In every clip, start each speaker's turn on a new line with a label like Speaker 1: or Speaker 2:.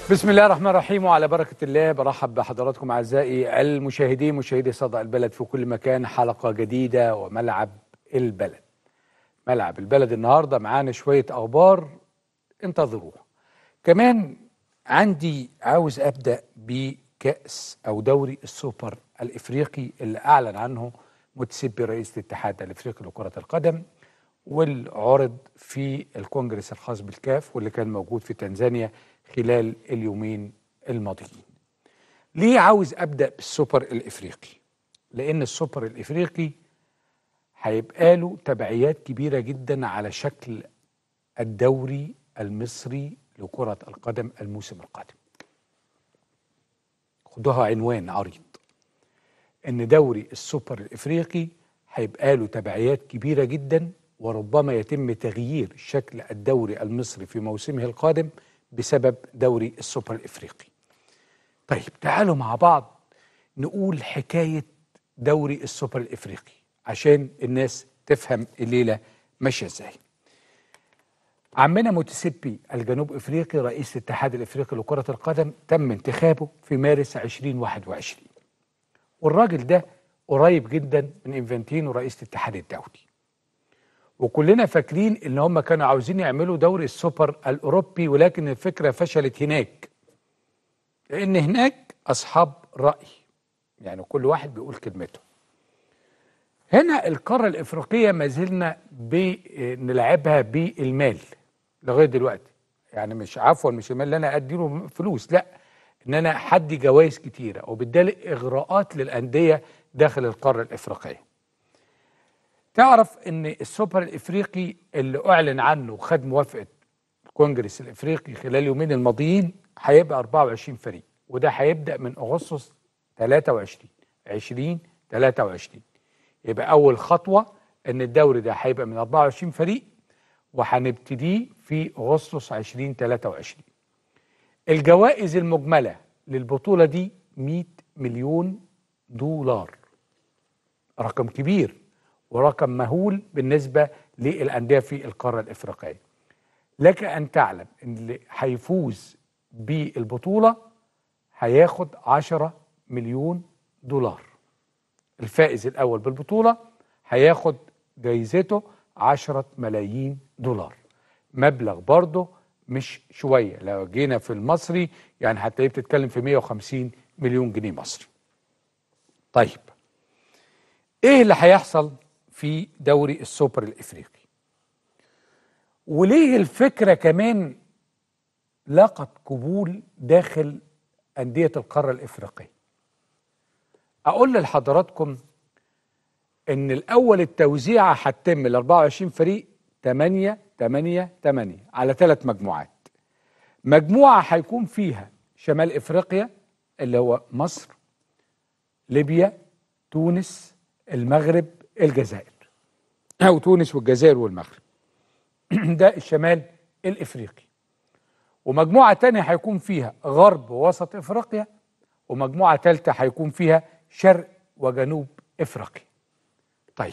Speaker 1: بسم الله الرحمن الرحيم، وعلى بركة الله برحب بحضراتكم أعزائي المشاهدين، مشاهدي صدى البلد في كل مكان. حلقة جديدة وملعب البلد. ملعب البلد النهاردة معانا شوية أخبار انتظروها. كمان عاوز أبدأ بكأس أو دوري السوبر الإفريقي اللي أعلن عنه متسبي رئيس الاتحاد الإفريقي لكرة القدم، والعرض في الكونجرس الخاص بالكاف واللي كان موجود في تنزانيا خلال اليومين الماضيين. ليه عاوز أبدأ بالسوبر الإفريقي؟ لأن السوبر الإفريقي هيبقى له تبعيات كبيرة جدا على شكل الدوري المصري لكرة القدم الموسم القادم. خدوها عنوان عريض، إن دوري السوبر الإفريقي هيبقى له تبعيات كبيرة جدا، وربما يتم تغيير شكل الدوري المصري في موسمه القادم بسبب دوري السوبر الإفريقي. طيب تعالوا مع بعض نقول حكاية دوري السوبر الإفريقي عشان الناس تفهم الليلة ماشية ازاي. عمنا متسبي الجنوب إفريقي رئيس الاتحاد الإفريقي لكرة القدم تم انتخابه في مارس 2021، والراجل ده قريب جدا من انفانتينو رئيس الاتحاد الدولي. وكلنا فاكرين ان هم كانوا عاوزين يعملوا دوري السوبر الاوروبي، ولكن الفكره فشلت هناك، لان هناك اصحاب راي، يعني كل واحد بيقول كلمته. هنا القاره الافريقيه ما زلنا بنلعبها بالمال لغايه دلوقتي، يعني مش مش المال اللي انا اديله فلوس، لا، ان انا حدي جوائز كتيره، وبالتالي اغراءات للانديه داخل القاره الافريقيه. تعرف ان السوبر الافريقي اللي اعلن عنه وخد موافقه الكونجرس الافريقي خلال اليومين الماضيين هيبقى 24 فريق، وده هيبدا من اغسطس 2023. يبقى اول خطوه ان الدوري ده هيبقى من 24 فريق، وهنبتديه في اغسطس 2023. الجوائز المجمله للبطوله دي 100 مليون دولار، رقم كبير ورقم مهول بالنسبة للأندية في القارة الإفريقية. لك أن تعلم أن اللي هيفوز بالبطولة هياخد 10 مليون دولار. الفائز الأول بالبطولة هياخد جايزته 10 ملايين دولار، مبلغ برضه مش شوية، لو جينا في المصري يعني هتلاقيه بتتكلم في 150 مليون جنيه مصري. طيب ايه اللي هيحصل في دوري السوبر الافريقي؟ وليه الفكره كمان لاقت قبول داخل انديه القاره الافريقيه؟ اقول لحضراتكم ان الاول التوزيعه هتتم ال 24 فريق 8 8 8 على 3 مجموعات. مجموعه هيكون فيها شمال افريقيا اللي هو مصر، ليبيا، تونس، المغرب، الجزائر، أو تونس والجزائر والمغرب. ده الشمال الإفريقي. ومجموعة تانية هيكون فيها غرب ووسط إفريقيا، ومجموعة تالتة هيكون فيها شرق وجنوب إفريقيا. طيب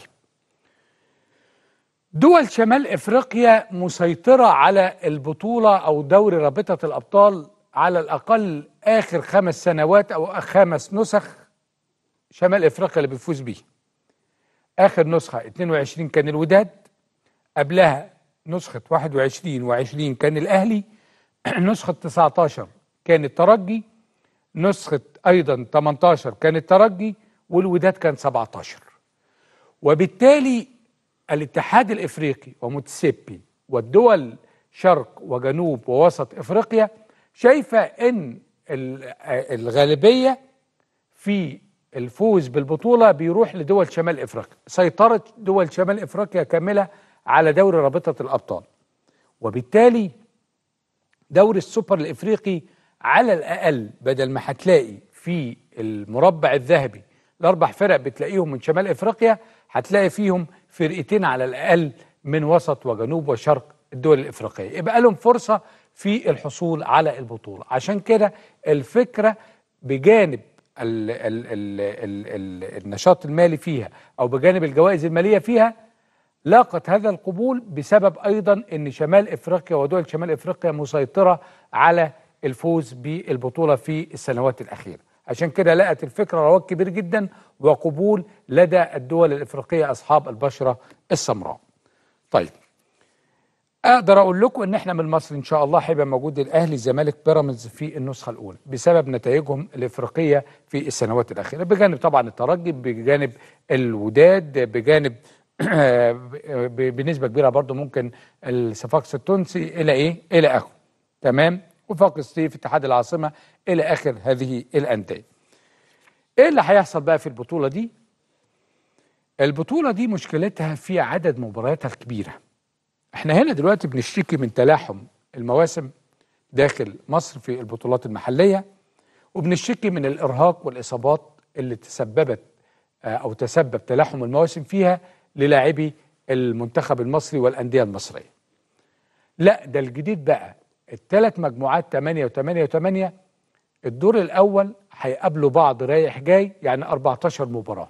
Speaker 1: دول شمال إفريقيا مسيطرة على البطولة أو دوري رابطة الأبطال على الأقل آخر 5 سنوات أو 5 نسخ. شمال إفريقيا اللي بيفوز بيه آخر نسخة 22 كان الوداد، قبلها نسخة 21 و20 كان الأهلي، نسخة 19 كان الترجي، نسخة أيضا 18 كان الترجي، والوداد كان 17. وبالتالي الاتحاد الإفريقي ومتسبي والدول شرق وجنوب ووسط إفريقيا شايفة أن الغالبية في الفوز بالبطولة بيروح لدول شمال إفريقيا. سيطرة دول شمال إفريقيا كاملة على دوري رابطة الأبطال، وبالتالي دوري السوبر الإفريقي على الأقل بدل ما هتلاقي في المربع الذهبي ال4 فرق بتلاقيهم من شمال إفريقيا، هتلاقي فيهم فرقتين على الأقل من وسط وجنوب وشرق الدول الإفريقية، يبقى لهم فرصة في الحصول على البطولة. عشان كده الفكرة بجانب النشاط المالي فيها أو بجانب الجوائز المالية فيها لاقت هذا القبول بسبب أيضا أن شمال إفريقيا ودول شمال إفريقيا مسيطرة على الفوز بالبطولة في السنوات الأخيرة. عشان كده لقت الفكرة رواج كبير جدا وقبول لدى الدول الإفريقية أصحاب البشرة السمراء. طيب، اقدر اقول لكم ان احنا من مصر ان شاء الله هيبقى موجود الاهلي الزمالك بيراميدز في النسخه الاولى بسبب نتائجهم الافريقيه في السنوات الاخيره، بجانب طبعا الترجي، بجانب الوداد، بجانب بنسبه كبيره برضو ممكن الصفاقس التونسي الى اخره. تمام، وفاق الصيف، اتحاد العاصمه، الى اخر هذه الانديه. ايه اللي هيحصل بقى في البطوله دي؟ البطوله دي مشكلتها في عدد مبارياتها الكبيره. احنا هنا دلوقتي بنشتكي من تلاحم المواسم داخل مصر في البطولات المحلية، وبنشتكي من الإرهاق والإصابات اللي تسببت أو تسبب تلاحم المواسم فيها للاعبي المنتخب المصري والأندية المصرية. لا، ده الجديد بقى، الثلاث مجموعات 8 و8 و8، الدور الأول هيقابلوا بعض رايح جاي، يعني 14 مباراة،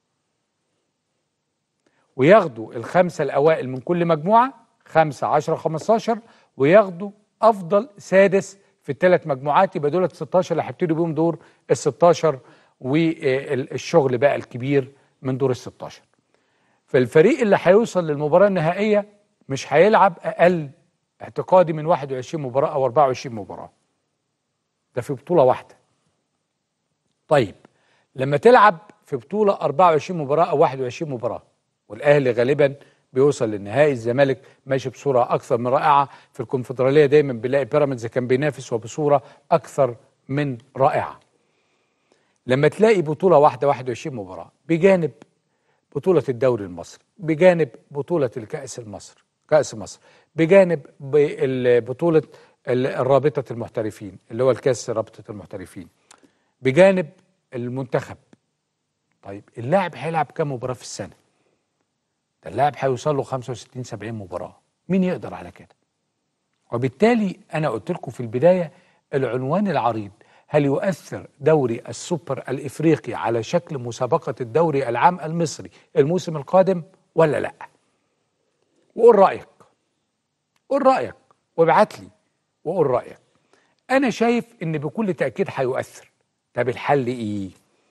Speaker 1: وياخدوا الخمسة الأوائل من كل مجموعة، 5 10 15، وياخدوا افضل سادس في الثلاث مجموعات، يبقى دول 16 اللي هيبتدوا بيهم دور ال 16 والشغل بقى الكبير من دور ال 16. فالفريق اللي هيوصل للمباراه النهائيه مش هيلعب اقل اعتقادي من 21 مباراه او 24 مباراه. ده في بطوله واحده. طيب، لما تلعب في بطوله 24 مباراه او 21 مباراه، والاهلي غالبا بيوصل للنهائي، الزمالك ماشي بصوره اكثر من رائعه، في الكونفدراليه دايما بنلاقي بيراميدز كان بينافس وبصوره اكثر من رائعه. لما تلاقي بطوله واحده 21 مباراه، بجانب بطوله الدوري المصري، بجانب بطوله الكاس المصري، كاس مصر، بجانب بطوله الرابطه المحترفين اللي هو الكاس رابطه المحترفين، بجانب المنتخب. طيب، اللاعب هيلعب كام مباراه في السنه؟ ده اللاعب هيوصل له 65 70 مباراه، مين يقدر على كده؟ وبالتالي انا قلت لكم في البدايه العنوان العريض: هل يؤثر دوري السوبر الافريقي على شكل مسابقه الدوري العام المصري الموسم القادم ولا لا؟ وقول رايك، قول رايك وابعت لي وقول رايك. انا شايف ان بكل تاكيد هيؤثر. طب الحل ايه؟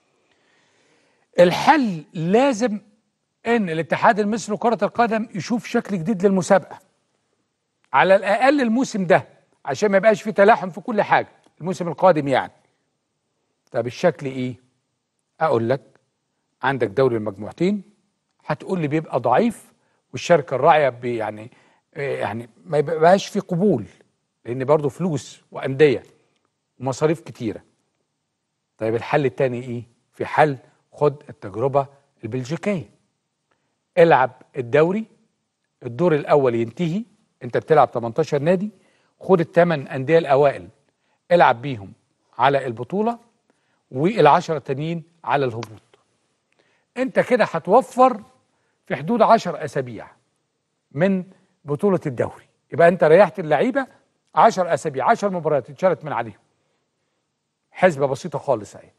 Speaker 1: الحل لازم ان الاتحاد المصري لكرة القدم يشوف شكل جديد للمسابقة على الاقل الموسم ده، عشان ما يبقاش في تلاحم في كل حاجة الموسم القادم يعني. طب الشكل ايه؟ اقول لك: عندك دوري المجموعتين، هتقول لي بيبقى ضعيف والشركة الراعية يعني ما يبقاش في قبول، لان برضه فلوس واندية ومصاريف كتيرة. طيب الحل التاني ايه؟ في حل: خد التجربة البلجيكية، العب الدوري، الدور الاول ينتهي، انت بتلعب 18 نادي، خد الثمان انديه الاوائل العب بيهم على البطوله، وال10 التانيين على الهبوط. انت كده هتوفر في حدود 10 اسابيع من بطوله الدوري، يبقى انت ريحت اللعيبه 10 اسابيع، 10 مباريات اتشالت من عليهم. حسبه بسيطه خالص اهي.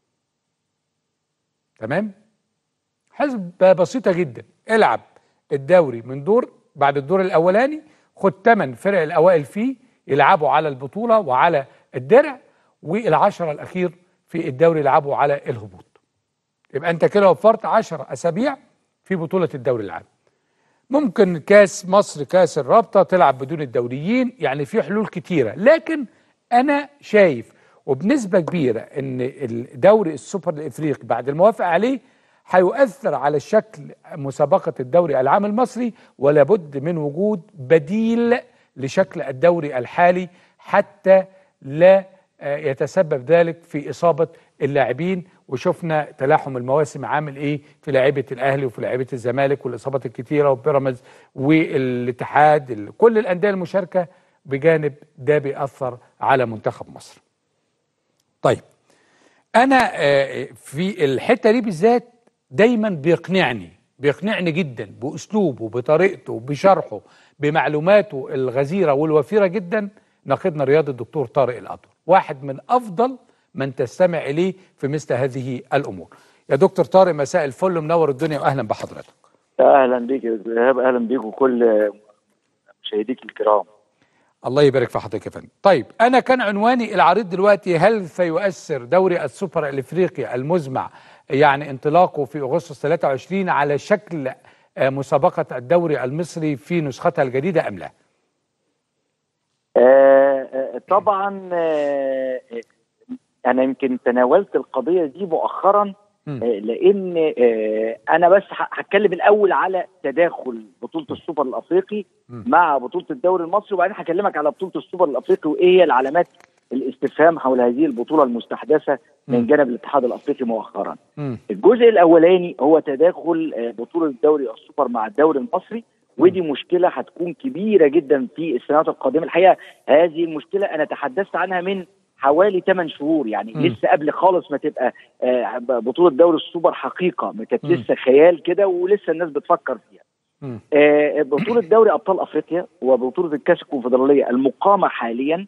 Speaker 1: تمام؟ حسبه بسيطه جدا. العب الدوري من دور، بعد الدور الاولاني خد 8 فرق الاوائل فيه يلعبوا على البطوله وعلى الدرع، وال10 الاخير في الدوري يلعبوا على الهبوط. يبقى انت كده وفرت 10 اسابيع في بطوله الدوري العام. ممكن كاس مصر، كاس الرابطه تلعب بدون الدوريين، يعني في حلول كتيره، لكن انا شايف وبنسبه كبيره ان الدوري السوبر الافريقي بعد الموافقه عليه هيؤثر على شكل مسابقة الدوري العام المصري، ولا بد من وجود بديل لشكل الدوري الحالي حتى لا يتسبب ذلك في إصابة اللاعبين. وشفنا تلاحم المواسم عامل إيه في لاعيبة الأهلي وفي لاعيبة الزمالك، والإصابات الكتيرة، وبيراميدز والاتحاد، كل الأندية المشاركة، بجانب ده بيأثر على منتخب مصر. طيب، أنا في الحتة دي بالذات دايما بيقنعني جدا بأسلوبه، بطريقته، بشرحه، بمعلوماته الغزيرة والوفيرة جدا، ناقدنا الرياضي الدكتور طارق الأطور، واحد من أفضل من تستمع إليه في مثل هذه الأمور. يا دكتور طارق، مساء الفل، منور الدنيا وأهلا بحضرتك.
Speaker 2: أهلا بيك يا إيهاب، أهلا بيك وكل مشاهديك الكرام.
Speaker 1: الله يبارك في حضرتك يا فندم. طيب انا كان عنواني العريض دلوقتي: هل سيؤثر دوري السوبر الافريقي المزمع يعني انطلاقه في اغسطس 23 على شكل مسابقة الدوري المصري في نسختها الجديدة ام لا؟
Speaker 2: طبعا انا يمكن تناولت القضيه دي مؤخرا، لان انا بس هتكلم الاول على تداخل بطوله السوبر الافريقي مع بطوله الدوري المصري، وبعدين هكلمك على بطوله السوبر الافريقي وايه هي العلامات الاستفهام حول هذه البطوله المستحدثه من جانب الاتحاد الافريقي مؤخرا. الجزء الاولاني هو تداخل بطوله الدوري السوبر مع الدوري المصري، ودي مشكله هتكون كبيره جدا في السنوات القادمه. الحقيقه هذه المشكله انا تحدثت عنها من حوالي 8 شهور، يعني لسه قبل خالص ما تبقى بطوله دوري السوبر حقيقه، ما كانت لسه خيال كده ولسه الناس بتفكر فيها. بطوله دوري ابطال افريقيا وبطوله الكاس الكونفدراليه المقامه حاليا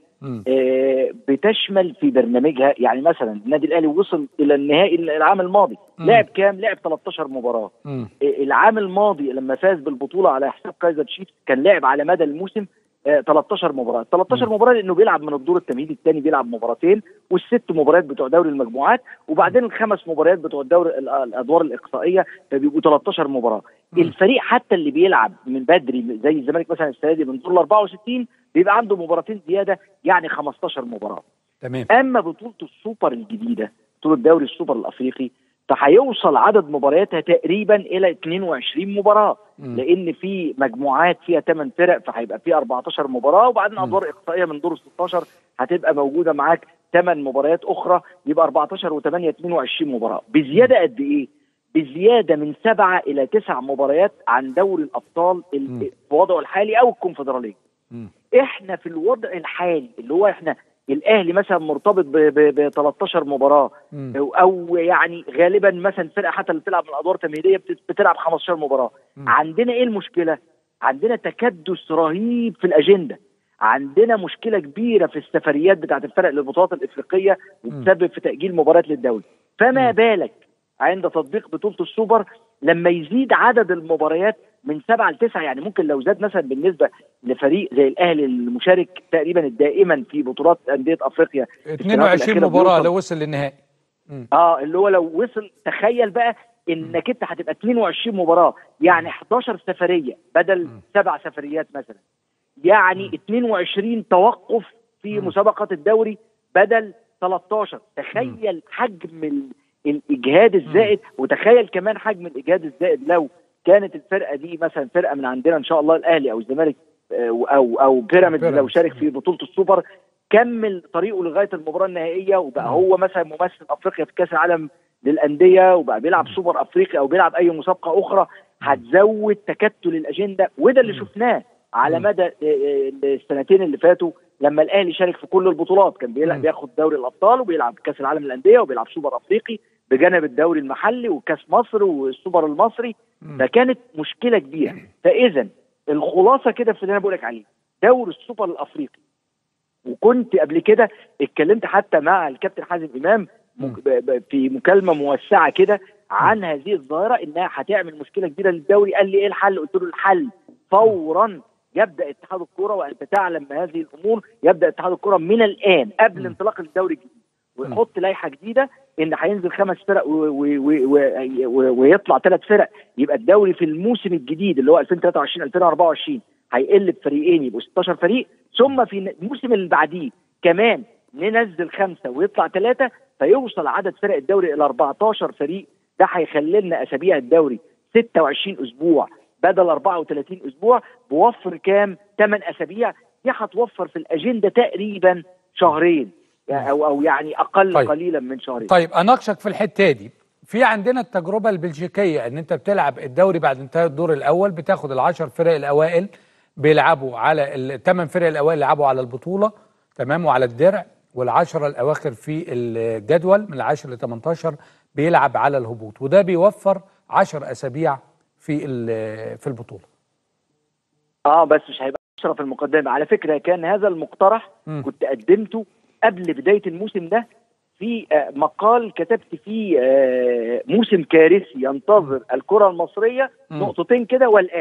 Speaker 2: بتشمل في برنامجها، يعني مثلا النادي الاهلي وصل الى النهائي العام الماضي، لعب كام؟ لعب 13 مباراه. العام الماضي لما فاز بالبطوله على حساب كايزر تشيفز كان لعب على مدى الموسم 13 مباراه. 13 مباراه لانه بيلعب من الدور التمهيدي الثاني بيلعب مباراتين، والست مباريات بتوع دوري المجموعات، وبعدين الخمس مباريات بتوع الدوري الادوار الاقصائيه، فبيبقوا 13 مباراه. الفريق حتى اللي بيلعب من بدري زي الزمالك مثلا السنه دي من دور ال 64 بيبقى عنده مباراتين زياده، يعني 15 مباراه.
Speaker 1: تمام.
Speaker 2: اما بطوله السوبر الجديده، بطوله دوري السوبر الافريقي، فهيوصل عدد مبارياتها تقريبا الى 22 مباراه، لان في مجموعات فيها 8 فرق، فهيبقى في 14 مباراه، وبعدين ادوار اقصائيه من دور 16 هتبقى موجوده معاك 8 مباريات اخرى، يبقى 14 و8 22 مباراه. بزياده قد ايه؟ بزياده من 7 إلى 9 مباريات عن دوري الابطال في وضعه الحالي او الكونفدراليه. احنا في الوضع الحالي اللي هو احنا الاهلي مثلا مرتبط ب 13 مباراه، او يعني غالبا مثلا فرقه حتى اللي بتلعب من الادوار التمهيديه بتلعب 15 مباراه. عندنا ايه المشكله؟ عندنا تكدس رهيب في الاجنده، عندنا مشكله كبيره في السفريات بتاعت الفرق للبطولات الافريقيه وبتسبب في تاجيل مباريات للدوري. فما بالك عند تطبيق بطوله السوبر لما يزيد عدد المباريات من 7 ل 9؟ يعني ممكن لو زاد مثلا بالنسبه لفريق زي الاهلي المشارك تقريبا دائما في بطولات انديه افريقيا
Speaker 1: 22 مباراه لو وصل للنهائي.
Speaker 2: اللي هو لو وصل، تخيل بقى انك انت هتبقى 22 مباراه، يعني 11 سفريه بدل 7 سفريات مثلا، يعني 22 توقف في مسابقه الدوري بدل 13. تخيل حجم الاجهاد الزائد، وتخيل كمان حجم الاجهاد الزائد لو كانت الفرقه دي مثلا فرقه من عندنا ان شاء الله الاهلي او الزمالك او بيراميدز لو شارك في بطوله السوبر، كمل طريقه لغايه المباراه النهائيه وبقى هو مثلا ممثل افريقيا في كاس العالم للانديه وبقى بيلعب سوبر افريقيا او بيلعب اي مسابقه اخرى، هتزود تكتل الاجنده. وده اللي شفناه على مدى السنتين اللي فاتوا لما الاهلي شارك في كل البطولات، كان بياخد دوري الابطال وبيلعب كاس العالم للانديه وبيلعب سوبر افريقي بجانب الدوري المحلي وكاس مصر والسوبر المصري، فكانت مشكله كبيره. فاذا الخلاصه كده في اللي انا بقول لك عليه، دوري السوبر الافريقي، وكنت قبل كده اتكلمت حتى مع الكابتن حازم امام في مكالمه موسعه كده عن هذه الظاهره انها هتعمل مشكله كبيره للدوري. قال لي ايه الحل؟ قلت له الحل فورا يبدا اتحاد الكوره، وانت تعلم هذه الامور، يبدا اتحاد الكوره من الان قبل انطلاق الدوري الجديد ويحط لائحه جديده ان هينزل 5 فرق ويطلع 3 فرق، يبقى الدوري في الموسم الجديد اللي هو 2023 2024 هيقل بفريقين يبقوا 16 فريق، ثم في الموسم اللي بعديه كمان ننزل 5 ويطلع 3، فيوصل عدد فرق الدوري الى 14 فريق. ده هيخلي لنا اسابيع الدوري 26 اسبوع بدل 34 اسبوع، بوفر كام؟ 8 اسابيع. دي هتوفر في الاجنده تقريبا شهرين او يعني اقل قليلا من شهرين.
Speaker 1: طيب اناقشك في الحته دي. في عندنا التجربه البلجيكيه ان انت بتلعب الدوري بعد انتهاء الدور الاول، بتاخد ال10 فرق الاوائل بيلعبوا على ال8 فرق الاوائل يلعبوا على البطوله، تمام، وعلى الدرع، وال10 الاواخر في الجدول من 10 ل 18 بيلعب على الهبوط، وده بيوفر 10 اسابيع في البطوله.
Speaker 2: بس مش هيبقى 10 في المقدمه. على فكره كان هذا المقترح كنت قدمته قبل بدايه الموسم ده في مقال كتبت فيه موسم كارثي ينتظر الكره المصريه، نقطتين كده والاهلي.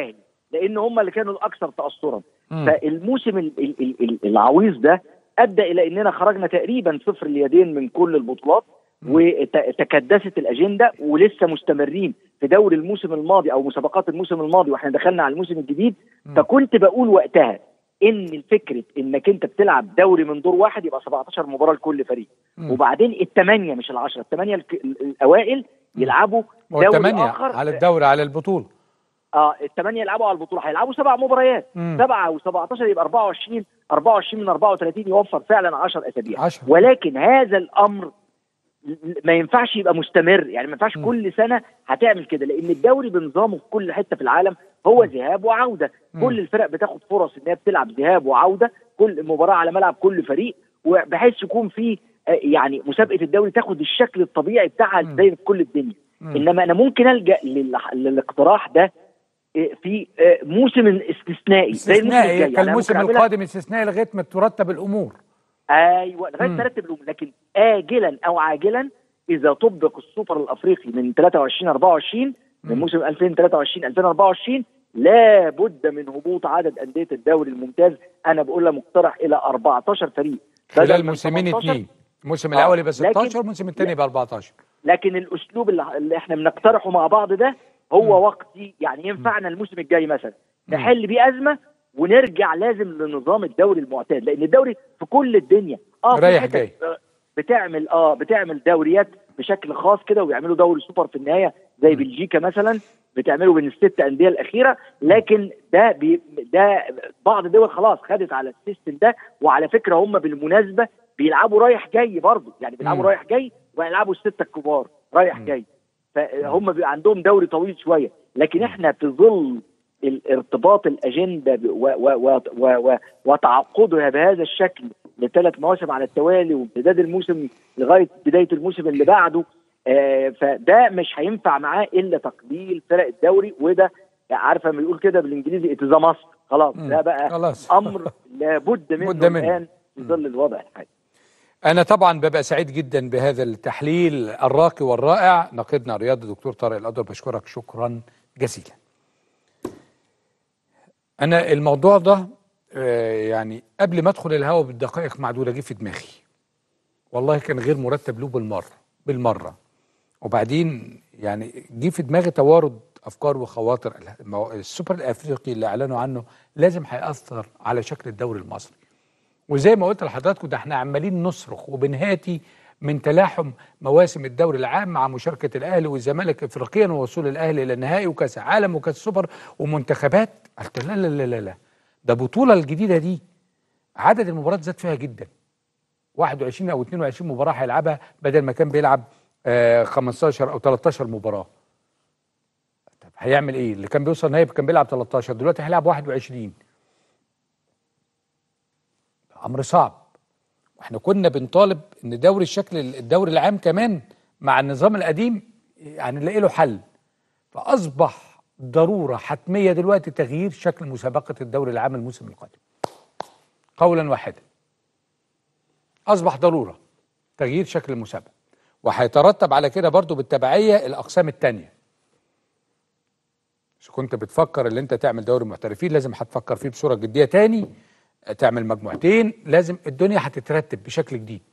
Speaker 2: لان هم اللي كانوا الاكثر تاثرا. فالموسم العويص ده ادى الى اننا خرجنا تقريبا صفر اليدين من كل البطولات، وتكدست الاجنده، ولسه مستمرين في دوري الموسم الماضي او مسابقات الموسم الماضي واحنا دخلنا على الموسم الجديد. فكنت بقول وقتها ان فكره انك انت بتلعب دوري من دور واحد يبقى 17 مباراه لكل فريق، وبعدين الثمانيه مش ال10، الثمانيه الاوائل يلعبوا دوري اخر
Speaker 1: على الدوري على البطوله.
Speaker 2: الثمانيه يلعبوا على البطوله، هيلعبوا 7 مباريات، 7 و17 يبقى 24 من 34 يوفر فعلا 10 اسابيع. ولكن هذا الامر ما ينفعش يبقى مستمر، يعني ما ينفعش كل سنه هتعمل كده، لان الدوري بنظامه في كل حته في العالم هو ذهاب وعوده. كل الفرق بتاخد فرص ان هي بتلعب ذهاب وعوده، كل مباراه على ملعب كل فريق، وبحيث يكون في يعني مسابقه الدوري تاخد الشكل الطبيعي بتاعها زي في كل الدنيا. انما انا ممكن الجا للاقتراح ده في موسم استثنائي زي الموسم الجاي،
Speaker 1: كالموسم القادم استثنائي لغايه ما ترتب الامور.
Speaker 2: ايوه لغايه ما ترتب الامور، لكن اجلا او عاجلا اذا طبق السوبر الافريقي من 23-24 من موسم 2023-2024 لا بد من هبوط عدد انديه الدوري الممتاز. انا بقول مقترح الى 14 فريق
Speaker 1: خلال موسمين اثنين، الموسم الاول يبقى 16 والموسم الثاني يبقى 14.
Speaker 2: لكن الاسلوب اللي احنا بنقترحه مع بعض ده هو وقتي، يعني ينفعنا الموسم الجاي مثلا نحل بيه ازمه ونرجع لازم لنظام الدوري المعتاد، لان الدوري في كل الدنيا
Speaker 1: رايح جاي
Speaker 2: بتعمل دوريات بشكل خاص كده، ويعملوا دوري سوبر في النهايه زي بلجيكا مثلا بتعمله بين ال6 انديه الاخيره. لكن ده بعض الدول خلاص خدت على السيستم ده. وعلى فكره هم بالمناسبه بيلعبوا رايح جاي برضه، يعني بيلعبوا رايح جاي وهيلعبوا ال6 الكبار رايح جاي، فهم بيبقى عندهم دوري طويل شويه. لكن احنا في ظل الارتباط الاجنده وتعقدها بهذا الشكل ل3 مواسم على التوالي، وامتداد الموسم لغايه بدايه الموسم اللي بعده، فده مش هينفع معاه الا تقليل فرق الدوري. وده عارفه ما بيقول كده بالانجليزي اتز ماست، خلاص ده بقى خلاص. امر لابد منه الان في ظل الوضع الحالي.
Speaker 1: أنا طبعا ببقى سعيد جدا بهذا التحليل الراقي والرائع. ناقدنا الرياضي دكتور طارق الأدور، بشكرك شكرا جزيلا. أنا الموضوع ده يعني قبل ما أدخل الهوا بالدقائق معدودة جه في دماغي، والله كان غير مرتب له بالمرة. وبعدين يعني جه في دماغي توارد أفكار وخواطر. السوبر الأفريقي اللي أعلنوا عنه لازم هيأثر على شكل الدوري المصري، وزي ما قلت لحضراتكم ده احنا عمالين نصرخ وبنهاتي من تلاحم مواسم الدوري العام مع مشاركة الأهلي والزمالك إفريقيا ووصول الأهلي إلى النهائي وكأس عالم وكأس سوبر ومنتخبات. قلت لا لا لا لا، ده بطولة الجديدة دي عدد المباريات زاد فيها جدا، 21 أو 22 مباراة هيلعبها بدل ما كان بيلعب 15 أو 13 مباراة. طب هيعمل إيه؟ اللي كان بيوصل نهائي كان بيلعب 13، دلوقتي هيلعب 21. أمر صعب. واحنا كنا بنطالب ان الدوري العام كمان مع النظام القديم يعني نلاقي له حل. فاصبح ضروره حتميه دلوقتي تغيير شكل مسابقه الدوري العام الموسم القادم. قولا واحدا اصبح ضروره تغيير شكل المسابقه، وهيترتب على كده برضو بالتبعيه الاقسام الثانيه. اذا كنت بتفكر ان انت تعمل دوري محترفين لازم هتفكر فيه بصوره جديه تاني، تعمل مجموعتين، لازم الدنيا هتترتب بشكل جديد.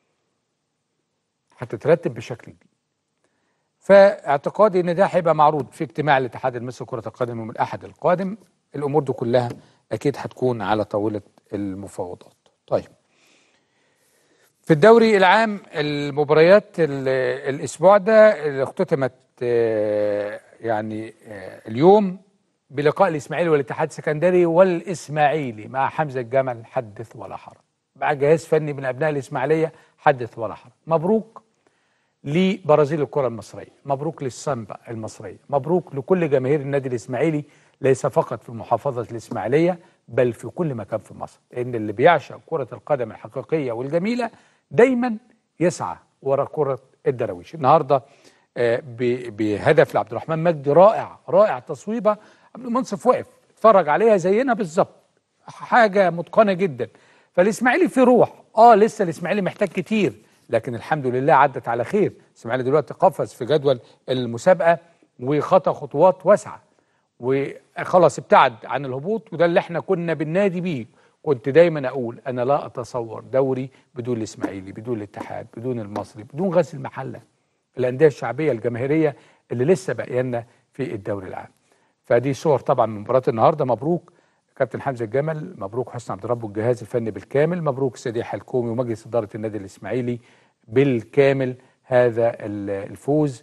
Speaker 1: فاعتقادي ان ده هيبقى معروض في اجتماع الاتحاد المصري لكرة القدم يوم الأحد القادم. الامور دي كلها اكيد هتكون على طاولة المفاوضات. طيب، في الدوري العام المباريات الاسبوع ده اللي اختتمت يعني اليوم بلقاء الإسماعيلي والاتحاد السكندري، والإسماعيلي مع حمزة الجمل حدث ولا حرج، مع جهاز فني من أبناء الإسماعيلية حدث ولا حرج. مبروك لبرازيل الكرة المصرية، مبروك للسامبا المصرية، مبروك لكل جماهير النادي الإسماعيلي، ليس فقط في محافظة الإسماعيلية بل في كل مكان في مصر. لأن اللي بيعشق كرة القدم الحقيقية والجميلة دايما يسعى وراء كرة الدراويش. النهارده بهدف لعبد الرحمن مجدي رائع تصويبه، عبد المنصف وقف اتفرج عليها زينا بالظبط، حاجه متقنه جدا. فالاسماعيلي في روح، لسه الاسماعيلي محتاج كتير، لكن الحمد لله عدت على خير. الاسماعيلي دلوقتي قفز في جدول المسابقه وخطى خطوات واسعه، وخلاص ابتعد عن الهبوط، وده اللي احنا كنا بالنادي بيه. كنت دايما اقول انا لا اتصور دوري بدون الاسماعيلي، بدون الاتحاد، بدون المصري، بدون غزل المحله، الانديه الشعبيه الجماهيريه اللي لسه باقيه لنا في الدوري العام. فدي صور طبعا من مباراه النهارده. مبروك كابتن حمزه الجمل، مبروك حسن عبد الرب والجهاز الفني بالكامل، مبروك سيدي حلكومي ومجلس اداره النادي الاسماعيلي بالكامل هذا الفوز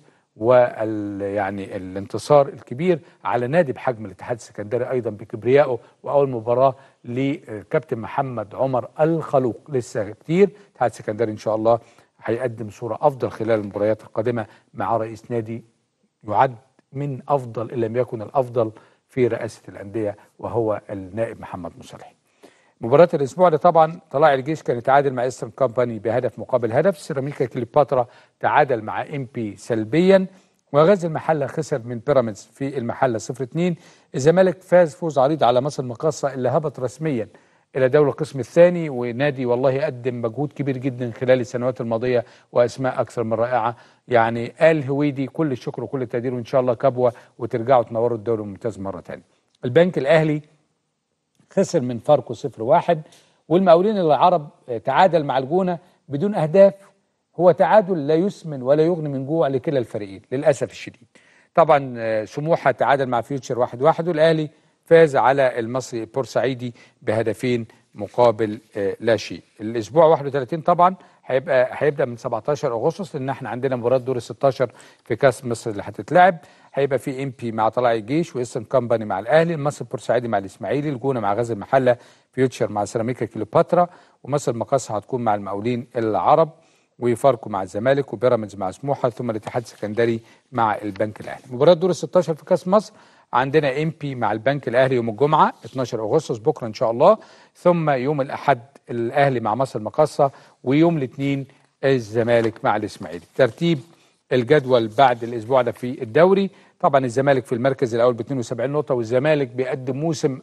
Speaker 1: يعني الانتصار الكبير على نادي بحجم الاتحاد السكندري ايضا بكبريائه، واول مباراه لكابتن محمد عمر الخلوق. لسه كتير الاتحاد السكندري ان شاء الله هيقدم صوره افضل خلال المباريات القادمه مع رئيس نادي يعد من افضل ان لم يكن الافضل في رئاسه الانديه، وهو النائب محمد مصالحي. مباراة الأسبوع ده طبعا طلائع الجيش كان يتعادل مع إيسترن كومباني بهدف مقابل هدف، سيراميكا كليوباترا تعادل مع إمبي سلبيا، وغزل المحلة خسر من بيراميدز في المحلة 0-2. الزمالك فاز فوز عريض على مصر المقاصة اللي هبط رسميا إلى دوري القسم الثاني، ونادي والله قدم مجهود كبير جدا خلال السنوات الماضية وأسماء أكثر من رائعة. يعني آل هويدي كل الشكر وكل التقدير، وإن شاء الله كبوة وترجعوا تنوروا الدوري الممتاز مرة ثانية. البنك الأهلي خسر من فاركو 0-1، والمقاولين العرب تعادل مع الجونة بدون أهداف. هو تعادل لا يسمن ولا يغني من جوع لكلا الفريقين للأسف الشديد. طبعا سموحة تعادل مع فيوتشر 1-1، والأهلي فاز على المصري البورسعيدي بهدفين مقابل لا شيء. الأسبوع 31 طبعا هيبدأ من 17 أغسطس، لأن احنا عندنا مباراة دور ال 16 في كأس مصر اللي هتتلعب. هيبقى في إمبي مع طلائع الجيش، وإيسترن كومباني مع الأهلي، المصري البورسعيدي مع الإسماعيلي، الجونة مع غزل المحلة، فيوتشر مع سيراميكا كليوباترا، ومصر المقاصة هتكون مع المقاولين العرب، وفاركو مع الزمالك، وبيراميدز مع سموحة، ثم الاتحاد السكندري مع البنك الأهلي. مباراة دور ال 16 في كأس مصر عندنا إمبي مع البنك الأهلي يوم الجمعة 12 أغسطس بكرة إن شاء الله، ثم يوم الأحد الأهلي مع مصر المقاصة، ويوم الاثنين الزمالك مع الإسماعيلي. ترتيب الجدول بعد الأسبوع ده في الدوري: طبعا الزمالك في المركز الأول ب 72 نقطة، والزمالك بيقدم موسم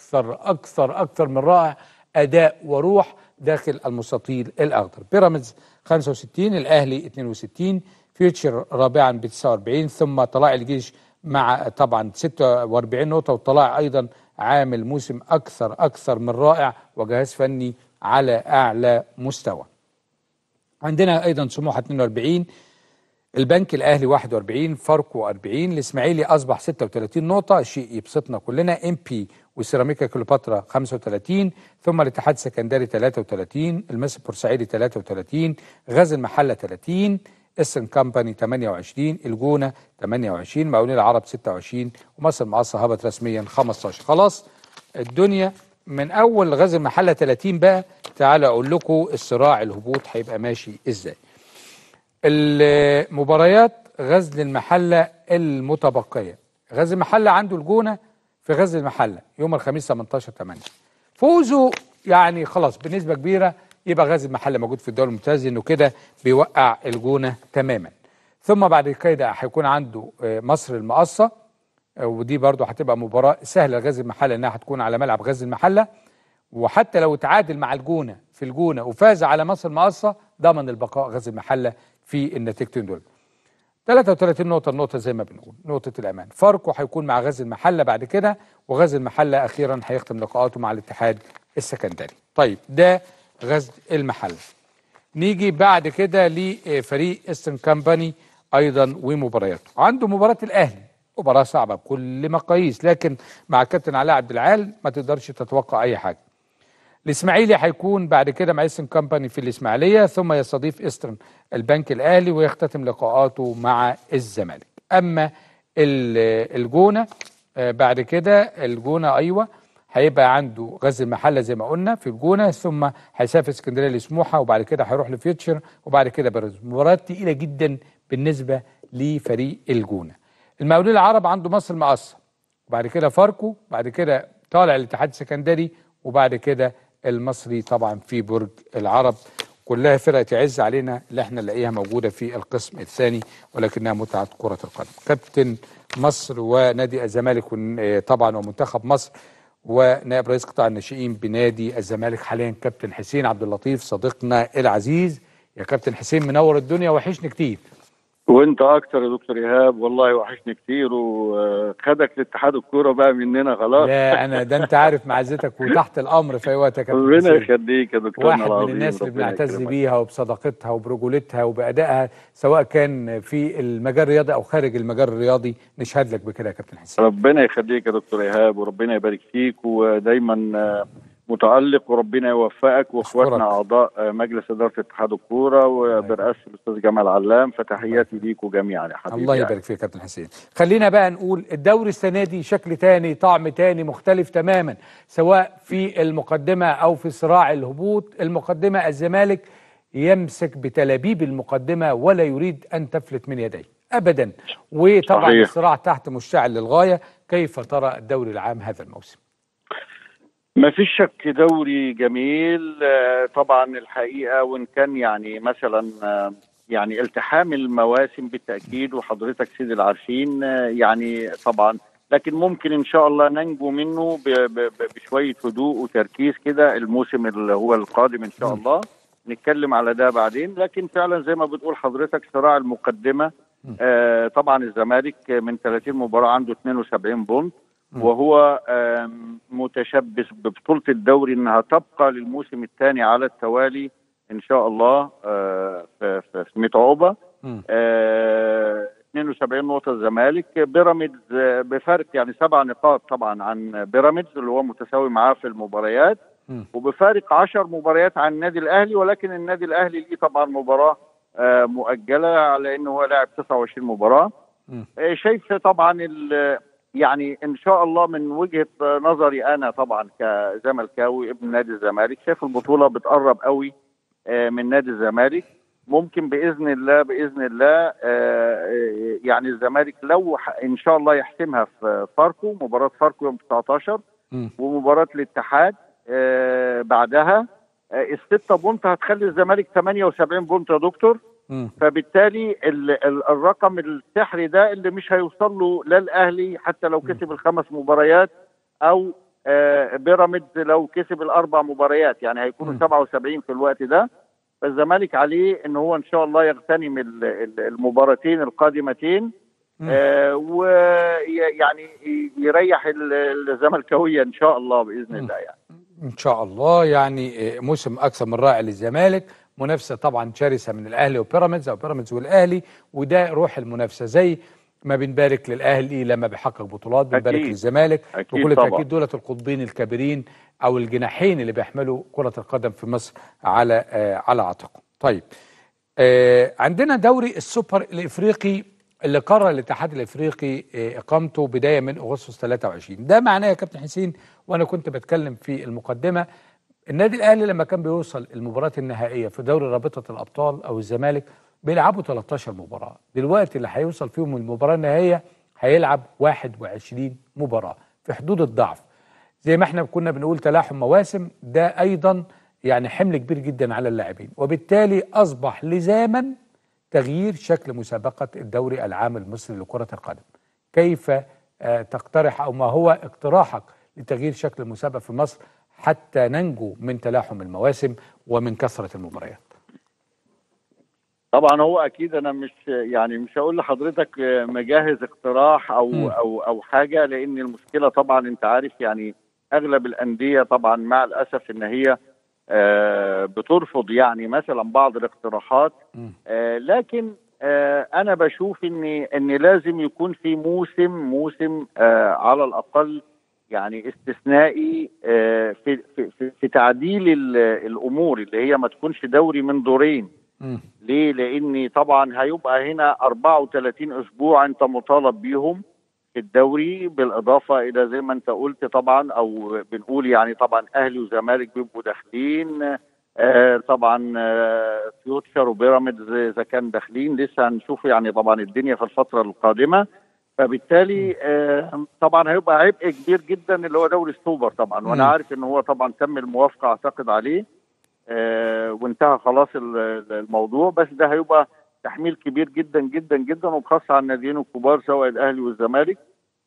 Speaker 1: أكثر من رائع، أداء وروح داخل المستطيل الأخضر. بيراميدز 65، الأهلي 62، فيوتشر رابعا ب 49، ثم طلائع الجيش مع طبعا 46 نقطة، والطلائع أيضا عامل موسم أكثر من رائع وجهاز فني على أعلى مستوى. عندنا أيضا سموحة 42، البنك الأهلي 41، فاركو 40، الإسماعيلي أصبح 36 نقطة، شيء يبسطنا كلنا. إمبي وسيراميكا كليوباترا 35، ثم الاتحاد السكندري 33، المصري البورسعيدي 33، غزل المحلة 30، إيسترن كومباني 28، الجونة 28، مقاولين العرب 26، ومصر المقاصة هبط رسميا 15. خلاص الدنيا من أول غزل المحلة 30 بقى. تعالى أقول لكم الصراع الهبوط هيبقى ماشي إزاي. المباريات غزل المحلة المتبقية: غزل المحلة عنده الجونة في غزل المحلة يوم الخميس 18/8. فوزه يعني خلاص بنسبة كبيرة يبقى غزل المحلة موجود في الدوري الممتاز، انه كده بيوقع الجونة تماما. ثم بعد كده هيكون عنده مصر المقاصة، ودي برضو هتبقى مباراة سهلة لغزل المحلة انها هتكون على ملعب غزل المحلة، وحتى لو تعادل مع الجونة في الجونة وفاز على مصر المقاصة ضمن البقاء غزل المحلة في النتيجتين دول. 33 نقطة، النقطة زي ما بنقول نقطة الأمان. فاركو هيكون مع غزل المحلة بعد كده، وغزل المحلة أخيرا هيختم لقاءاته مع الاتحاد السكندري. طيب ده غزل المحلة. نيجي بعد كده لفريق إيسترن كومباني أيضا ومبارياته. عنده مباراة الأهلي، مباراة صعبة بكل مقاييس، لكن مع كابتن علاء عبد العال ما تقدرش تتوقع أي حاجة. الإسماعيلي هيكون بعد كده مع إيسترن كومباني في الإسماعيلية، ثم يستضيف إيسترن البنك الأهلي، ويختتم لقاءاته مع الزمالك. أما الجونة بعد كده الجونة أيوة هيبقى عنده غزل المحلة زي ما قلنا في الجونة، ثم هيسافر اسكندرية لسموحة، وبعد كده هيروح لفيوتشر، وبعد كده بيراميدز. مباراة تقيلة جدا بالنسبة لفريق الجونة. المقاولين العرب عنده مصر المقاصة، وبعد كده فاركو، بعد كده طالع الاتحاد السكندري، وبعد كده المصري طبعا في برج العرب. كلها فرق تعز علينا اللي احنا نلاقيها موجوده في القسم الثاني، ولكنها متعه كره القدم. كابتن مصر ونادي الزمالك طبعا ومنتخب مصر ونائب رئيس قطاع الناشئين بنادي الزمالك حاليا كابتن حسين عبد اللطيف صديقنا العزيز. يا كابتن حسين منور الدنيا، وحشني كتير.
Speaker 3: وانت اكتر يا دكتور ايهاب، والله وحشني كتير، وخدك لاتحاد الكوره بقى مننا خلاص.
Speaker 1: لا انا ده انت عارف معزتك وتحت الامر في اي وقت يا كابتن
Speaker 3: ربنا
Speaker 1: حسين.
Speaker 3: يخليك يا دكتورنا
Speaker 1: واحد من
Speaker 3: العظيم،
Speaker 1: الناس اللي
Speaker 3: ربنا
Speaker 1: بنعتز
Speaker 3: يكرمك.
Speaker 1: بيها وبصداقتها وبرجولتها وبأدائها، سواء كان في المجال الرياضي أو خارج المجال الرياضي. نشهد لك بكده يا كابتن حسين.
Speaker 3: ربنا يخليك يا دكتور ايهاب، وربنا يبارك فيك، ودايما متألق، وربنا يوفقك واخواتنا
Speaker 1: أشكرك.
Speaker 3: اعضاء مجلس اداره اتحاد الكوره وبرئاسه الاستاذ جمال علام، فتحياتي ليكوا جميعا يا حبيبي.
Speaker 1: الله يبارك فيك يا كابتن حسين. خلينا بقى نقول الدوري السنه دي شكل تاني، طعم تاني مختلف تماما، سواء في المقدمه او في صراع الهبوط. المقدمه الزمالك يمسك بتلابيب المقدمه ولا يريد ان تفلت من يديه ابدا، وطبعا
Speaker 3: صحيح.
Speaker 1: الصراع تحت مشتعل للغايه. كيف ترى الدوري العام هذا الموسم؟
Speaker 3: ما فيش شك دوري جميل طبعا الحقيقة، وإن كان يعني مثلا يعني التحام المواسم بالتأكيد، وحضرتك سيد العارفين يعني طبعا، لكن ممكن إن شاء الله ننجو منه بشوية هدوء وتركيز كده الموسم اللي هو القادم إن شاء الله. نتكلم على ده بعدين، لكن فعلا زي ما بتقول حضرتك صراع المقدمة. طبعا الزمالك من 30 مباراة عنده 72 بونت، وهو متشبث ببطولة الدوري انها تبقى للموسم الثاني على التوالي ان شاء الله في متعوبة. 72 نقطة الزمالك. بيراميدز بفرق يعني 7 نقاط طبعا عن بيراميدز اللي هو متساوي معاه في المباريات، وبفارق 10 مباريات عن النادي الاهلي، ولكن النادي الاهلي ليه طبعا مباراة مؤجلة على انه هو لاعب 29 مباراة. شايف طبعا يعني ان شاء الله من وجهة نظري انا طبعا كزملكاوي ابن نادي الزمالك، شايف البطولة بتقرب قوي من نادي الزمالك. ممكن باذن الله يعني الزمالك لو ان شاء الله يحسمها في فاركو، مباراة فاركو يوم 19 ومباراة الاتحاد بعدها، الستة بونت هتخلي الزمالك 78 بونت يا دكتور. فبالتالي الرقم السحري ده اللي مش هيوصل له لا الاهلي حتى لو كسب ال5 مباريات، او بيراميدز لو كسب ال4 مباريات، يعني هيكونوا 77 في الوقت ده. فالزمالك عليه ان هو ان شاء الله يغتنم المباراتين القادمتين، ويعني يريح الزملكاويه ان شاء الله باذن الله. يعني
Speaker 1: ان شاء الله يعني موسم اكثر من رائع للزمالك، منافسه طبعا شرسه من الاهلي وبيراميدز او بيراميدز والاهلي، وده روح المنافسه. زي ما بنبارك للاهلي لما بيحقق بطولات، بنبارك للزمالك بكل تاكيد. دولة القطبين الكبيرين او الجناحين اللي بيحملوا كره القدم في مصر على عاتقهم. طيب عندنا دوري السوبر الافريقي اللي قرر الاتحاد الافريقي اقامته بدايه من اغسطس 23. ده معناه يا كابتن حسين، وانا كنت بتكلم في المقدمه، النادي الاهلي لما كان بيوصل المباراه النهائيه في دوري رابطه الابطال او الزمالك بيلعبوا 13 مباراه، دلوقتي اللي هيوصل فيهم المباراه النهائيه هيلعب 21 مباراه في حدود الضعف. زي ما احنا كنا بنقول تلاحم مواسم، ده ايضا يعني حمل كبير جدا على اللاعبين، وبالتالي اصبح لزاما تغيير شكل مسابقه الدوري العام المصري لكره القدم. كيف تقترح او ما هو اقتراحك لتغيير شكل المسابقه في مصر حتى ننجو من تلاحم المواسم ومن كثرة المباريات؟
Speaker 3: طبعا هو اكيد انا مش هقول لحضرتك مجهز اقتراح او حاجه، لان المشكله طبعا انت عارف يعني اغلب الانديه طبعا مع الاسف ان هي بترفض يعني مثلا بعض الاقتراحات، لكن انا بشوف ان لازم يكون في موسم على الاقل يعني استثنائي في تعديل الامور، اللي هي ما تكونش دوري من دورين. ليه؟ لان طبعا هيبقى هنا 34 اسبوع انت مطالب بيهم في الدوري، بالاضافه الى زي ما انت قلت طبعا او بنقول يعني طبعا اهلي وزمالك بيبقوا داخلين، طبعا فيوتشر وبيراميدز اذا كان داخلين، لسه هنشوف يعني طبعا الدنيا في الفتره القادمه. فبالتالي طبعا هيبقى عبء كبير جدا اللي هو دوري السوبر طبعا، وانا عارف ان هو طبعا تم الموافقه اعتقد عليه وانتهى خلاص الموضوع، بس ده هيبقى تحميل كبير جدا جدا جدا، وبخاصه على الناديين الكبار سواء الاهلي والزمالك.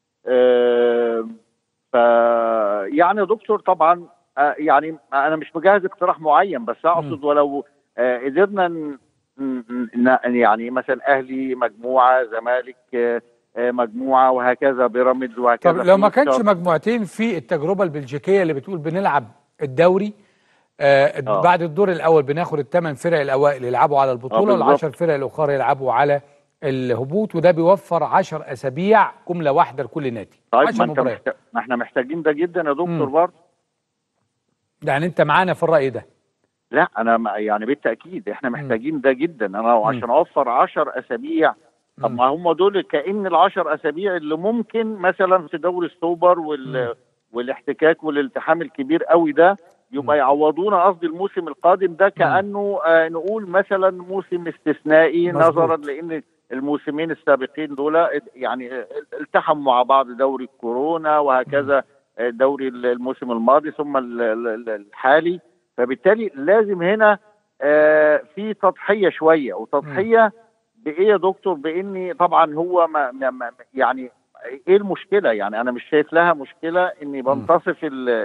Speaker 3: ف يعني يا دكتور طبعا يعني انا مش مجهز اقتراح معين، بس اقصد ولو قدرنا يعني مثلا اهلي مجموعه، زمالك مجموعه، وهكذا بيراميدز، وهكذا.
Speaker 1: طب لو ما كانش مجموعتين في التجربه البلجيكيه اللي بتقول بنلعب الدوري بعد الدور الاول بناخد ال8 فرق الاوائل يلعبوا على البطوله، وال10 فرق الاخرى يلعبوا على الهبوط، وده بيوفر 10 اسابيع جمله واحده لكل نادي.
Speaker 3: طيب ما احنا محتاجين ده جدا يا دكتور برضه.
Speaker 1: يعني انت معانا في الراي ده؟
Speaker 3: لا انا يعني بالتاكيد احنا محتاجين ده جدا. انا عشان اوفر 10 اسابيع، طب ما هم دول كأن ال10 اسابيع اللي ممكن مثلا في دوري السوبر والاحتكاك والالتحام الكبير قوي ده يبقى يعوضونا. قصدي الموسم القادم ده كأنه نقول مثلا موسم استثنائي، نظرا لان الموسمين السابقين دول يعني التحموا مع بعض، دوري الكورونا وهكذا، دوري الموسم الماضي ثم الحالي. فبالتالي لازم هنا في تضحية شوية. وتضحية بإيه يا دكتور؟ بإني طبعا هو يعني إيه المشكلة؟ يعني أنا مش شايف لها مشكلة إني بنتصف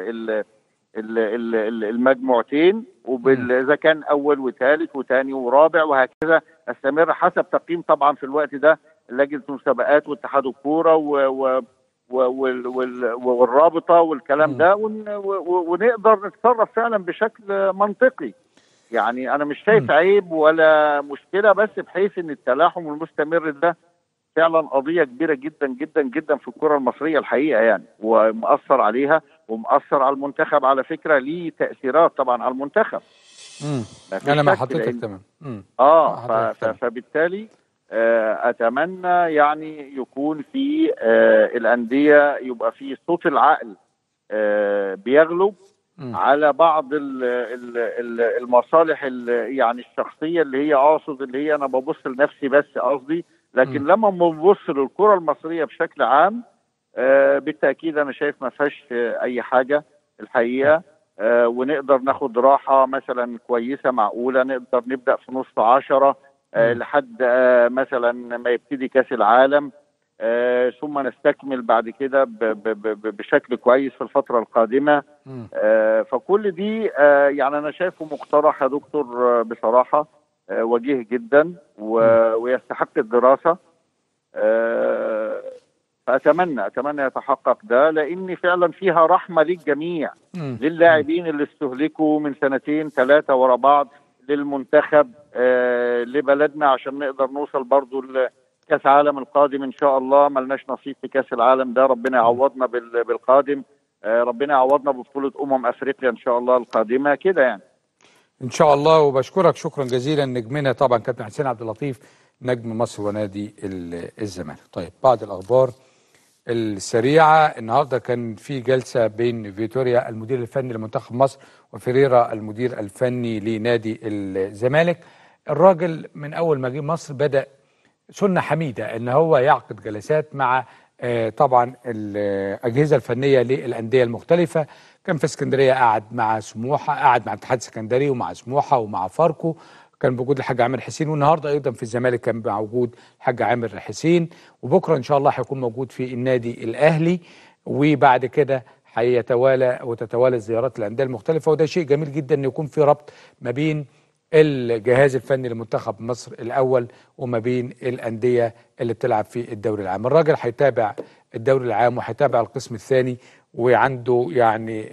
Speaker 3: المجموعتين، إذا كان أول وثالث وثاني ورابع وهكذا استمر حسب تقييم طبعا في الوقت ده لجنة المسابقات واتحاد الكورة والرابطة والكلام ده، ونقدر نتصرف فعلا بشكل منطقي. يعني أنا مش شايف عيب ولا مشكلة، بس بحيث إن التلاحم المستمر ده فعلا قضية كبيرة جدا جدا جدا في الكرة المصرية الحقيقة يعني، ومؤثر عليها ومؤثر على المنتخب على فكرة، ليه تأثيرات طبعا على المنتخب.
Speaker 1: أنا مع حضرتك تمام.
Speaker 3: فبالتالي أتمنى يعني يكون في الأندية يبقى في صوت العقل بيغلب على بعض المصالح يعني الشخصية اللي هي أقصد اللي هي أنا ببص لنفسي بس قصدي، لكن لما بنبص للكرة المصرية بشكل عام بالتأكيد أنا شايف ما فيهاش أي حاجة الحقيقة. ونقدر ناخد راحة مثلا كويسة معقولة، نقدر نبدأ في نص 10 لحد مثلا ما يبتدي كأس العالم، ثم نستكمل بعد كده بشكل كويس في الفترة القادمة. فكل دي يعني أنا شايفه مقترح يا دكتور بصراحة وجيه جدا ويستحق الدراسة. فأتمنى يتحقق ده، لأن فعلا فيها رحمة للجميع، للاعبين اللي استهلكوا من 2 3 ورا بعض، للمنتخب لبلدنا عشان نقدر نوصل برضو لكأس العالم القادم إن شاء الله. ملناش نصيب في كأس العالم ده، ربنا يعوضنا بالقادم، ربنا يعوضنا ببطولة أفريقيا إن شاء الله القادمة كده يعني
Speaker 1: إن شاء الله. وبشكرك شكرا جزيلا نجمنا طبعا كابتن حسين عبد اللطيف نجم مصر ونادي الزمالك. طيب بعض الأخبار السريعة. النهارده كان في جلسة بين فيتوريا المدير الفني لمنتخب مصر وفيريرا المدير الفني لنادي الزمالك. الراجل من أول ما جه مصر بدأ سنة حميدة إن هو يعقد جلسات مع طبعا الأجهزة الفنية للأندية المختلفة. كان في اسكندرية قعد مع سموحة، قعد مع اتحاد اسكندري ومع سموحة ومع فاركو، كان بوجود الحاج عامر حسين، والنهارده ايضا في الزمالك كان موجود الحاج عامر حسين، وبكره ان شاء الله هيكون موجود في النادي الاهلي. وبعد كده وتتوالى الزيارات للانديه المختلفه، وده شيء جميل جدا ان يكون في ربط ما بين الجهاز الفني لمنتخب مصر الاول وما بين الانديه اللي بتلعب في الدوري العام. الراجل هيتابع الدوري العام وهيتابع القسم الثاني، وعنده يعني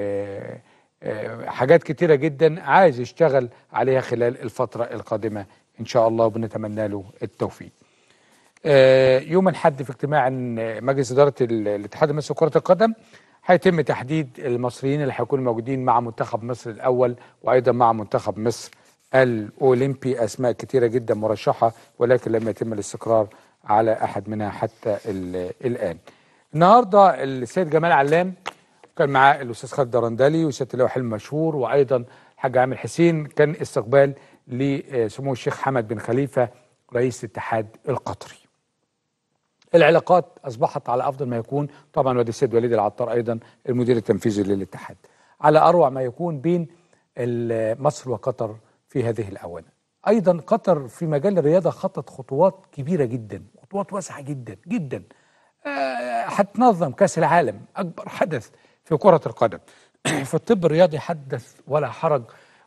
Speaker 1: حاجات كتيرة جدا عايز يشتغل عليها خلال الفترة القادمة إن شاء الله، وبنتمنى له التوفيق. يوم الأحد في اجتماع مجلس إدارة الاتحاد المصري لكرة القدم هيتم تحديد المصريين اللي هيكونوا موجودين مع منتخب مصر الأول وأيضا مع منتخب مصر الأولمبي. أسماء كتيرة جدا مرشحة ولكن لم يتم الاستقرار على أحد منها حتى الآن. النهاردة السيد جمال علام كان معاه الاستاذ خالد درندلي وسياده اللواء حلمي مشهور وايضا الحاج عامر حسين. كان استقبال لسمو الشيخ حمد بن خليفه رئيس الاتحاد القطري. العلاقات اصبحت على افضل ما يكون، طبعا وادي السيد وليد العطار ايضا المدير التنفيذي للاتحاد، على اروع ما يكون بين مصر وقطر في هذه الاونه. ايضا قطر في مجال الرياضه خطت خطوات كبيره جدا، خطوات واسعه جدا جدا. هتنظم كاس العالم، اكبر حدث في كرة القدم. في الطب الرياضي حدث ولا حرج،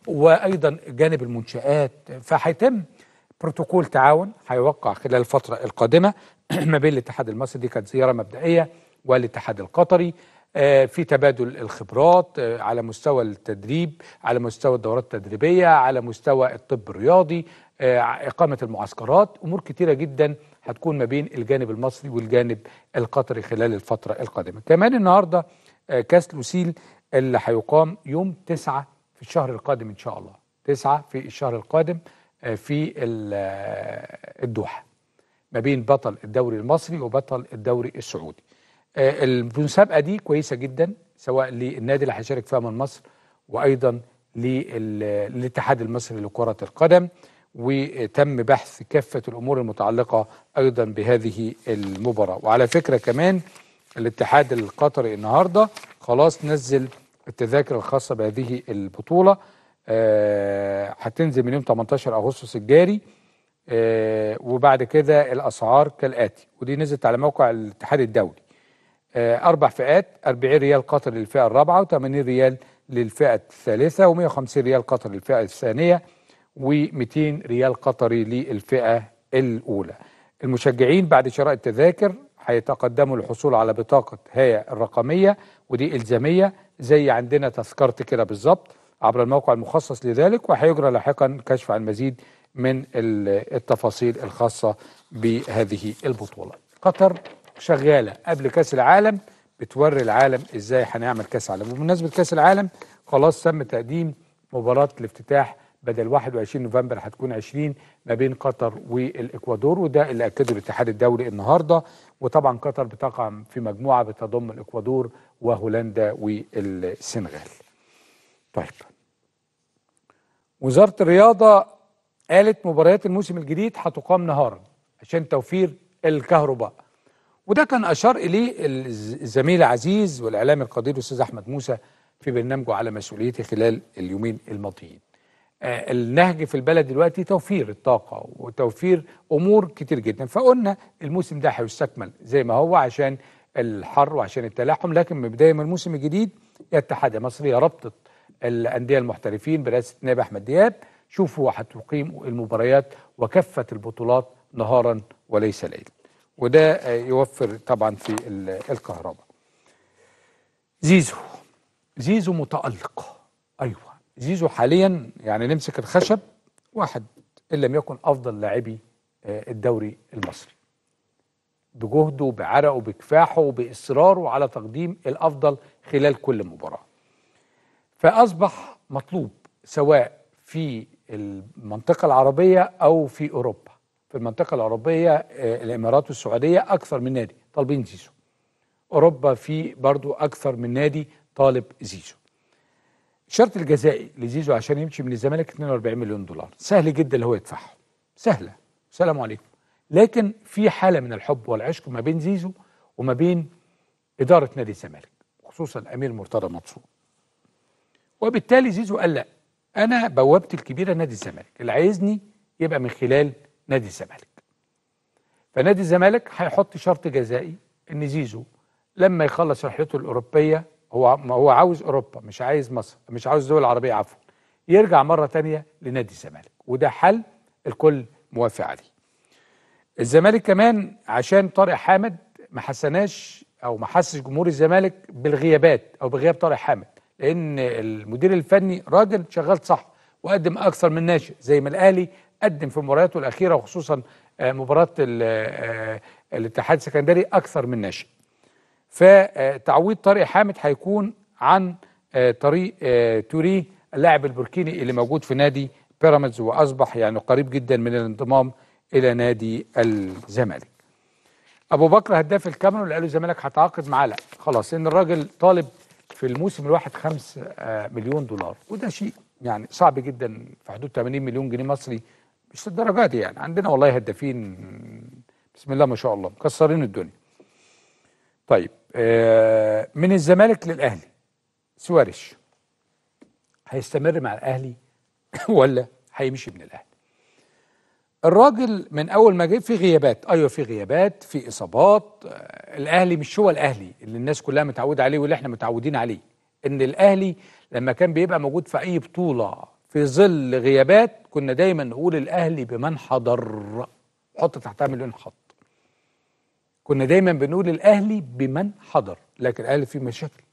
Speaker 1: وايضا جانب المنشآت. فهيتم بروتوكول تعاون هيوقع خلال الفتره القادمه ما بين الاتحاد المصري، دي كانت زياره مبدئيه، والاتحاد القطري في تبادل الخبرات على مستوى التدريب، على مستوى الدورات التدريبيه، على مستوى الطب الرياضي، إقامة المعسكرات. أمور كتيرة جدا هتكون ما بين الجانب المصري والجانب القطري خلال الفترة القادمة. كمان النهاردة كاس لوسيل اللي هيقام يوم 9 في الشهر القادم إن شاء الله، 9 في الشهر القادم في الدوحة، ما بين بطل الدوري المصري وبطل الدوري السعودي. المسابقة دي كويسة جدا، سواء للنادي اللي هيشارك فيها من مصر، وأيضا للاتحاد المصري لكرة القدم، وتم بحث كافة الأمور المتعلقة أيضا بهذه المباراة. وعلى فكرة كمان الاتحاد القطري النهاردة خلاص نزل التذاكر الخاصة بهذه البطولة، هتنزل من يوم 18 أغسطس الجاري، وبعد كده الأسعار كالآتي، ودي نزلت على موقع الاتحاد الدولي. 4 فئات، 40 ريال قطري للفئة الرابعة، و80 ريال للفئة الثالثة، و150 ريال قطري للفئة الثانية، و200 ريال قطري للفئة الأولى. المشجعين بعد شراء التذاكر هيتقدموا للحصول على بطاقة هيئة الرقمية، ودي إلزامية زي عندنا تذكرة كده بالظبط، عبر الموقع المخصص لذلك، وهيجرى لاحقا كشف عن مزيد من التفاصيل الخاصة بهذه البطولة. قطر شغالة قبل كأس العالم بتوري العالم ازاي هنعمل كأس العالم. وبمناسبة كأس العالم خلاص تم تقديم مباراة الافتتاح، بدل 21 نوفمبر هتكون 20، ما بين قطر والإكوادور، وده اللي أكده الاتحاد الدولي النهاردة. وطبعا قطر بتقع في مجموعة بتضم الإكوادور وهولندا والسنغال. طيب، وزارة الرياضة قالت مباريات الموسم الجديد هتقام نهارا عشان توفير الكهرباء، وده كان أشار إليه الزميل عزيز والإعلامي القدير الأستاذ أحمد موسى في برنامجه على مسؤوليتي خلال اليومين الماضيين. النهج في البلد دلوقتي توفير الطاقة وتوفير أمور كتير جدا، فقلنا الموسم ده هيستكمل زي ما هو عشان الحر وعشان التلاحم، لكن من بداية من الموسم الجديد يا اتحاد مصر يا رابطة الأندية المحترفين برئاسة النائب أحمد دياب شوفوا هتقيم المباريات وكافة البطولات نهارا وليس ليلا، وده يوفر طبعا في الكهرباء. زيزو متألق، أيوه زيزو حاليا يعني نمسك الخشب، واحد إن لم يكن أفضل لاعبي الدوري المصري، بجهده بعرقه بكفاحه بإصراره على تقديم الأفضل خلال كل مباراة. فأصبح مطلوب سواء في المنطقة العربية أو في أوروبا. في المنطقة العربية الإمارات والسعودية أكثر من نادي طالبين زيزو، أوروبا في برضو أكثر من نادي طالب زيزو. الشرط الجزائي لزيزو عشان يمشي من الزمالك 42 مليون دولار، سهل جدا اللي هو يدفعهم، سهلة، سلام عليكم. لكن في حالة من الحب والعشق ما بين زيزو وما بين إدارة نادي الزمالك، خصوصا الأمير مرتضى منصور، وبالتالي زيزو قال لا، أنا بوابتي الكبيرة نادي الزمالك، اللي عايزني يبقى من خلال نادي الزمالك. فنادي الزمالك هيحط شرط جزائي ان زيزو لما يخلص رحلته الأوروبية، هو عاوز أوروبا، مش عايز مصر، مش عاوز الدول العربية عفوا، يرجع مرة تانية لنادي الزمالك، وده حل الكل موافق عليه. الزمالك كمان عشان طارق حامد ما حسناش او ما حسش جمهور الزمالك بالغيابات او بغياب طارق حامد، لان المدير الفني راجل شغال صح وقدم اكثر من ناشئ، زي ما الاهلي قدم في مبارياته الاخيره وخصوصا مباراه الاتحاد السكندري اكثر من ناشئ. فتعويض طارق حامد هيكون عن طريق توريه اللاعب البوركيني اللي موجود في نادي بيراميدز، واصبح يعني قريب جدا من الانضمام الى نادي الزمالك. ابو بكر هداف الكاميرون اللي قالوا الزمالك هتعاقد معاه، لا خلاص، ان الراجل طالب في الموسم الواحد 5 مليون دولار، وده شيء يعني صعب جدا، في حدود 80 مليون جنيه مصري، مش الدرجات دي يعني. عندنا والله هدافين بسم الله ما شاء الله مكسرين الدنيا. طيب من الزمالك للاهلي، سواريش هيستمر مع الاهلي ولا هيمشي من الاهلي؟ الراجل من اول ما جه في غيابات، ايوه في غيابات، في اصابات. الاهلي مش هو الاهلي اللي الناس كلها متعوده عليه واللي احنا متعودين عليه، ان الاهلي لما كان بيبقى موجود في اي بطوله في ظل غيابات كنا دايما نقول الاهلي بمن حضر، حط تحتها مليون خط. كنا دايما بنقول الاهلي بمن حضر، لكن الاهلي فيه مشاكل.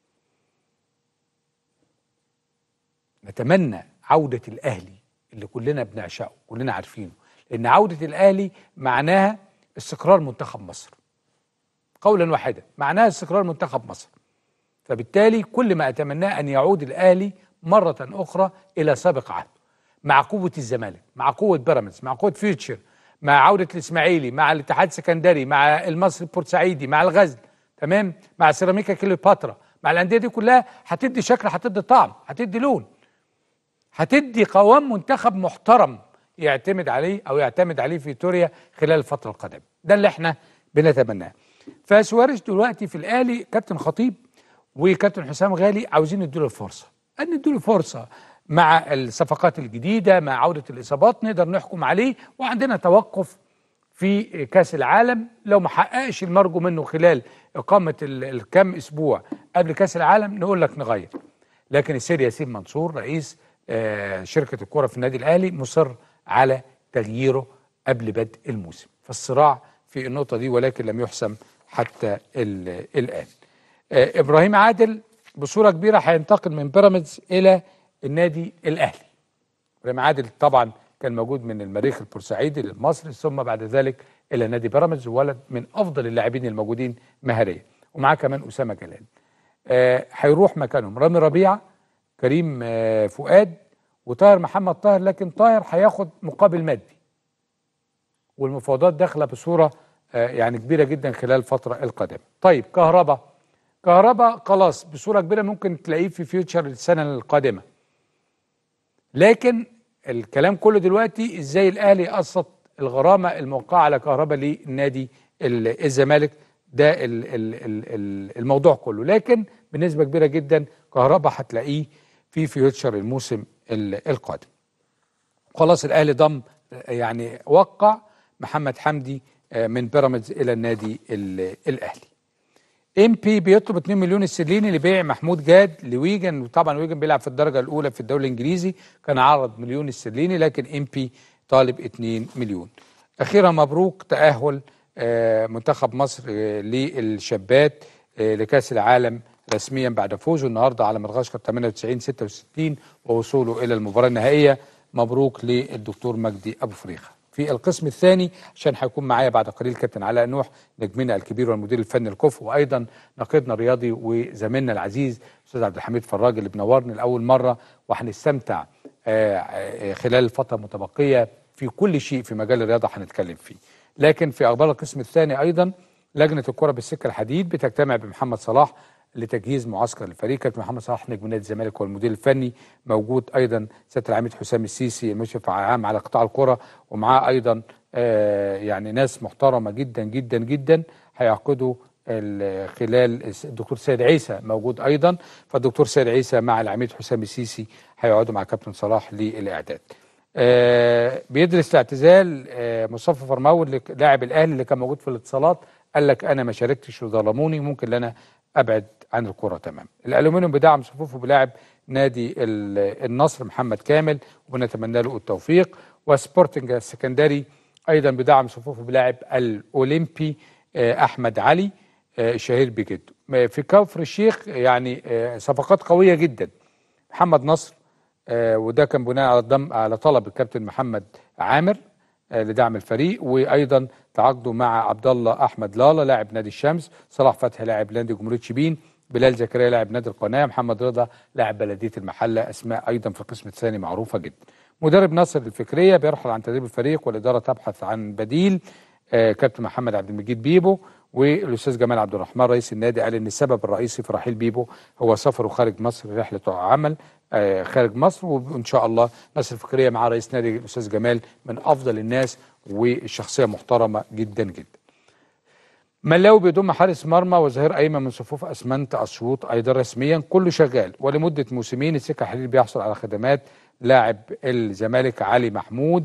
Speaker 1: نتمنى عودة الاهلي اللي كلنا بنعشقه كلنا عارفينه، لان عودة الاهلي معناها استقرار منتخب مصر قولا واحدا، معناها استقرار منتخب مصر. فبالتالي كل ما اتمناه ان يعود الاهلي مرة اخرى الى سابق عهده، مع قوة الزمالك، مع قوة بيراميدز، مع قوة فيوتشر، مع عودة الاسماعيلي، مع الاتحاد السكندري، مع المصري البورسعيدي، مع الغزل، تمام، مع سيراميكا كليوباترا، مع الانديه دي كلها. هتدي شكل، هتدي طعم، هتدي لون، هتدي قوام منتخب محترم يعتمد عليه فيتوريا خلال الفتره القادمه. ده اللي احنا بنتمناه. فسواريز دلوقتي في الاهلي كابتن خطيب وكابتن حسام غالي عاوزين يدوا له الفرصه، ان يدوا له فرصه مع الصفقات الجديده، مع عوده الاصابات نقدر نحكم عليه. وعندنا توقف في كاس العالم، لو ما حققش المرجو منه خلال اقامه الكام اسبوع قبل كاس العالم نقول لك نغير. لكن السيد ياسين منصور رئيس شركه الكره في النادي الاهلي مصر على تغييره قبل بدء الموسم. فالصراع في النقطه دي ولكن لم يحسم حتى الان. ابراهيم عادل بصوره كبيره هينتقل من بيراميدز الى النادي الاهلي. ابراهيم عادل طبعا كان موجود من المريخ البورسعيدي للمصري، ثم بعد ذلك الى نادي بيراميدز، وولد من افضل اللاعبين الموجودين مهاريا، ومعاه كمان اسامه جلال. هيروح مكانهم رامي ربيعه، كريم فؤاد، وطاهر محمد طاهر، لكن طاهر هياخد مقابل مادي، والمفاوضات داخله بصوره يعني كبيره جدا خلال الفتره القادمه. طيب كهربا خلاص بصوره كبيره ممكن تلاقيه في فيوتشر السنه القادمه، لكن الكلام كله دلوقتي ازاي الاهلي يقسط الغرامه الموقعه على كهربا لنادي الزمالك. ده الموضوع كله، لكن بنسبه كبيره جدا كهربا هتلاقيه في فيوتشر الموسم القادم. خلاص الاهلي ضم يعني وقع محمد حمدي من بيراميدز الى النادي الاهلي. ام بي بيطلب 2 مليون استرليني لبيع محمود جاد لويجن، وطبعا ويجن بيلعب في الدرجه الاولى في الدوري الانجليزي، كان عرض مليون استرليني لكن ام بي طالب 2 مليون. اخيرا مبروك تاهل منتخب مصر للشابات لكاس العالم رسميا بعد فوزه النهارده على مدغشقر 98-66 ووصوله الى المباراه النهائيه. مبروك للدكتور مجدي ابو فريخه. في القسم الثاني عشان هيكون معايا بعد قليل كابتن علاء نوح نجمنا الكبير والمدير الفني الكفء، وايضا نقيدنا الرياضي وزميلنا العزيز استاذ عبد الحميد فراج اللي بنورني لاول مره، وهنستمتع خلال الفتره المتبقيه في كل شيء في مجال الرياضه هنتكلم فيه. لكن في اخبار القسم الثاني ايضا لجنه الكره بالسكه الحديد بتجتمع بمحمد صلاح لتجهيز معسكر الفريق. كابتن محمد صلاح نجم نادي الزمالك والمدير الفني، موجود ايضا سياده العميد حسام السيسي المشرف العام على قطاع الكره، ومعاه ايضا يعني ناس محترمه جدا جدا جدا هيعقدوا خلال الدكتور سيد عيسى موجود ايضا. فالدكتور سيد عيسى مع العميد حسام السيسي هيقعدوا مع كابتن صلاح للاعداد. بيدرس الاعتزال مصطفى فرماوي لاعب الاهلي اللي كان موجود في الاتصالات، قال لك انا ما شاركتش وظلموني، ممكن انا ابعد عن الكره تمام. الالومنيوم بدعم صفوفه بلاعب نادي النصر محمد كامل وبنتمنى له التوفيق. وسبورتنج السكندري ايضا بدعم صفوفه بلاعب الاولمبي احمد علي الشهير بجده. في كفر الشيخ يعني صفقات قويه جدا. محمد نصر وده كان بناء على طلب الكابتن محمد عامر لدعم الفريق، وايضا تعاقدوا مع عبد الله احمد لالا لاعب نادي الشمس، صلاح فتحي لاعب نادي جمهوريه شبين، بلال زكريا لاعب نادي القناه، محمد رضا لاعب بلديه المحله، اسماء ايضا في القسم الثاني معروفه جدا. مدرب نصر الفكريه بيرحل عن تدريب الفريق والاداره تبحث عن بديل. كابتن محمد عبد المجيد بيبو، والاستاذ جمال عبد الرحمن رئيس النادي قال ان السبب الرئيسي في رحيل بيبو هو سفره خارج مصر، رحله عمل خارج مصر، وان شاء الله نصر الفكريه مع رئيس نادي الاستاذ جمال من افضل الناس والشخصيه محترمه جدا جدا. ملاوي بيضم حارس مرمى وظهير ايمن من صفوف اسمنت اسيوط ايضا رسميا، كله شغال ولمده موسمين. السكه الحديد بيحصل على خدمات لاعب الزمالك علي محمود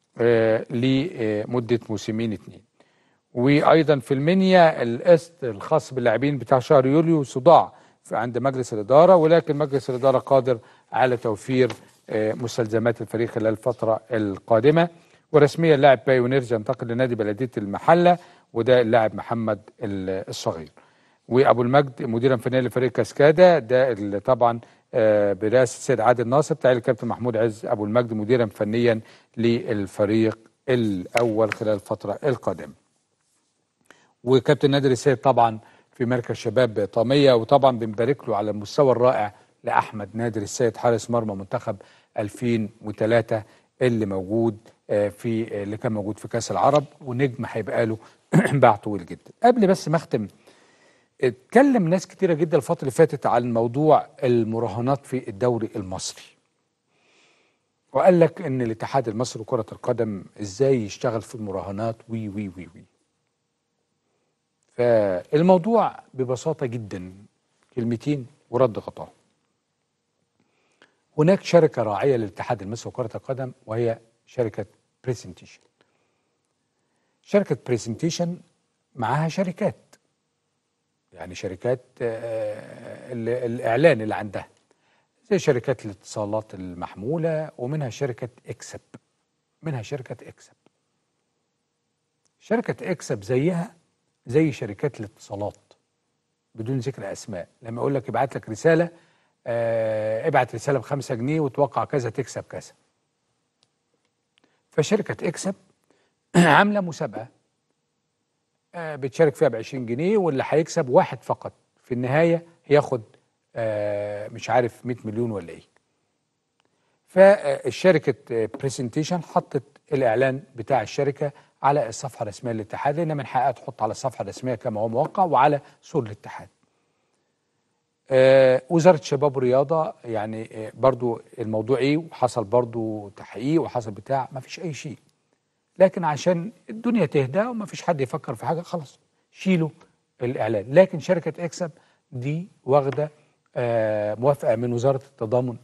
Speaker 1: لمده موسمين 2. وايضا في المنيا القسط الخاص باللاعبين بتاع شهر يوليو صداع عند مجلس الاداره، ولكن مجلس الاداره قادر على توفير مستلزمات الفريق خلال الفترة القادمة. ورسميا لاعب بايونيرز ينتقل لنادي بلدية المحلة، وده اللاعب محمد الصغير. وأبو المجد مديرا فنيا لفريق كاسكادا، ده اللي طبعا برئاسة السيد عادل ناصر، تعالى الكابتن محمود عز أبو المجد مديرا فنيا للفريق الأول خلال الفترة القادمة. وكابتن نادر السيد طبعا في مركز شباب طامية، وطبعا بنبارك له على المستوى الرائع لأحمد نادر السيد حارس مرمى منتخب 2003 اللي موجود اللي كان موجود في كأس العرب، ونجم هيبقى له باع طويل جدا. قبل بس ما اختم، اتكلم ناس كتيرة جدا الفترة اللي فاتت عن موضوع المراهنات في الدوري المصري، وقال لك ان الاتحاد المصري لكرة القدم ازاي يشتغل في المراهنات وي وي وي وي. فالموضوع ببساطة جدا كلمتين ورد غطاه. هناك شركة راعية للاتحاد المصري لكرة القدم، وهي شركة بريزنتيشن. شركة بريزنتيشن معاها شركات، يعني شركات الإعلان اللي عندها زي شركات الاتصالات المحمولة، ومنها شركة إكسب. شركة إكسب زيها زي شركات الاتصالات بدون ذكر أسماء. لما أقول لك ابعت لك رسالة، ابعت رسالة ب5 جنيه وتوقع كذا تكسب كذا. فشركة إكسب عاملة مسابقة بتشارك فيها ب20 جنيه، واللي هيكسب واحد فقط في النهاية ياخد مش عارف 100 مليون ولا ايه. فالشركة بريزنتيشن حطت الإعلان بتاع الشركة على الصفحة الرسمية للاتحاد، لأن من حقها تحط على الصفحة الرسمية كما هو موقع وعلى سور الاتحاد. وزارة الشباب والرياضة يعني برضو الموضوع ايه، وحصل برضو تحقيق وحصل بتاع، ما فيش أي شيء. لكن عشان الدنيا تهدى وما فيش حد يفكر في حاجة، خلاص شيلوا الإعلان. لكن شركة إكسب دي واخدة موافقة من وزارة التضامن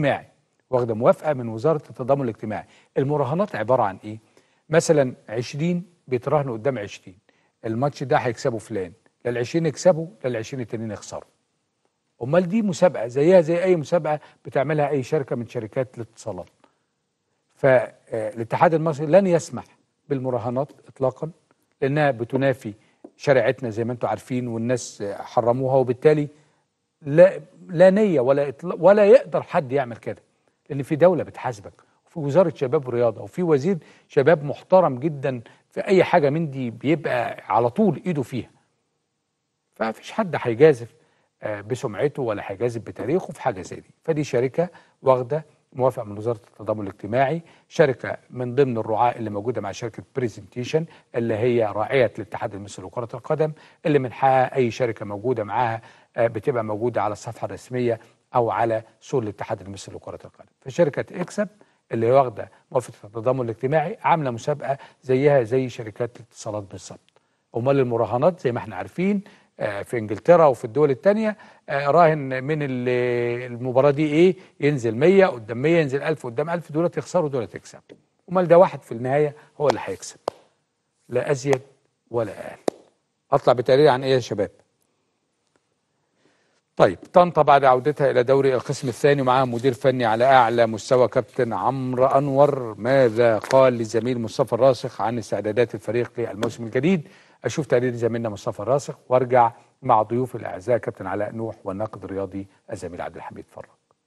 Speaker 1: الاجتماعي. المراهنات عبارة عن إيه؟ مثلا 20 بيتراهنوا قدام 20، الماتش ده هيكسبوا فلان، ل20 يكسبوا ل20 التانيين يخسروا. أمال دي مسابقة زيها زي أي مسابقة بتعملها أي شركة من شركات الاتصالات. فالاتحاد المصري لن يسمح بالمراهنات اطلاقا، لانها بتنافي شريعتنا زي ما انتم عارفين، والناس حرموها، وبالتالي لا نيه ولا يقدر حد يعمل كده، لان في دوله بتحاسبك، وفي وزاره شباب ورياضه، وفي وزير شباب محترم جدا، في اي حاجه من دي بيبقى على طول ايده فيها. فمفيش حد هيجازف بسمعته ولا هيجازف بتاريخه في حاجه زي دي. فدي شركه واخده موافقة من وزارة التضامن الاجتماعي، شركة من ضمن الرعاة اللي موجودة مع شركة بريزنتيشن اللي هي راعية الاتحاد المصري لكرة القدم، اللي من حقها أي شركة موجودة معاها بتبقى موجودة على الصفحة الرسمية أو على سور الاتحاد المصري لكرة القدم. فشركة إكسب اللي هي واخدة موافقة التضامن الاجتماعي عاملة مسابقة زيها زي شركات الاتصالات بالظبط. أمال المراهنات زي ما احنا عارفين في انجلترا وفي الدول الثانيه، راهن من المباراه دي ايه، ينزل 100 قدام 100، ينزل 1000 قدام 1000، دولت يخسروا دولت يكسب. امال ده واحد في النهايه هو اللي هيكسب، لا ازيد ولا اقل. اطلع بتقرير عن ايه يا شباب؟ طيب، طنطا بعد عودتها الى دوري القسم الثاني معاها مدير فني على اعلى مستوى كابتن عمرو انور. ماذا قال للزميل مصطفى الراسخ عن استعدادات الفريق للموسم الجديد؟ اشوف تقرير زميلنا مصطفى الراسخ وارجع مع ضيوف الاعزاء كابتن علاء نوح والناقد الرياضي الزميل عبد الحميد فرج.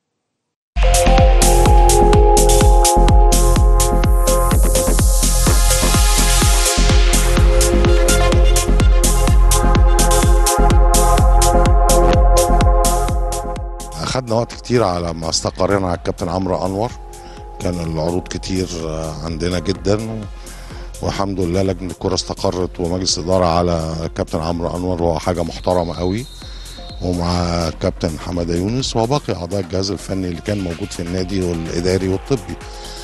Speaker 4: أخدنا وقت كتير على ما استقرينا على الكابتن عمرو أنور، كان العروض كتير عندنا جدا، والحمد لله لجنة الكرة استقرت ومجلس الإدارة على الكابتن عمرو أنور، وهو حاجة محترمة قوي، ومع كابتن حمادة يونس وباقي أعضاء الجهاز الفني اللي كان موجود في النادي والإداري والطبي،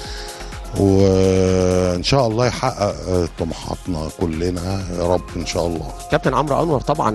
Speaker 4: وان شاء الله يحقق طموحاتنا كلنا يا رب ان شاء الله.
Speaker 5: كابتن عمرو انور طبعا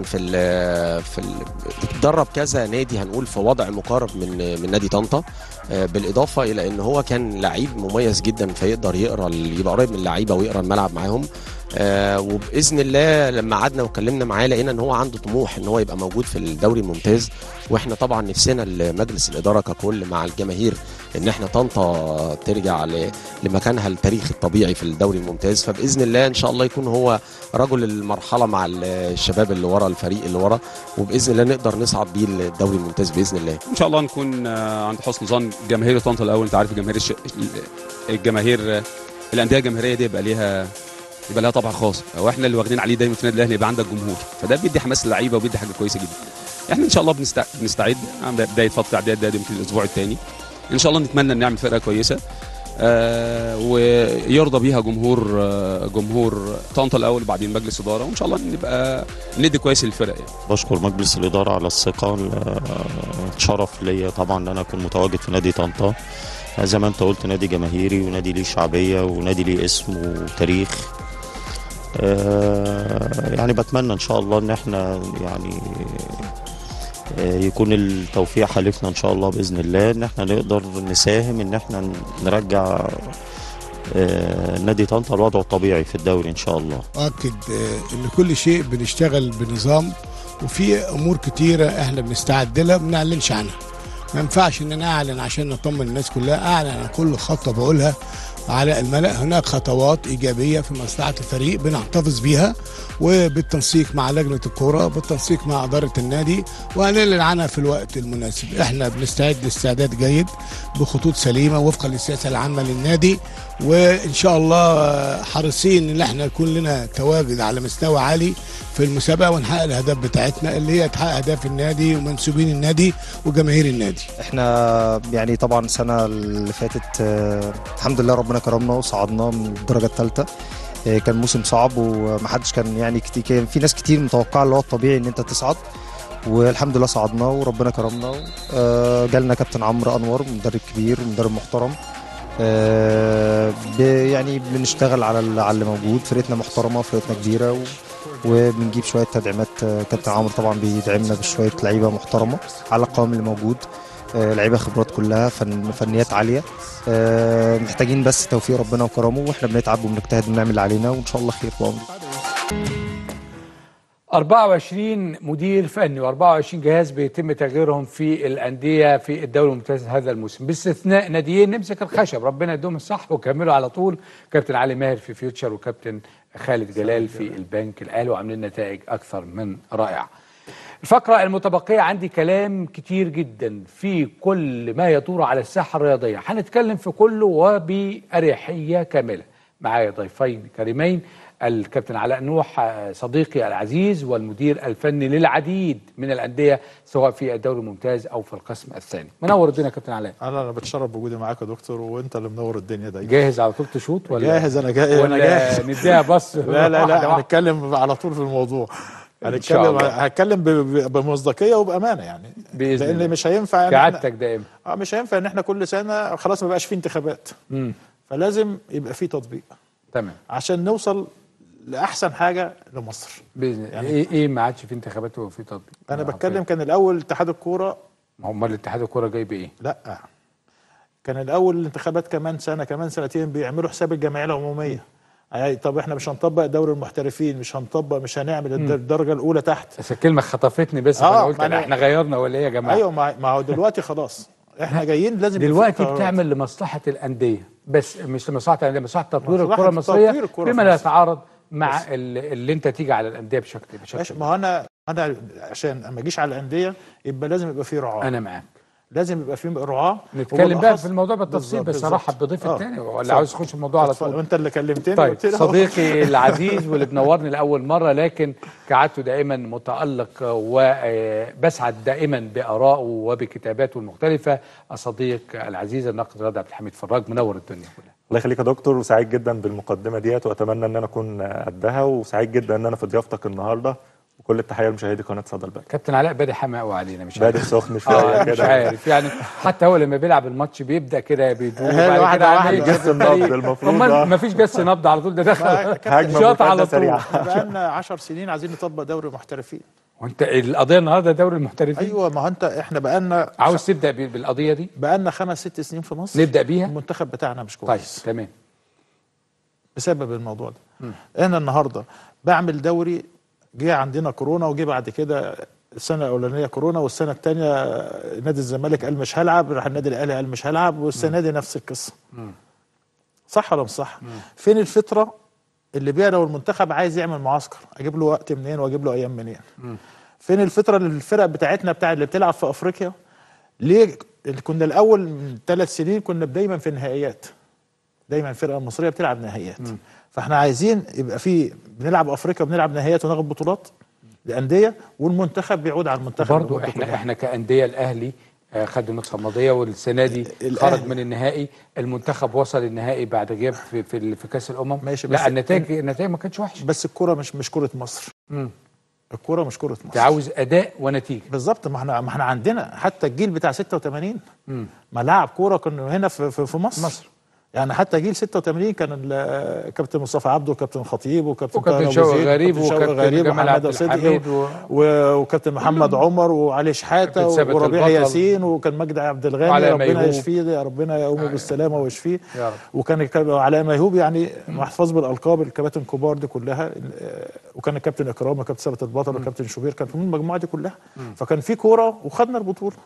Speaker 5: بتدرب كذا نادي، هنقول في وضع مقارب من نادي طنطا، بالاضافه الى ان هو كان لعيب مميز جدا، فيقدر يبقى قريب من اللعيبه ويقرا الملعب معاهم. وباذن الله لما قعدنا واتكلمنا معاه لقينا ان هو عنده طموح ان هو يبقى موجود في الدوري الممتاز، واحنا طبعا نفسنا لمجلس الاداره ككل مع الجماهير ان احنا طنطا ترجع لمكانها التاريخي الطبيعي في الدوري الممتاز. فباذن الله ان شاء الله يكون هو رجل المرحله مع الشباب اللي ورا، الفريق اللي ورا، وباذن الله نقدر نصعد بيه الدوري الممتاز باذن الله.
Speaker 6: ان شاء الله نكون عند حسن ظن جماهير طنطا الاول. انت عارف الجماهير الانديه الجماهيريه دي يبقى لها طبع خاص، واحنا اللي واخدين عليه دايما في النادي الاهلي يبقى عندك جمهور، فده بيدي حماس للعيبه وبيدي حاجه كويسه جدا. احنا ان شاء الله بنستعد بدايه فتره اعداد ده يمكن الاسبوع الثاني، ان شاء الله نتمنى ان نعمل فرقه كويسه ويرضى بيها جمهور طنطا الاول وبعدين مجلس اداره، وان شاء الله نبقى ندي كويس للفرق يعني.
Speaker 7: بشكر مجلس الاداره على الثقه، شرف ليا طبعا ان انا اكون متواجد في نادي طنطا. زي ما انت قلت نادي جماهيري ونادي ليه شعبيه ونادي ليه اسم وتاريخ. يعني بتمنى ان شاء الله ان احنا يعني يكون التوفيق حالفنا ان شاء الله باذن الله، ان احنا نقدر نساهم ان احنا نرجع نادي طنطا لوضعه الطبيعي في الدوري ان شاء الله.
Speaker 8: اؤكد ان كل شيء بنشتغل بنظام، وفي امور كتيره احنا بنستعد لها ما بنعلنش عنها. ما ينفعش ان انا اعلن عشان نطمن الناس كلها، اعلن عن كل خطوه بقولها على الملأ. هناك خطوات إيجابية في مصلحة الفريق بنحتفظ بيها، وبالتنسيق مع لجنة الكرة، بالتنسيق مع إدارة النادي، وهنعلن عنها في الوقت المناسب. احنا بنستعد استعداد جيد بخطوط سليمة وفقا للسياسة العامة للنادي، وإن شاء الله حريصين إن احنا يكون لنا تواجد على مستوى عالي في المسابقة ونحقق الأهداف بتاعتنا اللي هي تحقق أهداف النادي ومنسوبين النادي وجماهير النادي.
Speaker 9: احنا يعني طبعا السنة اللي فاتت الحمد لله ربنا كرمنا وصعدنا من الدرجة الثالثة. كان موسم صعب ومحدش كان يعني كان في ناس كتير متوقعة اللي هو الطبيعي ان انت تصعد، والحمد لله صعدنا وربنا كرمنا. جالنا كابتن عمرو انور، مدرب كبير ومدرب محترم. يعني بنشتغل على اللي موجود. فرقتنا محترمة، فرقتنا كبيرة، وبنجيب شويه تدعيمات. كابتن عمرو طبعا بيدعمنا بشويه لعيبه محترمه على القوام اللي موجود، لعيبه خبرات كلها، فنيات عاليه. محتاجين بس توفيق ربنا وكرمه، واحنا بنتعب وبنجتهد ونعمل اللي علينا، وان شاء الله خير بامر.
Speaker 1: 24 مدير فني و24 جهاز بيتم تغييرهم في الانديه في الدوري الممتاز هذا الموسم، باستثناء ناديين نمسك الخشب ربنا يديهم الصح وكملوا على طول، كابتن علي ماهر في فيوتشر وكابتن خالد جلال في البنك الاهلي، وعاملين نتائج اكثر من رائعه. الفقره المتبقيه عندي كلام كتير جدا في كل ما يدور على الساحه الرياضيه، هنتكلم في كله وبأريحيه كامله. معايا ضيفين كريمين، الكابتن علاء نوح صديقي العزيز والمدير الفني للعديد من الأندية سواء في الدوري الممتاز أو في القسم الثاني. منور الدنيا كابتن علاء.
Speaker 10: أنا بتشرف بوجودي معاك يا دكتور، وأنت اللي منور الدنيا دايما.
Speaker 1: جاهز على طول تشوط ولا
Speaker 10: جاهز؟ أنا جاهز.
Speaker 1: ولا جاهز. نديها بص.
Speaker 10: لا هنتكلم على طول في الموضوع. هنتكلم بمصداقيه وبامانه يعني،
Speaker 1: بإذن
Speaker 10: لان مش هينفع
Speaker 1: كعادتك دائما.
Speaker 10: مش هينفع ان احنا كل سنه خلاص ما بقاش في انتخابات. فلازم يبقى في تطبيق.
Speaker 1: تمام.
Speaker 10: عشان نوصل لاحسن حاجه لمصر
Speaker 1: باذن الله. يعني ايه ما عادش في انتخابات وفي تطبيق؟
Speaker 10: انا بتكلم كان الاول اتحاد الكوره.
Speaker 1: ما هم الاتحاد الكوره جاي بايه؟
Speaker 10: لا، كان الاول الانتخابات كمان سنه كمان سنتين بيعملوا حساب الجمعيه العموميه. طب احنا مش هنطبق دوري المحترفين، مش هنعمل الدرجه الاولى تحت.
Speaker 1: بس الكلمه خطفتني، بس انا قلت احنا غيرنا ولا ايه يا جماعه؟
Speaker 10: ايوه، ما هو دلوقتي خلاص احنا جايين لازم
Speaker 1: دلوقتي بتعمل لمصلحه الانديه، بس مش لمصلحه الانديه، مصلحه تطوير الكره المصريه بما لا يتعارض مع اللي انت تيجي على الانديه بشكل
Speaker 10: ما هو انا عشان اما اجيش على الانديه يبقى لازم يبقى في رعاه.
Speaker 1: انا معاك،
Speaker 10: لازم يبقى في رعاه.
Speaker 1: نتكلم بقى في الموضوع بالتفصيل، بس ارحب بضيف الثاني ولا عاوز تخش الموضوع على طول؟
Speaker 10: وانت اللي كلمتني.
Speaker 1: طيب صديقي العزيز واللي بنورني لاول مره، لكن كعادته دائما متالق وبسعد دائما بارائه وبكتاباته المختلفه، الصديق العزيز الناقد رياضي عبد الحميد فراج. منور الدنيا كلها.
Speaker 11: الله يخليك يا دكتور، وسعيد جدا بالمقدمه ديت، واتمنى ان انا اكون قدها، وسعيد جدا ان انا في ضيافتك النهارده، وكل التحيه لمشاهدي قناه صدى البلد.
Speaker 1: كابتن علاء بادئ حماء قوي علينا، مش
Speaker 11: بادئ سخن شويه كده،
Speaker 1: مش عارف يعني. حتى هو لما بيلعب الماتش بيبدا كده بيدور
Speaker 10: بعد كده
Speaker 11: جس النبض المفروض.
Speaker 1: ما فيش جس نبض على طول، ده دخل شاط على طول.
Speaker 10: بقالنا 10 سنين عايزين نطبق دوري المحترفين.
Speaker 1: وانت القضيه النهارده دوري المحترفين؟
Speaker 10: ايوه، ما هو احنا بقالنا
Speaker 1: عاوز تبدا بالقضيه دي؟
Speaker 10: بقالنا 5-6 سنين في مصر
Speaker 1: نبدا بيها.
Speaker 10: المنتخب بتاعنا مش كويس.
Speaker 1: طيب تمام.
Speaker 10: بسبب الموضوع ده. احنا النهارده بعمل دوري، جه عندنا كورونا، وجه بعد كده السنه الاولانيه كورونا، والسنه الثانيه نادي الزمالك قال مش هلعب، راح النادي الاهلي قال مش هلعب، والسنه دي نفس القصه. صح ولا مش صح؟ فين الفتره اللي بيها لو المنتخب عايز يعمل معسكر اجيب له وقت منين واجيب له ايام منين؟ فين الفتره اللي الفرق بتاعتنا اللي بتلعب في افريقيا؟ ليه كنا الاول من 3 سنين كنا دايما في النهائيات، دايما الفرقه المصريه بتلعب نهائيات. فاحنا عايزين يبقى في بنلعب افريقيا وبنلعب نهائيات وناخد بطولات الانديه، والمنتخب بيعود على المنتخب.
Speaker 1: برضو احنا كانديه الاهلي خد النسخه الماضيه، والسنه دي خرج من النهائي، المنتخب وصل النهائي بعد غياب في كاس الامم.
Speaker 10: ماشي،
Speaker 1: لا النتائج ما كانتش وحشه،
Speaker 10: بس الكره مش كره مصر. الكوره مش كره مصر.
Speaker 1: انت عاوز اداء ونتيجه.
Speaker 10: بالظبط. ما احنا عندنا حتى الجيل بتاع 86 ما لعب كوره كنا هنا في مصر. يعني حتى جيل 86 كان الكابتن مصطفى عبده وكابتن خطيب وكابتن
Speaker 1: شوقي غريب
Speaker 10: وكابتن محمد صدقي وكابتن محمد عمر وعلي شحاته وربيع ياسين، وكان مجدي عبد الغني ربنا يشفيه، ربنا يقومه بالسلامه ويشفيه، وكان علاء ميهوب، يعني محفوظ بالالقاب الكباتن الكبار دي كلها، وكان الكابتن اكرام وكابتن ثابت البطل وكابتن شوبير، كان في المجموعه دي كلها. فكان في كوره وخدنا البطوله.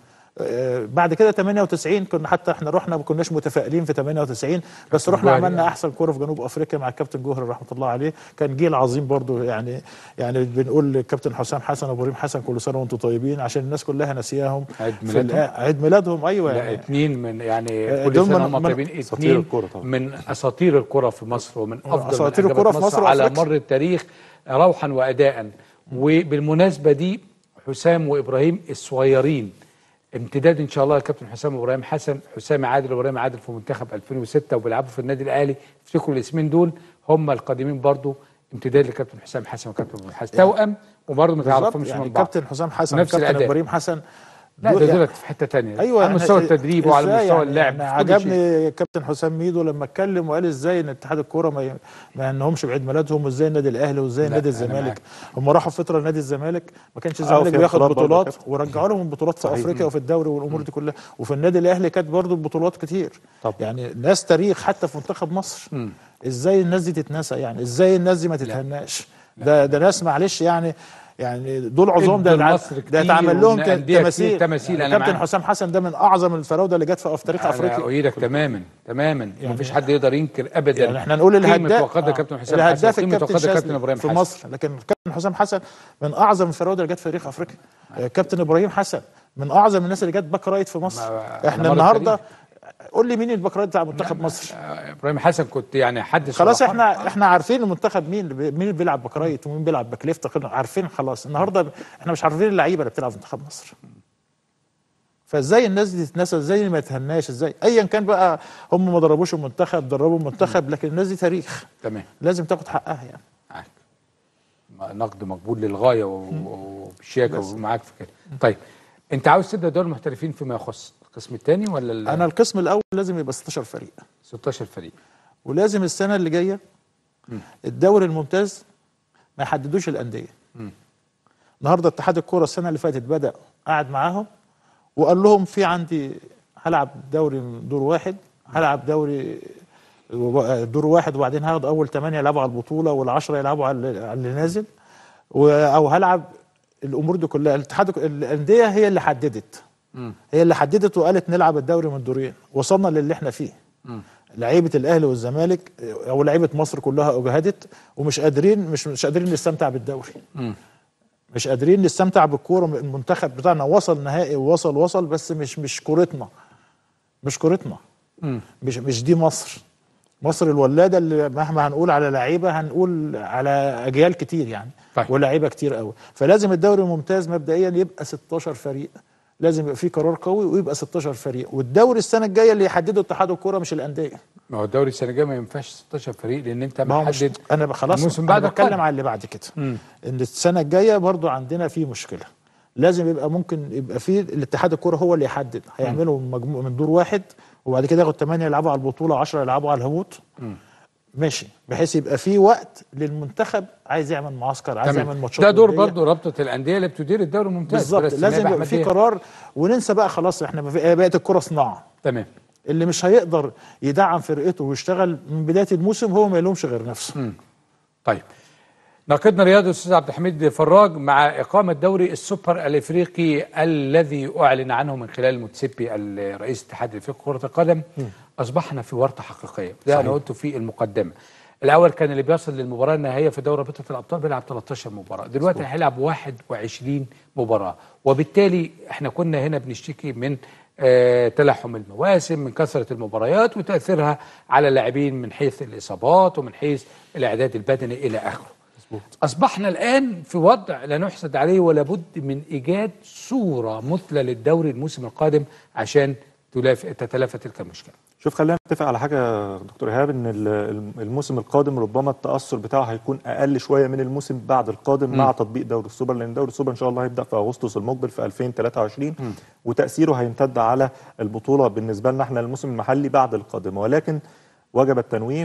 Speaker 10: بعد كده 98 كنا حتى احنا رحنا ما كناش متفائلين في 98، بس رحنا عملنا احسن كوره في جنوب افريقيا مع الكابتن جوهر رحمه الله عليه. كان جيل عظيم برضو، يعني بنقول للكابتن حسام حسن وابراهيم حسن كل سنه وانتم طيبين، عشان الناس كلها ناسياهم. عيد ميلادهم. ايوه،
Speaker 1: لا اتنين من يعني كل سنه هم طيبين. اتنين من اساطير الكره في مصر، ومن افضل
Speaker 10: اساطير الكره في مصر
Speaker 1: على مر التاريخ روحا واداء. وبالمناسبه دي حسام وابراهيم الصغيرين امتداد ان شاء الله الكابتن حسام وابراهيم حسن، حسام عادل وابراهيم عادل في منتخب 2006 وبيلعبوا في النادي الاهلي. افتكروا الاسمين دول هم القادمين برضو امتداد لكابتن حسام حسن وكابتن ابراهيم حسن، توأم وبرضه ما تعرفهمش
Speaker 10: يعني
Speaker 1: من بعض.
Speaker 10: كابتن حسام حسن وكابتن ابراهيم حسن
Speaker 1: لا ده دولت في حته ثانيه.
Speaker 10: ايوه،
Speaker 1: على مستوى التدريب وعلى مستوى اللعب.
Speaker 10: عجبني كابتن حسام ميدو لما اتكلم وقال ازاي ان اتحاد الكوره ما انهمش بعيد ميلادهم، وازاي النادي الاهلي وازاي نادي الزمالك. هم راحوا فتره نادي الزمالك ما كانش الزمالك بياخد بطولات، ورجعوا لهم البطولات في افريقيا وفي الدوري والامور دي كلها. وفي النادي الاهلي كانت برضو البطولات كتير. يعني ناس تاريخ حتى في منتخب مصر. ازاي الناس دي تتنسى؟ يعني ازاي الناس دي ما تتهناش؟ ده ناس معلش يعني دول عظام، ده اتعمل لهم تماثيل. كابتن حسام حسن ده من اعظم الفراوده اللي جت في تاريخ افريقيا.
Speaker 1: انا اؤيدك تماما يعني مفيش حد يقدر ينكر ابدا.
Speaker 10: يعني احنا نقول الهداف
Speaker 1: كابتن حسام حسن،
Speaker 10: الكابتن كابتن ابراهيم في مصر، لكن كابتن حسام حسن من اعظم الفراوده اللي جت في تاريخ افريقيا. كابتن ابراهيم حسن من اعظم الناس اللي جت باك رايت في مصر. احنا النهارده قول لي مين الباك رايت بتاع منتخب مصر؟
Speaker 1: ابراهيم حسن كنت يعني حدث
Speaker 10: خلاص. احنا عارفين المنتخب مين اللي بيلعب باك رايت ومين بيلعب باك ليفت، عارفين خلاص. النهارده احنا مش عارفين اللعيبه اللي بتلعب في منتخب مصر. فازاي الناس دي تتنسى؟ ازاي ما يتهناش؟ ازاي ايا كان بقى هم ما ضربوش المنتخب، دربوا المنتخب، لكن الناس دي تاريخ.
Speaker 1: تمام،
Speaker 10: لازم تاخد حقها. يعني
Speaker 1: نقد مقبول للغايه وبشياكه ومعاك في كده. طيب انت عاوز تبدا دور المحترفين فيما يخص القسم الثاني ولا
Speaker 10: انا القسم الاول لازم يبقى 16 فريق.
Speaker 1: 16 فريق.
Speaker 10: ولازم السنه اللي جايه الدوري الممتاز ما يحددوش الانديه. النهارده اتحاد الكوره السنه اللي فاتت بدا قعد معاهم وقال لهم في عندي هلعب دوري دور واحد، هلعب دوري دور واحد، وبعدين هاخد اول 8 يلعبوا على البطوله وال10 يلعبوا على اللي نازل، او هلعب الامور دي كلها. الانديه هي اللي حددت. هي اللي حددت وقالت نلعب الدوري من دورين. وصلنا للي احنا فيه. لعيبه الاهلي والزمالك او لعيبه مصر كلها اجهدت ومش قادرين مش قادرين نستمتع بالدوري. مش قادرين نستمتع بالكوره. المنتخب بتاعنا وصل نهائي ووصل بس مش كورتنا. مش كورتنا. مش دي مصر الولاده اللي مهما هنقول على لعيبه هنقول على اجيال كتير يعني.
Speaker 1: طيب.
Speaker 10: ولاعيبه كتير قوي. فلازم الدوري الممتاز مبدئيا يبقى 16 فريق. لازم يبقى فيه قرار قوي ويبقى 16 فريق. والدوري السنه الجايه اللي يحدده اتحاد الكوره مش الانديه.
Speaker 1: ما هو الدوري السنه الجايه ما ينفعش 16 فريق لان انت محدد.
Speaker 10: انا خلاص انا بتكلم على اللي بعد كده. ان السنه الجايه برضو عندنا فيه مشكله. لازم يبقى ممكن يبقى فيه الاتحاد الكوره هو اللي يحدد. هيعملوا مجموعه من دور واحد وبعد كده ياخد 8 يلعبوا على البطوله 10 يلعبوا على الهبوط. ماشي، بحيث يبقى في وقت للمنتخب عايز يعمل معسكر، عايز يعمل ماتشات.
Speaker 1: ده دور برضه رابطه الانديه اللي بتدير الدوري الممتاز.
Speaker 10: بالظبط. لازم يبقى في قرار وننسى بقى خلاص. احنا بقت الكره صناعه.
Speaker 1: تمام.
Speaker 10: اللي مش هيقدر يدعم فرقته ويشتغل من بدايه الموسم هو ما يلومش غير نفسه.
Speaker 1: طيب ناقدنا الرياضي الاستاذ عبد الحميد فراج، مع اقامه دوري السوبر الافريقي الذي اعلن عنه من خلال متسبي رئيس اتحاد الافريقي كره القدم، اصبحنا في ورطه حقيقيه. ده انا قلته في المقدمه. الاول كان اللي بيصل للمباراه النهائيه في دوري رابطه الابطال بيلعب 13 مباراه، دلوقتي هيلعب 21 مباراه، وبالتالي احنا كنا هنا بنشتكي من تلاحم المواسم، من كثره المباريات وتاثيرها على اللاعبين من حيث الاصابات ومن حيث الاعداد البدني الى اخره. أصبحنا الآن في وضع لا نحسد عليه، ولا بد من إيجاد صورة مثلى للدوري الموسم القادم عشان تتلافى تلك المشكلة.
Speaker 11: شوف، خلينا نتفق على حاجة دكتور إيهاب، إن الموسم القادم ربما التأثر بتاعه هيكون أقل شوية من الموسم بعد القادم مع تطبيق دوري السوبر، لأن دوري السوبر إن شاء الله هيبدأ في أغسطس المقبل في 2023 وتأثيره هيمتد على البطولة بالنسبة لنا احنا الموسم المحلي بعد القادم. ولكن وجب التنويه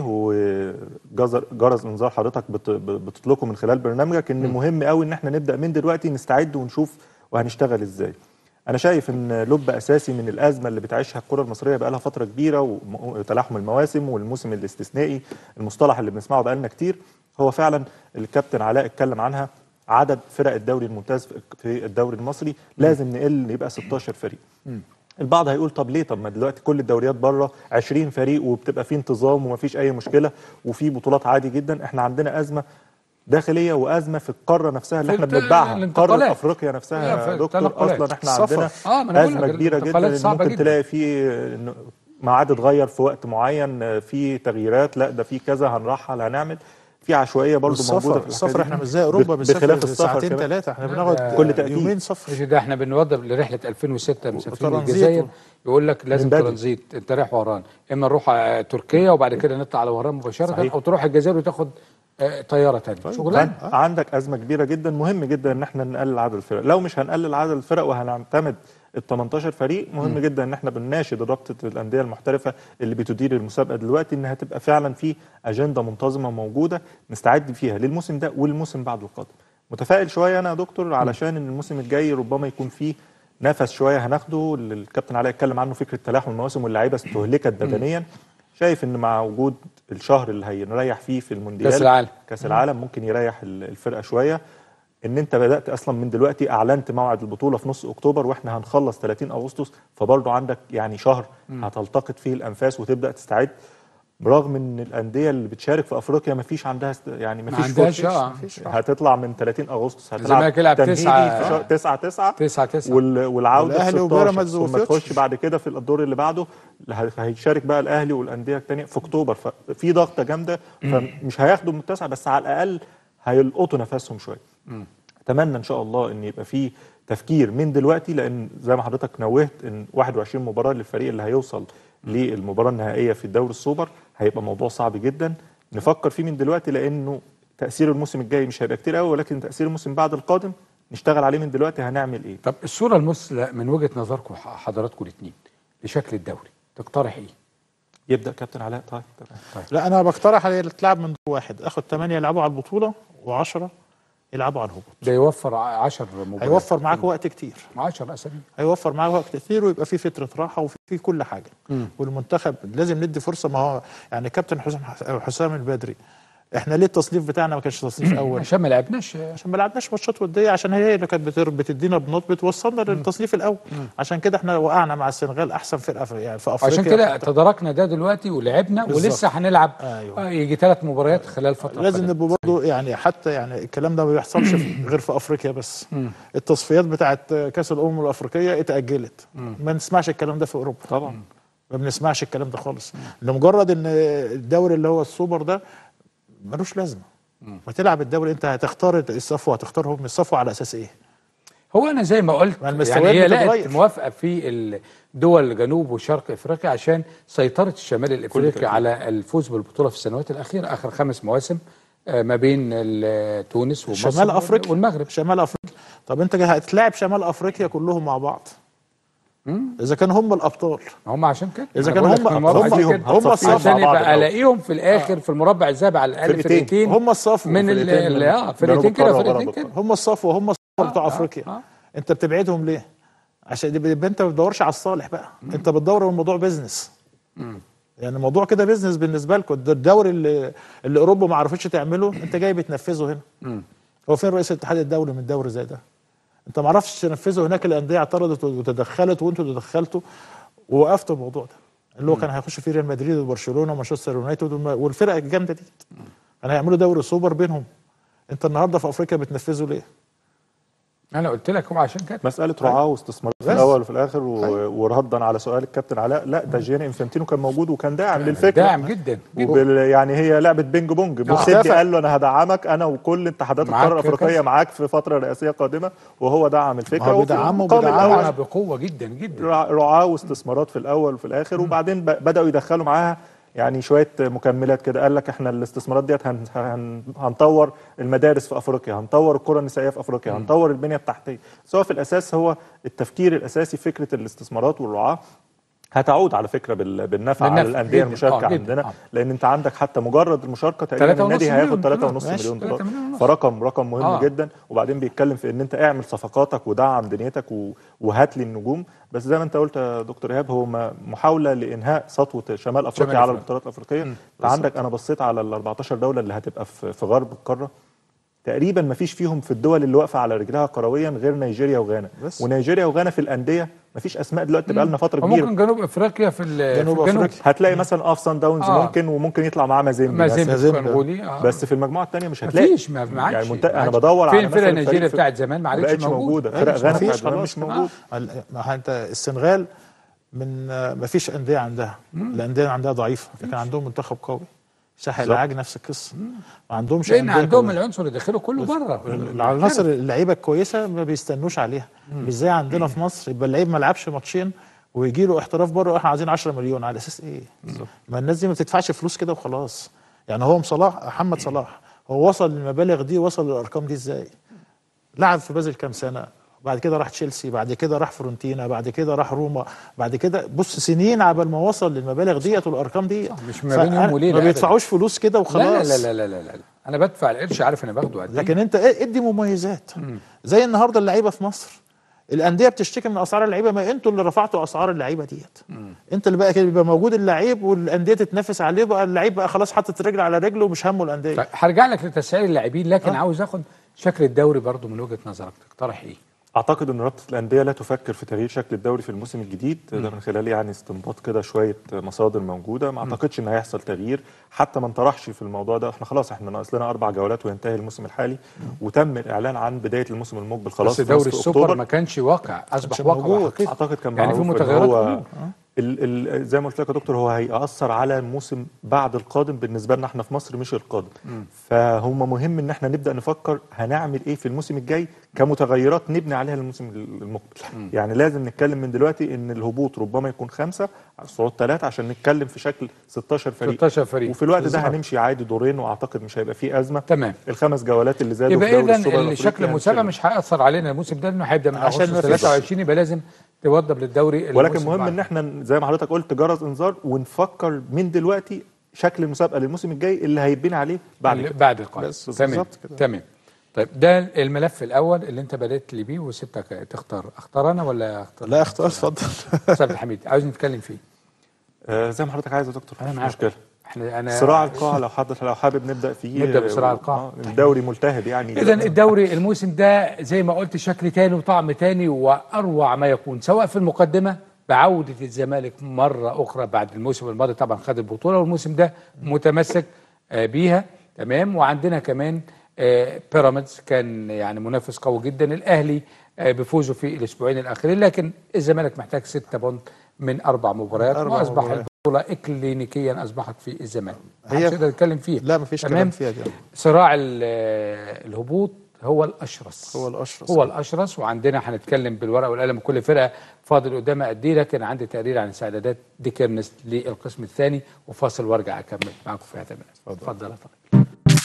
Speaker 11: وجرس انذار حضرتك بتطلقه من خلال برنامجك ان مهم قوي ان احنا نبدا من دلوقتي نستعد ونشوف وهنشتغل ازاي. انا شايف ان لب اساسي من الازمه اللي بتعيشها الكره المصريه بقى لها فتره كبيره، وتلاحم المواسم والموسم الاستثنائي، المصطلح اللي بنسمعه بقى لنا كتير، هو فعلا الكابتن علاء اتكلم عنها. عدد فرق الدوري الممتاز في الدوري المصري لازم نقل يبقى 16 فريق. البعض هيقول طب ليه؟ طب ما دلوقتي كل الدوريات بره 20 فريق وبتبقى فيه انتظام ومفيش اي مشكله وفي بطولات عادي جدا. احنا عندنا ازمه داخليه وازمه في القاره نفسها اللي احنا بنتبعها، قاره افريقيا نفسها يا دكتور. اصلا احنا عندنا ازمه كبيره جدا، ممكن تلاقي في ميعاد اتغير في وقت معين، في تغييرات، لا ده في كذا هنرحل هنعمل، في عشوائيه برضه موجوده في
Speaker 10: السفر. احنا مش زي اوروبا بنسافر ساعتين ثلاثه، احنا بنقعد كل يومين سفر.
Speaker 1: مش ده احنا بنوضب لرحله 2006 مسافرين الجزائر، يقول لك لازم ترانزيت، انت رايح وهران، اما نروح تركيا وبعد كده نطلع على وهران مباشره، صحيح. او تروح الجزائر وتاخد طياره ثانيه. شغلانه
Speaker 11: عندك ازمه كبيره جدا. مهم جدا ان احنا نقلل عدد الفرق. لو مش هنقلل عدد الفرق وهنعتمد ال 18 فريق، مهم جدا ان احنا بنناشد رابطه الانديه المحترفه اللي بتدير المسابقه دلوقتي انها تبقى فعلا في اجنده منتظمه موجوده نستعد فيها للموسم ده والموسم بعده القادم. متفائل شويه انا يا دكتور علشان ان الموسم الجاي ربما يكون فيه نفس شويه هناخده، اللي الكابتن علاء اتكلم عنه، فكره تلاحم المواسم واللعيبه استهلكت بدنيا. شايف ان مع وجود الشهر اللي هنريح فيه في المونديال كاس العالم ممكن يريح الفرقه شويه. ان انت بدات اصلا من دلوقتي اعلنت موعد البطوله في نص اكتوبر واحنا هنخلص 30 اغسطس، فبرضه عندك يعني شهر هتلتقط فيه الانفاس وتبدا تستعد. برغم ان الانديه اللي بتشارك في افريقيا ما فيش عندها يعني ما فيش هتطلع من 30 اغسطس هتلعب تمهيدي في 9 والعوده
Speaker 10: الاهلي وبيراميدز
Speaker 11: ثم تخش بعد كده في الدور اللي بعده هيشارك بقى الاهلي والانديه الثانيه في اكتوبر. ففي ضغطه جامده، فمش هياخدوا من 9 بس على الاقل هيلقطوا نفسهم شويه. اتمنى ان شاء الله ان يبقى في تفكير من دلوقتي، لان زي ما حضرتك نوهت ان 21 مباراه للفريق اللي هيوصل للمباراه النهائيه في الدوري السوبر هيبقى موضوع صعب جدا. نفكر فيه من دلوقتي، لانه تاثير الموسم الجاي مش هيبقى كتير قوي، ولكن تاثير الموسم بعد القادم نشتغل عليه من دلوقتي. هنعمل ايه؟
Speaker 1: طب الصوره المثلى من وجهه نظركم حضراتكم الاثنين لشكل الدوري تقترح ايه؟
Speaker 11: يبدا كابتن علاء. طيب.
Speaker 10: لا انا بقترح على تلعب من دور واحد، اخد 8 يلعبوا على البطوله و10 يلعبوا على الهبوط.
Speaker 1: ده يوفر 10 مباريات،
Speaker 10: هيوفر معاك وقت كتير،
Speaker 1: 10 اسابيع
Speaker 10: هيوفر معاك وقت كتير، ويبقى في فتره راحه وفي كل حاجه. والمنتخب لازم ندي فرصه. ما هو يعني كابتن حسام البدري، احنا ليه التصنيف بتاعنا ما كانش تصنيف اول؟
Speaker 1: عشان ما لعبناش
Speaker 10: ماتشات وديه، عشان هي اللي كانت بتدينا بنقط بتوصلنا للتصنيف الاول. عشان كده احنا وقعنا مع السنغال احسن فرقه في افريقيا.
Speaker 1: عشان كده تداركنا ده دلوقتي ولعبنا ولسه هنلعب. يجي 3 مباريات خلال فتره.
Speaker 10: لازم نبقى برضه يعني حتى يعني الكلام ده ما بيحصلش غير في افريقيا بس. التصفيات بتاعت كاس الامم الافريقيه اتاجلت. ما نسمعش الكلام ده في اوروبا
Speaker 11: طبعا،
Speaker 10: ما بنسمعش الكلام ده خالص. لمجرد ان الدوري اللي هو السوبر ده ملوش لازمه. ما تلعب الدوري انت هتختار الصفوه، هتختارهم من الصفوه على اساس ايه؟
Speaker 1: هو انا زي ما قلت يعني هي لقت موافقه في الدول جنوب وشرق افريقيا عشان سيطره الشمال الافريقي على الفوز بالبطوله في السنوات الاخيره، اخر 5 مواسم ما بين تونس ومصر
Speaker 10: شمال افريقيا
Speaker 1: والمغرب.
Speaker 10: شمال افريقيا. طب انت هتلاعب شمال افريقيا كلهم مع بعض اذا كان هم الابطال.
Speaker 1: هم عشان كده
Speaker 10: اذا كان هم
Speaker 1: الصف عشان يبقى الاقيهم في الاخر في المربع الذهبي على الاقل فرقتين
Speaker 10: هم الصف
Speaker 1: من فرقتين كده فرقتين كده
Speaker 10: هم الصف وهم الصف بتوع افريقيا. انت بتبعدهم ليه؟ عشان يبقى انت ما بتدورش على الصالح بقى. انت بتدور الموضوع بيزنس. يعني الموضوع كده بيزنس بالنسبه لكم. الدوري اللي اوروبا ما عرفتش تعمله انت جاي بتنفذه هنا. هو فين رئيس الاتحاد الدولي من دوري زي ده؟ انت ما عرفتش تنفذه هناك، الانديه اعترضت وتدخلت وانتوا تدخلتوا ووقفتوا الموضوع ده اللي هو كان هيخش فيه ريال مدريد وبرشلونه ومانشستر يونايتد والفرق الجامده دي، كانوا هيعملوا دوري سوبر بينهم. انت النهارده في افريقيا بتنفذه ليه؟
Speaker 1: انا قلت لك هو عشان كده
Speaker 11: مساله رعاه واستثمار في الاول وفي الاخر. وردا على سؤال الكابتن علاء، لا ده جياني انفانتينو كان موجود وكان داعم للفكره،
Speaker 1: داعم جدا.
Speaker 11: يعني هي لعبه بينج بونج. موسيدي قال له انا هدعمك انا وكل اتحادات القاره الافريقيه معاك في فتره رئاسيه قادمه، وهو دعم الفكره
Speaker 1: وبيدعمها بقوه جدا جدا.
Speaker 11: رعاه واستثمارات في الاول وفي الاخر. وبعدين بداوا يدخلوا معاها يعني شويه مكملات كده. قال لك احنا الاستثمارات ديت هنطور المدارس في افريقيا، هنطور الكره النسائيه في افريقيا، هنطور البنيه التحتيه. سواء في الاساس هو التفكير الاساسي فكره الاستثمارات والرعاه هتعود على فكره بالنفع على الانديه المشاركه عندنا. لان انت عندك حتى مجرد المشاركه تقريبا النادي هياخد 3.5 مليون دولار، فرقم مهم جدا. وبعدين بيتكلم في ان انت اعمل صفقاتك ودعم دنيتك وهات لي النجوم. بس زي ما انت قلت يا دكتور ايهاب، هو محاوله لانهاء سطوه شمال افريقيا على البطولات الافريقيه. انت عندك، انا بصيت على ال 14 دوله اللي هتبقى في غرب القاره، تقريبا ما فيش فيهم في الدول اللي واقفه على رجلها كرويا غير نيجيريا وغانا. ونيجيريا وغانا في الانديه ما فيش اسماء دلوقتي بقى لنا فتره كبيره.
Speaker 1: ممكن جنوب افريقيا في جنوب افريقيا
Speaker 11: هتلاقي مثلا سان داونز وممكن يطلع معاه مازيمبي بس في المجموعه الثانيه مش هتلاقي.
Speaker 1: مفيش ما عادش
Speaker 11: يعني انا بدور على
Speaker 1: فين فرقه نيجيريا بتاعت زمان ما عادش
Speaker 11: موجوده. فرق غانا بتاعت زمان مش موجوده.
Speaker 10: ما انت السنغال من ما فيش انديه عندها، الانديه عندها ضعيفه، لكن عندهم منتخب قوي. ساحل العاج نفس القصه، ما عندهمش
Speaker 1: لان عندهم العنصر اللي داخله كله بره.
Speaker 10: العناصر اللعيبه الكويسه ما بيستنوش عليها، مش زي عندنا في مصر يبقى اللعيب ما لعبش ماتشين ويجي له احتراف بره واحنا عايزين 10 مليون. على اساس ايه؟ ما الناس دي ما بتدفعش فلوس كده وخلاص. يعني هو محمد صلاح هو وصل للمبالغ دي، وصل للارقام دي ازاي؟ لعب في بازل كام سنه، بعد كده راح تشيلسي، بعد كده راح فرونتينا، بعد كده راح روما، بعد كده بص سنين عبال ما وصل للمبالغ ديت والارقام دي.
Speaker 1: مش ما بين يوم وليله،
Speaker 10: ما بيدفعوش فلوس كده وخلاص.
Speaker 1: لا لا لا لا لا لا. انا بدفع القرش عارف انا باخده قد ايه.
Speaker 10: لكن انت ادي مميزات. زي النهارده اللعيبه في مصر، الانديه بتشتكي من اسعار اللعيبه، ما انتوا اللي رفعتوا اسعار اللعيبه ديت. انت اللي بقى كده بيبقى موجود اللعيب والانديه تتنافس عليه، بقى اللعيب بقى خلاص حاطط رجل على رجله ومش همه الانديه.
Speaker 1: طيب هرجع لك لتسعير اللاعبين، لكن عاوز اخد شكل الدوري برضو من وجهه نظرك، تقترح ايه؟
Speaker 11: اعتقد ان رابطه الانديه لا تفكر في تغيير شكل الدوري في الموسم الجديد. ده من خلال يعني استنباط كده شويه مصادر موجوده. ما اعتقدش ان هيحصل تغيير، حتى ما انطرحش في الموضوع ده. احنا خلاص احنا ناقص لنا 4 جولات وينتهي الموسم الحالي، وتم الاعلان عن بدايه الموسم المقبل خلاص.
Speaker 1: بس دوري السوبر ما كانش واقع، اصبح واقع.
Speaker 11: اعتقد كان
Speaker 1: يعني في متغيرات
Speaker 11: زي ما قلت لك يا دكتور، هو هيأثر على الموسم بعد القادم بالنسبه لنا احنا في مصر مش القادم. فهم مهم ان احنا نبدا نفكر هنعمل ايه في الموسم الجاي كمتغيرات نبني عليها الموسم المقبل. يعني لازم نتكلم من دلوقتي ان الهبوط ربما يكون 5 صعود 3 عشان نتكلم في شكل 16 فريق. وفي الوقت ده هنمشي عادي دورين، واعتقد مش هيبقى فيه ازمه.
Speaker 1: تمام.
Speaker 11: ال5 جولات اللي زادوا
Speaker 1: يبقى اذا شكل المسابقه مش هيأثر علينا الموسم ده، لانه هيبدا من اغسطس 23. يبقى لازم توضب للدوري.
Speaker 11: ولكن مهم ان احنا زي ما حضرتك قلت جرس انذار، ونفكر من دلوقتي شكل المسابقه للموسم الجاي اللي هيبني عليه بعد
Speaker 1: القادم. تمام. طيب ده الملف الاول اللي انت بدات لي بيه وسبتك تختار. اختار انا ولا اختار؟
Speaker 10: لا اختار، اتفضل.
Speaker 1: استاذ الحميد عاوز نتكلم فيه.
Speaker 11: زي ما حضرتك عايز يا دكتور،
Speaker 1: انا
Speaker 11: مش
Speaker 1: معاك.
Speaker 11: مشكله.
Speaker 1: انا
Speaker 11: صراع القاع لو حابب نبدا فيه.
Speaker 1: نبدا بصراع القاع.
Speaker 11: الدوري ملتهب يعني.
Speaker 1: اذا الدوري الموسم ده زي ما قلت شكل تاني وطعم تاني واروع ما يكون، سواء في المقدمه بعوده الزمالك مره اخرى بعد الموسم الماضي طبعا خد البطوله، والموسم ده متمسك بيها. تمام. وعندنا كمان بيراميدز كان يعني منافس قوي جدا، الاهلي بفوزه في الاسبوعين الاخيرين، لكن الزمالك محتاج 6 بونت من 4 مباريات، واصبح البطوله اكلينيكيا اصبحت في الزمالك. مش هنقدر نتكلم فيها.
Speaker 10: لا مفيش كلام فيها دي.
Speaker 1: صراع الهبوط هو الاشرس. هو الاشرس. وعندنا هنتكلم بالورقه والقلم كل فرقه فاضل قدامها قد ايه، لكن عندي تقرير عن استعدادات دي كيرنس للقسم الثاني، وفاصل وارجع اكمل معاكم في هذا الملف. اتفضل يا فضل.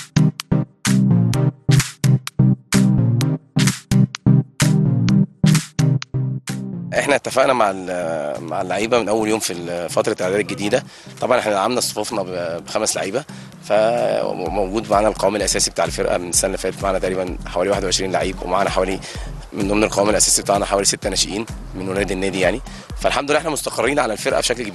Speaker 5: احنا اتفقنا مع اللعيبه من اول يوم في فتره الاعداد الجديده. طبعا احنا عملنا صفوفنا ب5 لعيبه، فموجود معانا القوام الاساسي بتاع الفرقه. من السنه اللي فاتت معانا تقريبا حوالي 21 لعيب، ومعانا حوالي من ضمن القوام الاساسي بتاعنا حوالي 6 ناشئين من ولاد النادي يعني. فالحمد لله احنا مستقرين على الفرقه بشكل كبير.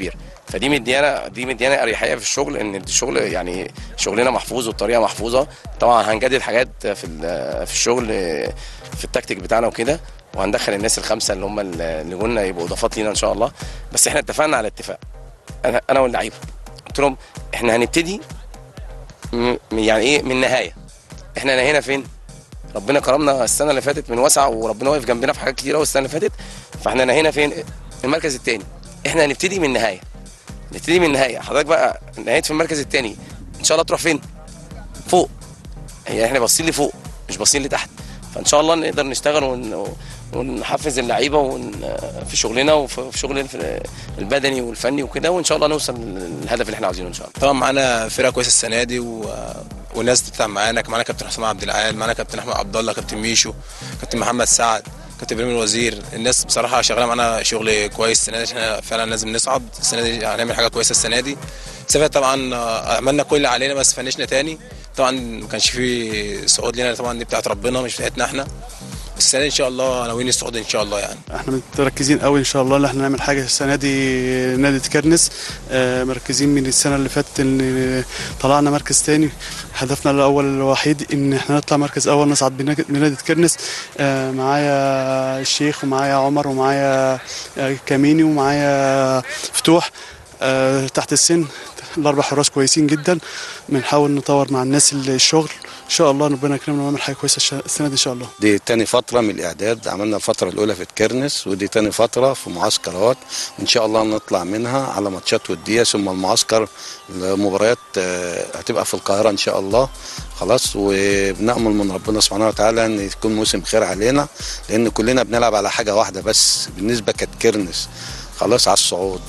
Speaker 12: فدي مديانا اريحيه في الشغل، ان الشغل يعني شغلنا محفوظ والطريقه محفوظه. طبعا هنجدد حاجات في الشغل في التكتيك بتاعنا وكده، وهندخل الناس الخمسه اللي هم اللي قلنا يبقوا اضافات لينا ان شاء الله. بس احنا اتفقنا على اتفاق، انا واللعيبه قلت لهم احنا هنبتدي يعني ايه من النهايه. احنا نهينا فين؟ ربنا كرمنا السنه اللي فاتت من وسع، وربنا واقف جنبنا في حاجات كتير قوي السنه اللي فاتت، فاحنا نهينا فين؟ المركز الثاني. احنا هنبتدي من النهايه، نبتدي من النهايه. حضرتك بقى نهيت في المركز الثاني، ان شاء الله تروح فين؟ فوق. يعني احنا باصين لفوق مش باصين لتحت، فان شاء الله نقدر نشتغل ونحفز اللعيبه في شغلنا وفي شغل البدني والفني وكده، وان شاء الله نوصل للهدف اللي احنا عاوزينه ان شاء الله.
Speaker 13: طبعا معانا فرقه كويسه السنه دي والناس بتلعب معانا كابتن حسام عبد العال، معانا كابتن احمد عبد الله، كابتن ميشو، كابتن محمد سعد، كابتن ابراهيم الوزير. الناس بصراحه شغاله معانا شغل كويس السنه دي، احنا فعلا لازم نصعد السنه دي، هنعمل حاجه كويسه السنه دي. السنه طبعا عملنا كل اللي علينا بس فنشنا تاني، طبعا ما كانش في صعود لنا، طبعا دي بتاعت ربنا مش بتاعتنا احنا. السنه دي ان شاء الله ناويين الصعود ان شاء الله. يعني
Speaker 14: احنا مركزين قوي ان شاء الله ان احنا نعمل حاجه السنه دي. نادي كرنس مركزين من السنه اللي فاتت ان طلعنا مركز تاني، هدفنا الاول الوحيد ان احنا نطلع مركز اول نصعد بنادي كرنس. معايا الشيخ ومعايا عمر ومعايا كاميني ومعايا فتوح تحت السن، الاربع حراس كويسين جدا. بنحاول نطور مع الناس الشغل ان شاء الله، ربنا يكرمنا ونعمل حاجه كويسه السنه دي ان شاء الله.
Speaker 15: دي تاني فتره من الاعداد، عملنا الفتره الاولى في الكرنس ودي تاني فتره في معسكرات، وان شاء الله نطلع منها على ماتشات وديه، ثم المعسكر المباريات هتبقى في القاهره ان شاء الله خلاص. وبنأمل من ربنا سبحانه وتعالى ان يكون موسم خير علينا، لان كلنا بنلعب على حاجه واحده بس بالنسبه كانت كرنس خلاص على الصعود.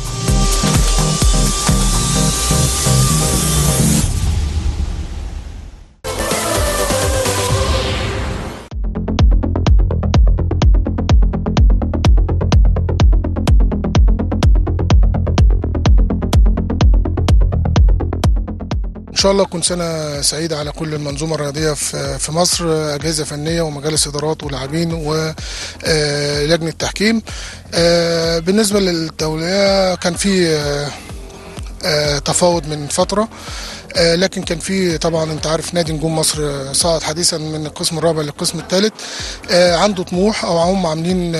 Speaker 16: ان شاء الله تكون سنه سعيده على كل المنظومه الرياضيه في مصر، اجهزه فنيه ومجالس ادارات ولاعبين ولجنه تحكيم. بالنسبه للتوليه كان في تفاوض من فتره، لكن كان في طبعا انت عارف نادي نجوم مصر صعد حديثا من القسم الرابع للقسم الثالث، عنده طموح او هم عاملين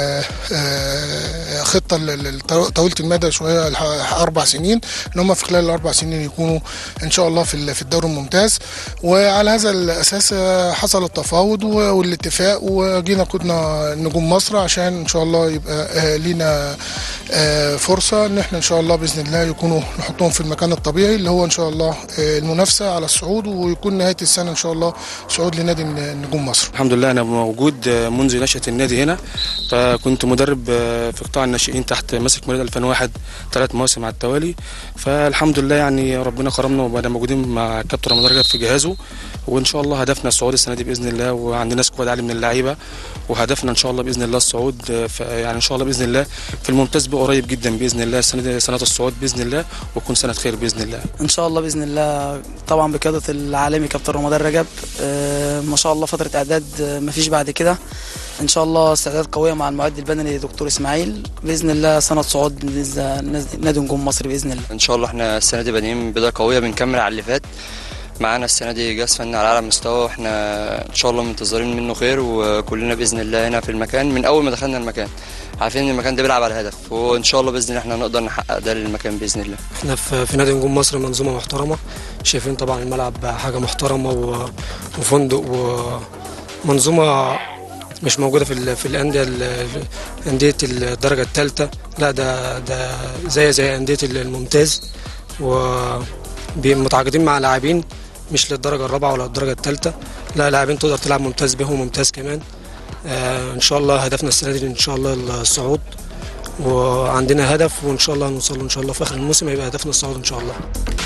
Speaker 16: خطه طويله المدى شويه 4 سنين، ان هم في خلال ال4 سنين يكونوا ان شاء الله في الدوري الممتاز. وعلى هذا الاساس حصل التفاوض والاتفاق، وجينا قدنا نجوم مصر عشان ان شاء الله يبقى لينا فرصه ان احنا ان شاء الله باذن الله يكونوا نحطهم في المكان الطبيعي اللي هو ان شاء الله المنافسه على الصعود، ويكون نهايه السنه ان شاء الله صعود لنادي نجوم مصر.
Speaker 17: الحمد لله انا موجود منذ نشأة النادي هنا، فكنت مدرب في قطاع الناشئين تحت ماسك مواليد 2001 3 مواسم على التوالي، فالحمد لله يعني ربنا كرمنا وبقينا موجودين مع كابتن رمضان رجب في جهازه، وان شاء الله هدفنا الصعود السنه دي باذن الله، وعندنا سكواد عالي من اللعيبه، وهدفنا ان شاء الله باذن الله الصعود. يعني ان شاء الله باذن الله في الممتاز بقى قريب جدا باذن الله، السنه دي سنه الصعود باذن الله، وتكون سنه خير باذن الله
Speaker 18: ان شاء الله باذن الله. طبعا بقياده العالمي كابتن رمضان رجب، ما شاء الله فتره اعداد ما فيش بعد كده، ان شاء الله استعداد قويه مع المعد البدني دكتور اسماعيل، باذن الله سنه صعود نادي نجوم مصر باذن الله.
Speaker 19: ان شاء الله احنا السنه دي بادئين بدايه قويه، بنكمل على اللي فات. معانا السنه دي جهاز فني على اعلى مستوى، واحنا ان شاء الله منتظرين منه خير، وكلنا باذن الله هنا في المكان من اول ما دخلنا المكان عارفين ان المكان ده بيلعب على هدف، وان شاء الله باذن الله احنا نقدر نحقق ده للمكان باذن الله.
Speaker 20: احنا في نادي نجوم مصر منظومه محترمه، شايفين طبعا الملعب حاجه محترمه وفندق ومنظومه مش موجوده في انديه الدرجه الثالثه، لا ده زي انديه الممتاز، ومتعاقدين مع لاعبين مش للدرجه الرابعه ولا الدرجه الثالثه، لا لاعبين تقدر تلعب ممتاز بهم وممتاز كمان. ان شاء الله هدفنا السنه دي ان شاء الله الصعود، وعندنا هدف وان شاء الله هنوصل ان شاء الله في اخر الموسم هيبقى هدفنا الصعود ان شاء الله.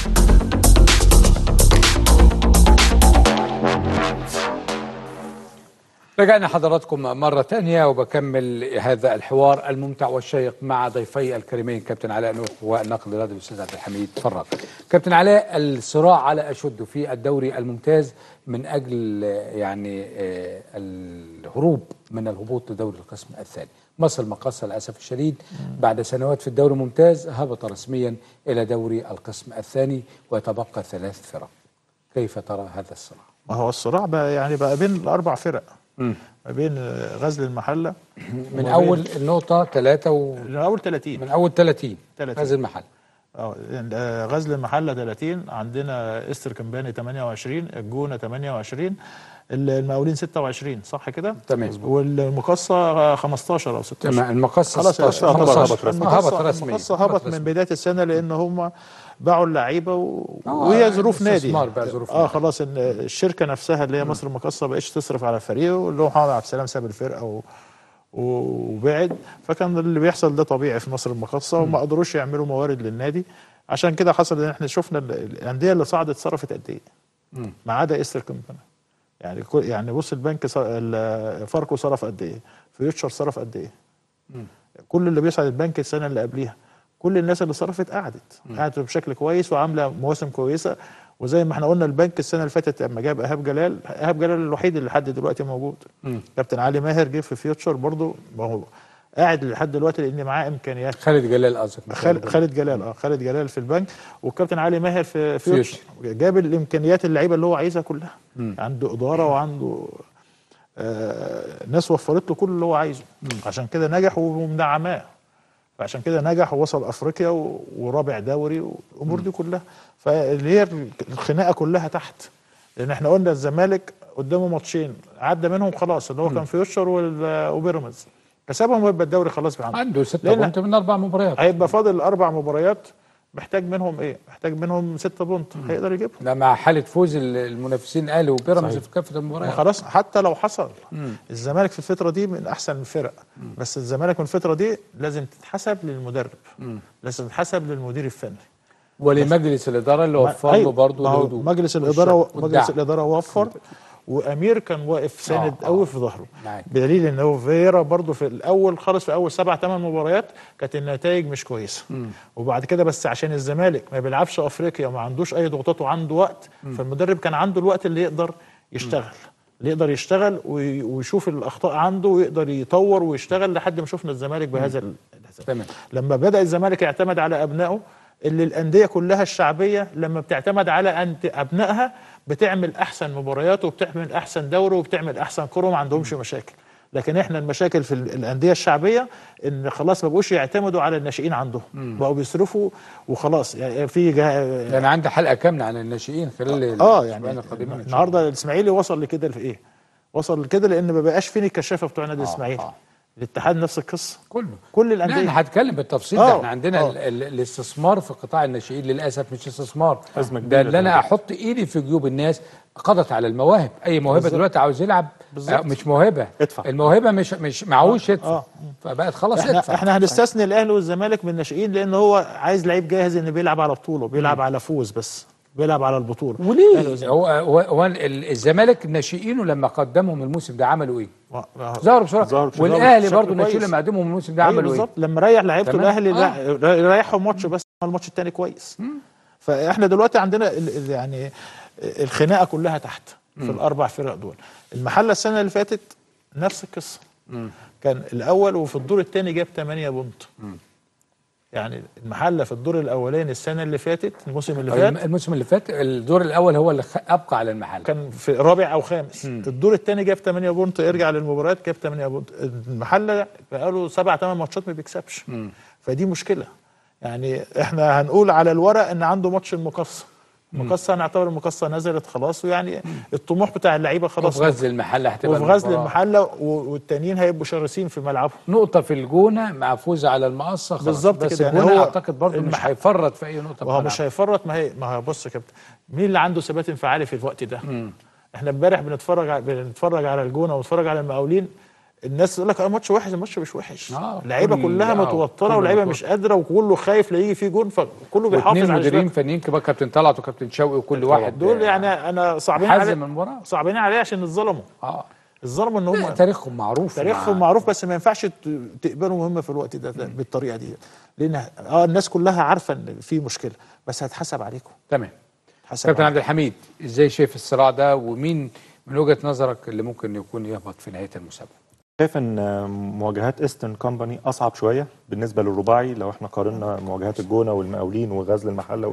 Speaker 1: رجعنا حضراتكم مرة تانية وبكمل هذا الحوار الممتع والشيق مع ضيفي الكريمين كابتن علاء نوح والناقد الرياضي الأستاذ عبد الحميد فراج. كابتن علاء، الصراع على أشده في الدوري الممتاز من أجل يعني الهروب من الهبوط لدوري القسم الثاني، مصر المقاصة للأسف الشديد بعد سنوات في الدوري الممتاز هبط رسميا إلى دوري القسم الثاني ويتبقى 3 فرق. كيف ترى هذا الصراع؟
Speaker 10: ما هو الصراع بقى بين الأربع فرق، ما بين غزل المحلة
Speaker 1: من أول النقطة 3
Speaker 10: من أول 30
Speaker 1: من أول 30 غزل المحلة.
Speaker 10: غزل المحلة 30، عندنا استر كمباني 28، الجونة 28، المقاولين 26 صح كده؟
Speaker 1: تمام.
Speaker 10: والمقصة 15 أو 16.
Speaker 1: تمام. المقصة
Speaker 10: خلاص
Speaker 1: 16
Speaker 10: هبط
Speaker 1: رسميا.
Speaker 10: المقصة هبط من بداية السنة لأن هم باعوا اللعيبة وهي ظروف نادي. خلاص إن الشركة نفسها اللي هي مصر المقصة ما بقتش تصرف على الفريق، واللي هو محمد عبد السلام ساب الفرقة وبعد، فكان اللي بيحصل ده طبيعي في مصر المقصة، وما قدروش يعملوا موارد للنادي. عشان كده حصل ان احنا شفنا الانديه اللي صعدت صرفت قد ايه ما عدا استر كومباني. يعني بص البنك فاركو صرف قد ايه، فيوتشر صرف قد ايه، كل اللي بيصعد البنك السنه اللي قبليها، كل الناس اللي صرفت قعدت بشكل كويس وعامله مواسم كويسه. وزي ما احنا قلنا البنك السنه اللي فاتت لما جاب ايهاب جلال الوحيد اللي لحد دلوقتي موجود. كابتن علي ماهر جه في فيوتشر برضه، ما هو قاعد لحد دلوقتي لان معاه امكانيات.
Speaker 1: خالد جلال قصدك؟
Speaker 10: خالد جلال في البنك، والكابتن علي ماهر في فيوتشر جاب الامكانيات اللعيبه اللي هو عايزها كلها. عنده اداره وعنده ناس وفرت له كل اللي هو عايزه. عشان كده نجح ومدعماه، فعشان كده نجح ووصل افريقيا ورابع دوري والامور دي كلها. فاللي هي الخناقه كلها تحت، لان احنا قلنا الزمالك قدامه ماتشين عدى منهم خلاص، اللي هو كان فيوتشر وبيراميدز، كسبهم ويبقى الدوري خلاص
Speaker 1: عنده 6 بونت من 4 مباريات.
Speaker 10: هيبقى فاضل 4 مباريات، محتاج منهم ايه؟ محتاج منهم 6 بونت هيقدر يجيبهم.
Speaker 1: ده مع حاله فوز المنافسين اهلي وبيراميدز في كافه المباريات.
Speaker 10: خلاص حتى لو حصل الزمالك في الفتره دي من احسن الفرق، بس الزمالك من الفتره دي لازم تتحسب للمدرب، لازم تتحسب للمدير الفني
Speaker 1: ولمجلس الاداره اللي وفر له برضه
Speaker 10: مجلس الاداره وفر، وامير كان واقف ساند قوي في ظهره، بدليل ان هو فييرا برضه في الاول خالص في اول 7-8 مباريات كانت النتائج مش كويسه. وبعد كده بس عشان الزمالك ما بيلعبش افريقيا وما عندوش اي ضغوطات وعنده وقت، فالمدرب كان عنده الوقت اللي يقدر يشتغل ويشوف الاخطاء عنده ويقدر يطور ويشتغل لحد ما شفنا الزمالك بهذا
Speaker 1: تمام.
Speaker 10: لما بدا الزمالك يعتمد على ابنائه، اللي الانديه كلها الشعبيه لما بتعتمد على ابنائها بتعمل احسن مباريات وبتعمل احسن دوري وبتعمل احسن كوره وما عندهمش مشاكل. لكن احنا المشاكل في الانديه الشعبيه ان خلاص ما بقوش يعتمدوا على الناشئين عندهم، بقوا بيصرفوا وخلاص. يعني في
Speaker 1: يعني عندي حلقه كامله عن الناشئين خلال
Speaker 10: يعني النهارده الاسماعيلي وصل لكده في ايه؟ وصل لكده لان ما بقاش فين الكشافه بتوع نادي الاسماعيلي. الاتحاد نفس القصه، كل الانديه.
Speaker 1: احنا هنتكلم بالتفصيل ده. احنا عندنا الاستثمار في قطاع الناشئين للاسف مش استثمار، ده اللي انا احط ايدي في جيوب الناس. قضت على المواهب، اي موهبه دلوقتي عاوز يلعب مش موهبه، ادفع. الموهبه مش معهوش يدفع، فبقت خلاص ادفع.
Speaker 10: احنا هنستثني الاهلي والزمالك من الناشئين لان هو عايز لعيب جاهز انه بيلعب على بطوله، بيلعب على فوز، بس بيلعب على البطوله.
Speaker 1: وليه هو الزمالك ناشئينه لما قدمهم الموسم ده عملوا ايه؟ ظهروا بسرعه. والاهلي برضه ناشئين لما قدمهم الموسم ده عملوا ايه؟
Speaker 10: لما ريح لعيبه الاهلي ريحهم ماتش بس الماتش الثاني كويس. فاحنا دلوقتي عندنا يعني الخناقه كلها تحت في الاربع فرق دول. المحله السنه اللي فاتت نفس القصه، كان الاول وفي الدور الثاني جاب 8 بونت. يعني المحله في الدور الاولاني السنه اللي فاتت الموسم اللي فات
Speaker 1: الدور الاول هو اللي ابقى على المحله،
Speaker 10: كان في رابع او خامس. الدور الثاني جاب 8 بونت، يرجع للمباريات جاب 8 بونت. المحله بقاله 7-8 ماتشات ما بيكسبش، فدي مشكله. يعني احنا هنقول على الورق ان عنده ماتش المقصه هنعتبر المقصه نزلت خلاص، ويعني الطموح بتاع اللعيبه خلاص.
Speaker 1: وفي غزل المحله هتبقى
Speaker 10: وفي غزل المحله والتانيين هيبقوا شرسين في ملعبهم.
Speaker 1: نقطه في الجونه مع فوز على المقصه خلاص
Speaker 10: بالظبط كده.
Speaker 1: يعني هو اعتقد برضه مش هيفرط في اي نقطه.
Speaker 10: هو مش هيفرط. ما هو بص يا كابتن، مين اللي عنده ثبات انفعالي في الوقت ده؟ احنا امبارح بنتفرج على الجونه ونتفرج على المقاولين، الناس تقول لك ماتش وحش. الماتش مش وحش، اللعيبه كلها متوتره واللعيبه مش قادره وكله خايف لا يجي فيه جون، فكله بيحافظ على
Speaker 1: مديرين فنيين كبار، كابتن طلعت وكابتن شوقي وكل واحد
Speaker 10: دول. يعني انا صعبين عليه عشان اتظلموا. الظلموا ان هم
Speaker 1: تاريخهم معروف،
Speaker 10: بس ما ينفعش تقبلوا مهمه في الوقت ده بالطريقه دي، لان الناس كلها عارفه ان في مشكله، بس هتحسب عليكم.
Speaker 1: تمام. كابتن عبد الحميد، ازاي شايف الصراع ده، ومين من وجهه نظرك اللي ممكن يكون يهبط في نهايه المسابقه؟
Speaker 11: شايف ان مواجهات ايسترن كومباني اصعب شويه بالنسبه للرباعي. لو احنا قارنا مواجهات الجونه والمقاولين وغزل المحله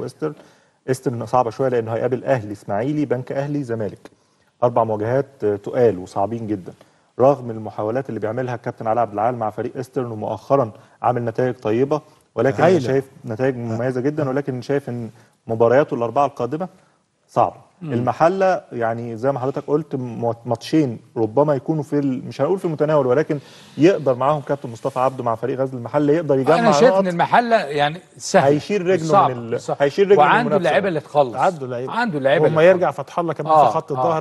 Speaker 11: ايسترن صعبه شويه، لانه هيقابل اهلي، اسماعيلي، بنك اهلي، زمالك. 4 مواجهات تقال وصعبين جدا، رغم المحاولات اللي بيعملها الكابتن علاء عبد العال مع فريق ايسترن، ومؤخرا عامل نتائج طيبه، ولكن أنا شايف نتائج مميزه جدا، ولكن شايف ان مبارياته الاربعه القادمه صعبه. المحله يعني زي ما حضرتك قلت ماتشين ربما يكونوا مش هنقول في المتناول، ولكن يقدر معاهم كابتن مصطفى عبده مع فريق غزل المحله يقدر يجمع.
Speaker 1: انا شايف ان المحله يعني سهل،
Speaker 11: هيشيل رجله من هيشيل رجله
Speaker 1: وعنده اللعيبه اللي تخلص،
Speaker 10: عنده لعيبه وما يرجع فتح الله كمان في خط الظهر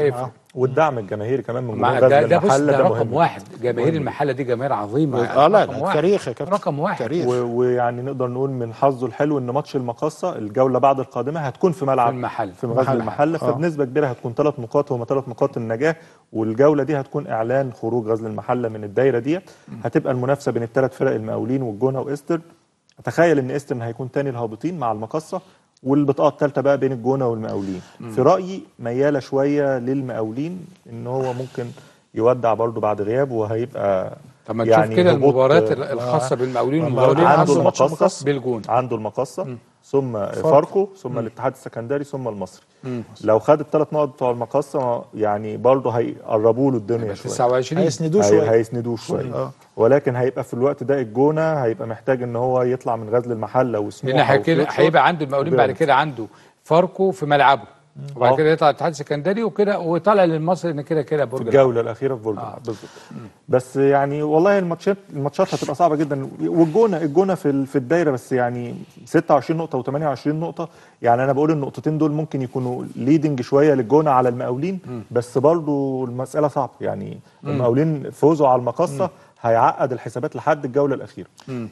Speaker 11: والدعم الجماهيري كمان من
Speaker 1: جمهور غزل المحله ده رقم واحد. جماهير المحله دي جماهير عظيمه،
Speaker 10: لا تاريخ يا كابتن،
Speaker 1: رقم واحد.
Speaker 11: ويعني نقدر نقول من حظه الحلو ان ماتش المقاصه الجوله بعد القادمه هتكون في ملعب في غزل المحله، فبنسبه كبيره هتكون 3 نقاط، هم 3 نقاط النجاه، والجوله دي هتكون اعلان خروج غزل المحله من الدايره ديت. هتبقى المنافسه بين ال3 فرق المقاولين والجونه وايسترن. اتخيل ان ايسترن هيكون تاني الهابطين مع المقاصه، والبطاقه الثالثه بقى بين الجونه والمقاولين. في رايي مياله شويه للمقاولين، ان هو ممكن يودع برضه بعد غياب، وهيبقى
Speaker 1: طب ما تشوف كده المباريات الخاصه بالمقاولين والمقاولين.
Speaker 11: عنده المقاصه
Speaker 1: بالجون،
Speaker 11: عنده المقاصه، ثم فاركو، ثم الاتحاد السكندري، ثم المصري. لو خد ال3 نقط بتوع المقاصه يعني برضه هيقربوا له الدنيا شويه،
Speaker 1: 29
Speaker 11: هيسندوه شويه. ولكن هيبقى في الوقت ده الجونه هيبقى محتاج ان هو يطلع من غزل المحله وسموحه،
Speaker 1: لان هيبقى عنده المقاولين بعد كده عنده فاركو في ملعبه، وبعد كده يطلع الاتحاد السكندري وكده، وطالع للمصري ان كده برج
Speaker 11: الجوله الاخيره في برج بالظبط. بس يعني والله الماتشات هتبقى صعبه جدا، والجونه في الدايره بس يعني 26 نقطه و28 نقطه. يعني انا بقول النقطتين دول ممكن يكونوا ليدنج شويه للجونه على المقاولين، بس برضو المساله صعبه. يعني المقاولين فوزوا على المقاصه هيعقد الحسابات لحد الجوله الاخيره.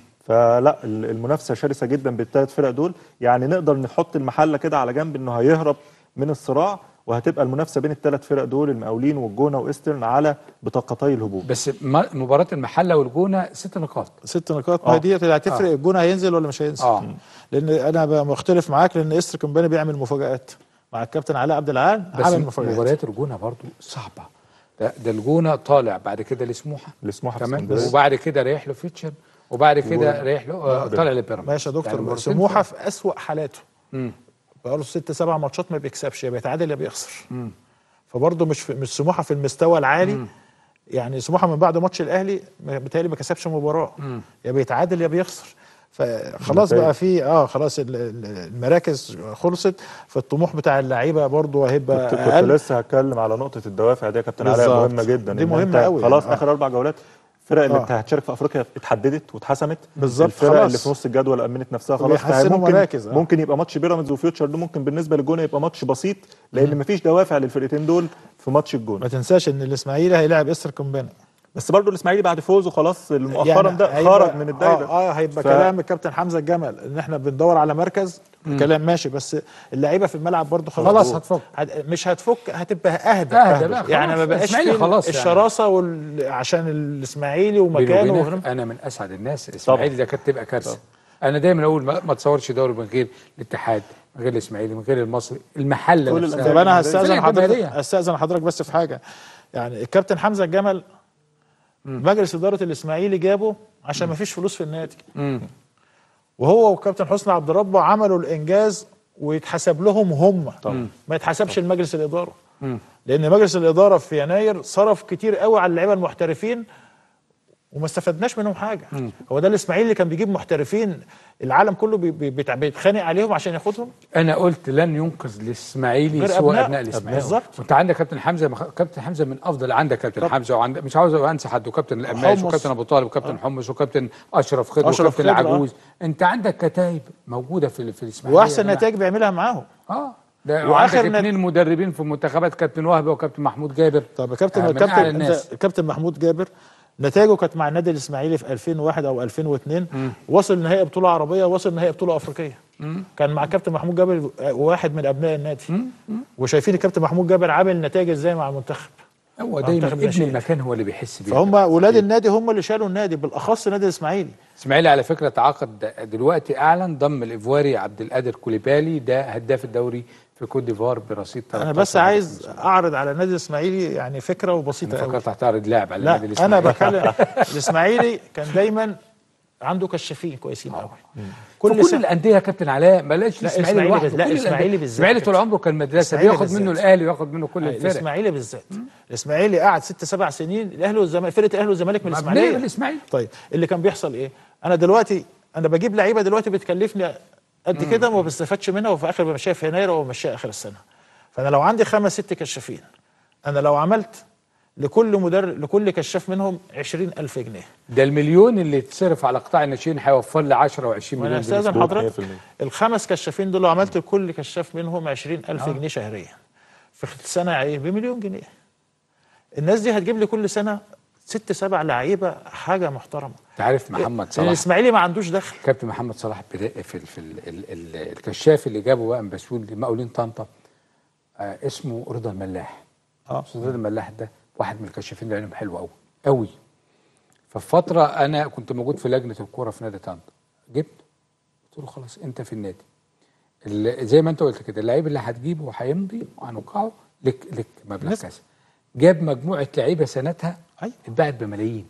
Speaker 11: فلا المنافسه شرسه جدا بال3 فرق دول. يعني نقدر نحط المحله كده على جنب انه هيهرب من الصراع، وهتبقى المنافسه بين ال3 فرق دول المقاولين والجونه وايسترن على بطاقتي الهبوط.
Speaker 1: بس مباراه المحله والجونه 6 نقاط.
Speaker 10: 6 نقاط ما ديت اللي هتفرق الجونه هينزل ولا مش هينزل. لان انا مختلف معاك، لان ايسترن كومباني بيعمل مفاجآت مع الكابتن علاء عبد العال، عامل مفاجآت.
Speaker 1: مباريات الجونه برضو صعبه. ده الجونه طالع بعد كده لسموحه كمان، وبعد كده رايح له فيتشر، وبعد كده رايح له طالع لبيراميدز.
Speaker 10: ماشي يا دكتور، يعني سموحه في اسوأ حالاته، بقاله 6-7 ماتشات ما بيكسبش، يا بيتعادل يا بيخسر. فبرضه مش سموحه في المستوى العالي. يعني سموحه من بعد ماتش الاهلي بيتهيألي ما كسبش مباراه، يا بيتعادل يا بيخسر. فخلاص بقى في خلاص المراكز خلصت، فالطموح بتاع اللعيبه برضه هيبقى
Speaker 11: كنت لسه هتكلم على نقطه الدوافع دي يا كابتن علاء، مهمه جدا.
Speaker 10: دي مهمه قوي.
Speaker 11: خلاص اخر 4 جولات الفرق اللي هتشارك في افريقيا اتحددت واتحسمت
Speaker 10: بالظبط.
Speaker 11: الفرق خلاص اللي في نص الجدول امنت نفسها خلاص. ممكن يبقى ماتش بيراميدز وفيوتشر ده ممكن بالنسبه للجونه يبقى ماتش بسيط، لان مفيش دوافع للفرقتين دول في ماتش الجونه.
Speaker 10: ما تنساش ان الاسماعيلي هيلاعب استر كومباني،
Speaker 11: بس برضه الاسماعيلي بعد فوزه خلاص مؤخرا يعني ده خرج من الدايره.
Speaker 10: هيبقى كلام الكابتن حمزه الجمل ان احنا بندور على مركز، كلام ماشي، بس اللعيبه في الملعب برضه
Speaker 1: خلاص هتفك،
Speaker 10: مش هتفك، هتبقى اهدى يعني ما بقاش في الشراسه عشان الاسماعيلي ومكانه.
Speaker 1: انا من اسعد الناس. الاسماعيلي ده كانت تبقى كارثه. انا دايما اقول ما تصورش دوري من غير الاتحاد، من غير الاسماعيلي، من غير المصري، المحله نفسها.
Speaker 10: طب انا هستاذن حضرتك بس في حاجه. يعني الكابتن حمزه الجمل مجلس اداره الاسماعيلي جابه عشان ما فيش فلوس في النادي، وهو والكابتن حسني عبد ربه عملوا الانجاز ويتحسب لهم هم، ما يتحسبش لمجلس الاداره. لان مجلس الاداره في يناير صرف كتير قوي على اللعيبه المحترفين وما استفدناش منهم حاجه. هو ده الاسماعيلي اللي كان بيجيب محترفين العالم كله بيتخانق عليهم عشان ياخدهم.
Speaker 1: انا قلت لن ينقذ الاسماعيلي سوى ابناء الاسماعيلي.
Speaker 10: بالظبط.
Speaker 1: وانت عندك كابتن حمزه، كابتن حمزه من افضل، عندك كابتن حمزه، وعندك مش عاوز انسى حد، وكابتن القماش، وكابتن ابو طالب، وكابتن حمص، وكابتن اشرف خضر، وكابتن العجوز. انت عندك كتايب موجوده في الاسماعيلي،
Speaker 10: واحسن نتائج بيعملها معاهم.
Speaker 1: وعندك 2 مدربين في المنتخبات، كابتن وهبي وكابتن محمود جابر.
Speaker 10: طب كابتن محمود جابر نتائجه كانت مع النادي الاسماعيلي في 2001 او 2002 وصل نهائي بطوله عربيه، وصل نهائي بطوله افريقيه. كان مع كابتن محمود جابر واحد من ابناء النادي. وشايفين الكابتن محمود جابر عامل نتائج ازاي مع المنتخب.
Speaker 1: هو دايما ابن المكان هو اللي بيحس بيه.
Speaker 10: فهم ولاد النادي هم اللي شالوا النادي، بالاخص النادي الاسماعيلي.
Speaker 1: اسماعيلي على فكره تعاقد دلوقتي، اعلن ضم الايفواري عبد القادر كوليبالي، ده هداف الدوري في كوت ديفوار برصيد 13.
Speaker 10: انا بس عايز اعرض على النادي الاسماعيلي يعني فكره وبسيطه قوي.
Speaker 1: فكرت هتعرض لاعب على
Speaker 10: لا
Speaker 1: النادي الاسماعيلي.
Speaker 10: انا بكلم الاسماعيلي كان دايما عنده كشافين كويسين قوي.
Speaker 1: كل الانديه يا كابتن علاء ما لقاش الاسماعيلي لوحده.
Speaker 10: لا الاسماعيلي بالذات،
Speaker 1: الاسماعيلي طول عمره كان مدرسه بياخد منه الاهلي وياخد منه كل الفرق.
Speaker 10: الاسماعيلي بالذات، الاسماعيلي قعد 6 7 سنين الاهلي والزمالك، فرقه الاهلي والزمالك من الاسماعيليه. طيب اللي كان بيحصل ايه؟ انا دلوقتي بجيب لعيبه دلوقتي بتكلفني قد كده وما بستفادش منها، وفي اخر بمشيها في يناير وبمشيها اخر السنه. فانا لو عندي 5 6 كشافين، انا لو عملت لكل كشاف منهم 20,000 جنيه،
Speaker 1: ده المليون اللي يتصرف على قطاع الناشئين هيوفر لي 10 و20 مليون.
Speaker 10: انا استاذن حضرتك ال5 كشافين دول لو عملت لكل كشاف منهم 20,000 جنيه شهريا في السنه ايه؟ بمليون جنيه. الناس دي هتجيب لي كل سنه 6 7 لعيبه، حاجه محترمه.
Speaker 1: انت عارف محمد صلاح
Speaker 10: الاسماعيلي ما عندوش دخل.
Speaker 1: كابتن محمد صلاح في الكشاف اللي جابه بقى مبسول مقاولين طنطا، اسمه رضا الملاح. رضا الملاح ده واحد من الكشافين اللي عينهم حلوه قوي قوي. ففي فتره انا كنت موجود في لجنه الكوره في نادي طنطا، قلت له خلاص انت في النادي، زي ما انت قلت كده اللعيب اللي هتجيبه وهيمضي وهنوقعه لك مبلغ كذا. جاب مجموعه لعيبه سنتها اتباعت بملايين.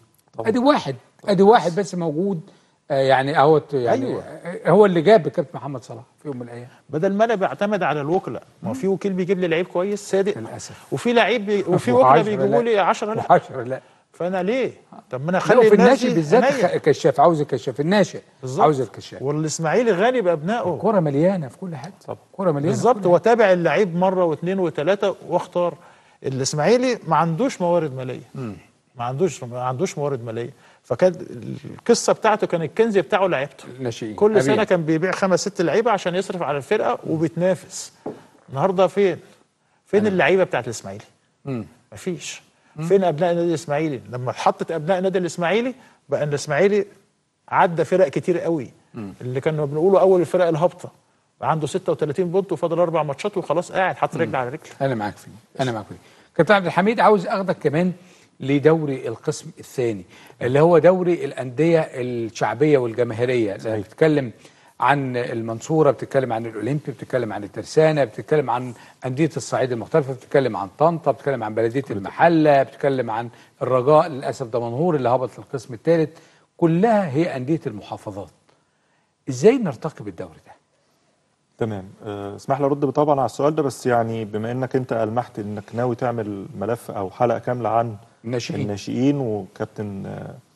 Speaker 1: ادي واحد بس موجود، يعني اهوت يعني. أيوة. هو اللي جاب كابتن محمد صلاح في يوم من الايام،
Speaker 10: بدل ما انا بعتمد على الوكلاء. ما في وكيل بيجيب لي لعيب كويس صادق
Speaker 1: للاسف،
Speaker 10: وفي لعيب وفي وكلاء بيجيبوا لي 10 لا
Speaker 1: 10 لا.
Speaker 10: فانا ليه؟ طب ما انا اخلي
Speaker 1: في الناشئ بالذات كشاف، عاوز الكشاف الناشئ، عاوز الكشاف.
Speaker 10: والاسماعيلي غني بابنائه،
Speaker 1: الكوره مليانه في كل حته، الكوره مليانه
Speaker 10: بالظبط. واتابع اللعيب مره واثنين وثلاثه واختار. الاسماعيلي ما عندوش موارد ماليه، ما عندوش موارد ماليه. فكان القصه بتاعته كان الكنز بتاعه لعيبته
Speaker 1: الناشئين.
Speaker 10: كل سنه كان بيبيع 5 6 لعيبه عشان يصرف على الفرقه وبيتنافس. النهارده فين اللعيبه بتاعت الاسماعيلي؟ مفيش. فين ابناء النادي الاسماعيلي؟ لما اتحطت ابناء النادي الاسماعيلي بقى الاسماعيلي عدى فرق كتير قوي. اللي كانوا بنقوله اول الفرق الهابطه عنده 36 بونت وفاضل 4 ماتشات وخلاص قاعد حاطط رجل على رجل.
Speaker 1: انا معاك فيه. كابتن عبد الحميد، عاوز اخدك كمان لدوري القسم الثاني اللي هو دوري الانديه الشعبيه والجماهيريه. بتتكلم عن المنصوره، بتتكلم عن الاولمبي، بتتكلم عن الترسانه، بتتكلم عن انديه الصعيد المختلفه، بتتكلم عن طنطا، بتتكلم عن بلديه المحله، بتتكلم عن الرجاء للاسف دمنهور اللي هبط للقسم الثالث. كلها هي انديه المحافظات. ازاي نرتقي بالدوري ده؟
Speaker 11: تمام. اسمح لي ارد طبعا على السؤال ده، بس يعني بما انك انت المحت انك ناوي تعمل ملف او حلقه كامله عن الناشئين وكابتن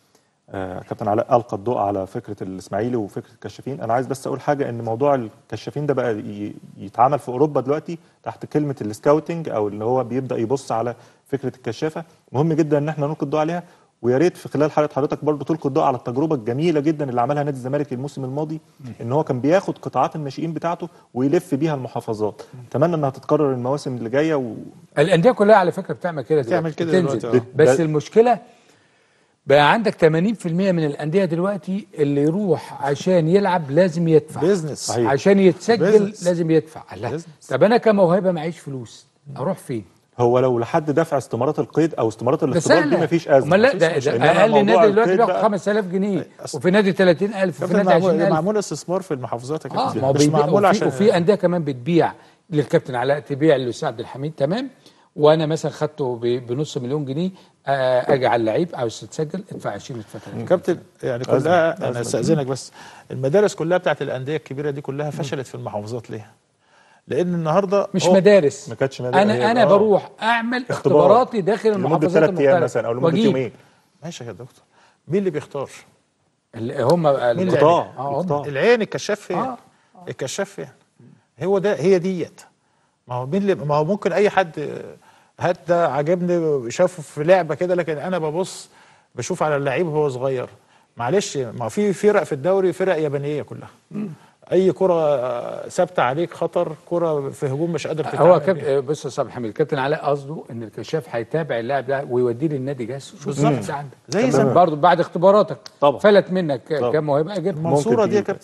Speaker 11: كابتن علاء ألقى الضوء على فكرة الإسماعيلي وفكرة الكشافين. أنا عايز بس أقول حاجة، إن موضوع الكشافين ده بقى يتعامل في أوروبا دلوقتي تحت كلمة السكاوتنج، أو اللي هو بيبدأ يبص على فكرة الكشافة. مهم جدا إن احنا نلقي الضوء عليها، ويا ريت في خلال حلقة حضرتك برضو تلقي الضوء على التجربة الجميلة جدا اللي عملها نادي الزمالك الموسم الماضي، إن هو كان بياخد قطاعات الناشئين بتاعته ويلف بيها المحافظات. أتمنى إنها تتكرر المواسم اللي جاية.
Speaker 1: الأندية كلها على فكرة بتعمل كده دلوقتي. بس المشكلة بقى عندك 80% من الأندية دلوقتي اللي يروح عشان يلعب لازم يدفع
Speaker 10: بيزنس،
Speaker 1: عشان يتسجل لازم يدفع. طب أنا كموهبة معيش فلوس أروح فين؟
Speaker 11: هو لو لحد دفع استمارات القيد او استمارات الاختبار دي مفيش ازمه.
Speaker 1: لا ده اقل نادي دلوقتي بياخد 5000 جنيه وفي نادي 30,000 وفي نادي 20,000.
Speaker 10: معمول استثمار في المحافظات يا كابتن.
Speaker 1: مش معمول عشان وفي انديه كمان بتبيع للكابتن علاء، تبيع للاستاذ عبد الحميد. تمام. وانا مثلا خدته بنص مليون جنيه، اجي على اللعيب عاوز تتسجل ادفع 20 ادفع 30.
Speaker 10: كابتن يعني كلها انا استاذنك بس، المدارس كلها بتاعت الانديه الكبيره دي كلها فشلت في المحافظات. ليه؟ لان النهارده
Speaker 1: مش مدارس،
Speaker 11: ما كانتش مدارس.
Speaker 1: انا بروح اعمل اختباراتي داخل المحافظات
Speaker 11: لمده 3 ايام مثلا او لمده يومين.
Speaker 10: ماشي يا دكتور، مين اللي بيختار؟
Speaker 1: اللي هم
Speaker 11: القطاع.
Speaker 10: العين الكشاف فين؟ الكشاف فين؟ هو ده، هي ديت. ما هو ممكن اي حد هات ده عجبني شافه في لعبه كده، لكن انا ببص بشوف على اللعيب وهو صغير. معلش، ما في فرق في الدوري فرق يابانيه كلها. اي كره ثابته عليك خطر، كره في هجوم مش قادر تتعامل.
Speaker 1: هو كابتن بص يا صاحب حميد، كابتن علاء قصده ان الكشاف هيتابع اللاعب ده ويوديه للنادي جاهز. شوف ده عندك
Speaker 10: زي
Speaker 1: برضه بعد اختباراتك
Speaker 11: طبعا
Speaker 1: فلت منك كام موهبه اجيبها.
Speaker 10: المنصوره دي يا كابتن،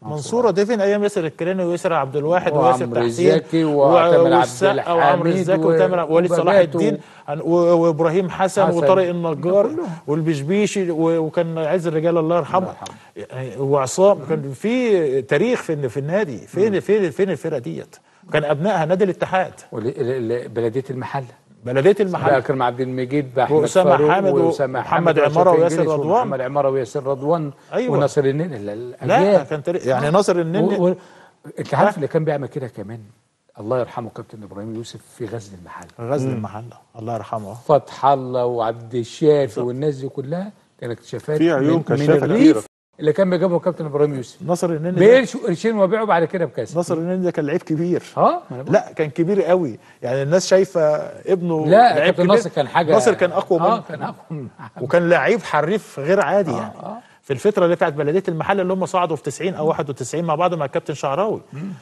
Speaker 10: منصوره دي فين ايام ياسر الكريني وياسر عبد الواحد وياسر
Speaker 1: وعمرو
Speaker 10: تحسين
Speaker 1: الزكي وتامر عبد
Speaker 10: والسقا وعمرو الزكي وتامر وليد صلاح الدين وابراهيم حسن وطارق النجار والبشبيشي وكان عز الرجال الله يرحمه وعصام. كان في تاريخ في النادي. فين الفرقه ديت؟ كان ابنائها نادي الاتحاد
Speaker 1: بلديه المحله
Speaker 10: اكرم
Speaker 1: عبد المجيد باحمد
Speaker 10: واسامه حامد ومحمد عماره وياسر رضوان.
Speaker 1: محمد عماره وياسر رضوان.
Speaker 10: أيوة.
Speaker 1: وناصر النني.
Speaker 10: لا كان يعني ناصر النني
Speaker 1: انت عارف اللي كان بيعمل كده كمان الله يرحمه كابتن ابراهيم يوسف في غزل المحله. الله يرحمه. فتح الله وعبد الشافي والناس دي كلها كانت اكتشافات
Speaker 11: في عيون
Speaker 1: من
Speaker 11: كشافه
Speaker 1: الريف اللي كان بيجيبه كابتن ابراهيم يوسف.
Speaker 10: ناصر النني
Speaker 1: بيرشوا قرشين وبيعوا بعد كده بكاس.
Speaker 10: ناصر النني ده كان لعيب كبير. لا كان كبير قوي، يعني الناس شايفه ابنه
Speaker 1: لا
Speaker 10: لعيب
Speaker 1: كابتن ناصر كان حاجه.
Speaker 10: ناصر كان اقوى منه.
Speaker 1: كان اقوى
Speaker 10: وكان لعيب حريف غير عادي يعني. في الفتره اللي بتاعت بلديه المحله اللي هم صعدوا في 90 او 91 مع بعض مع الكابتن شعراوي.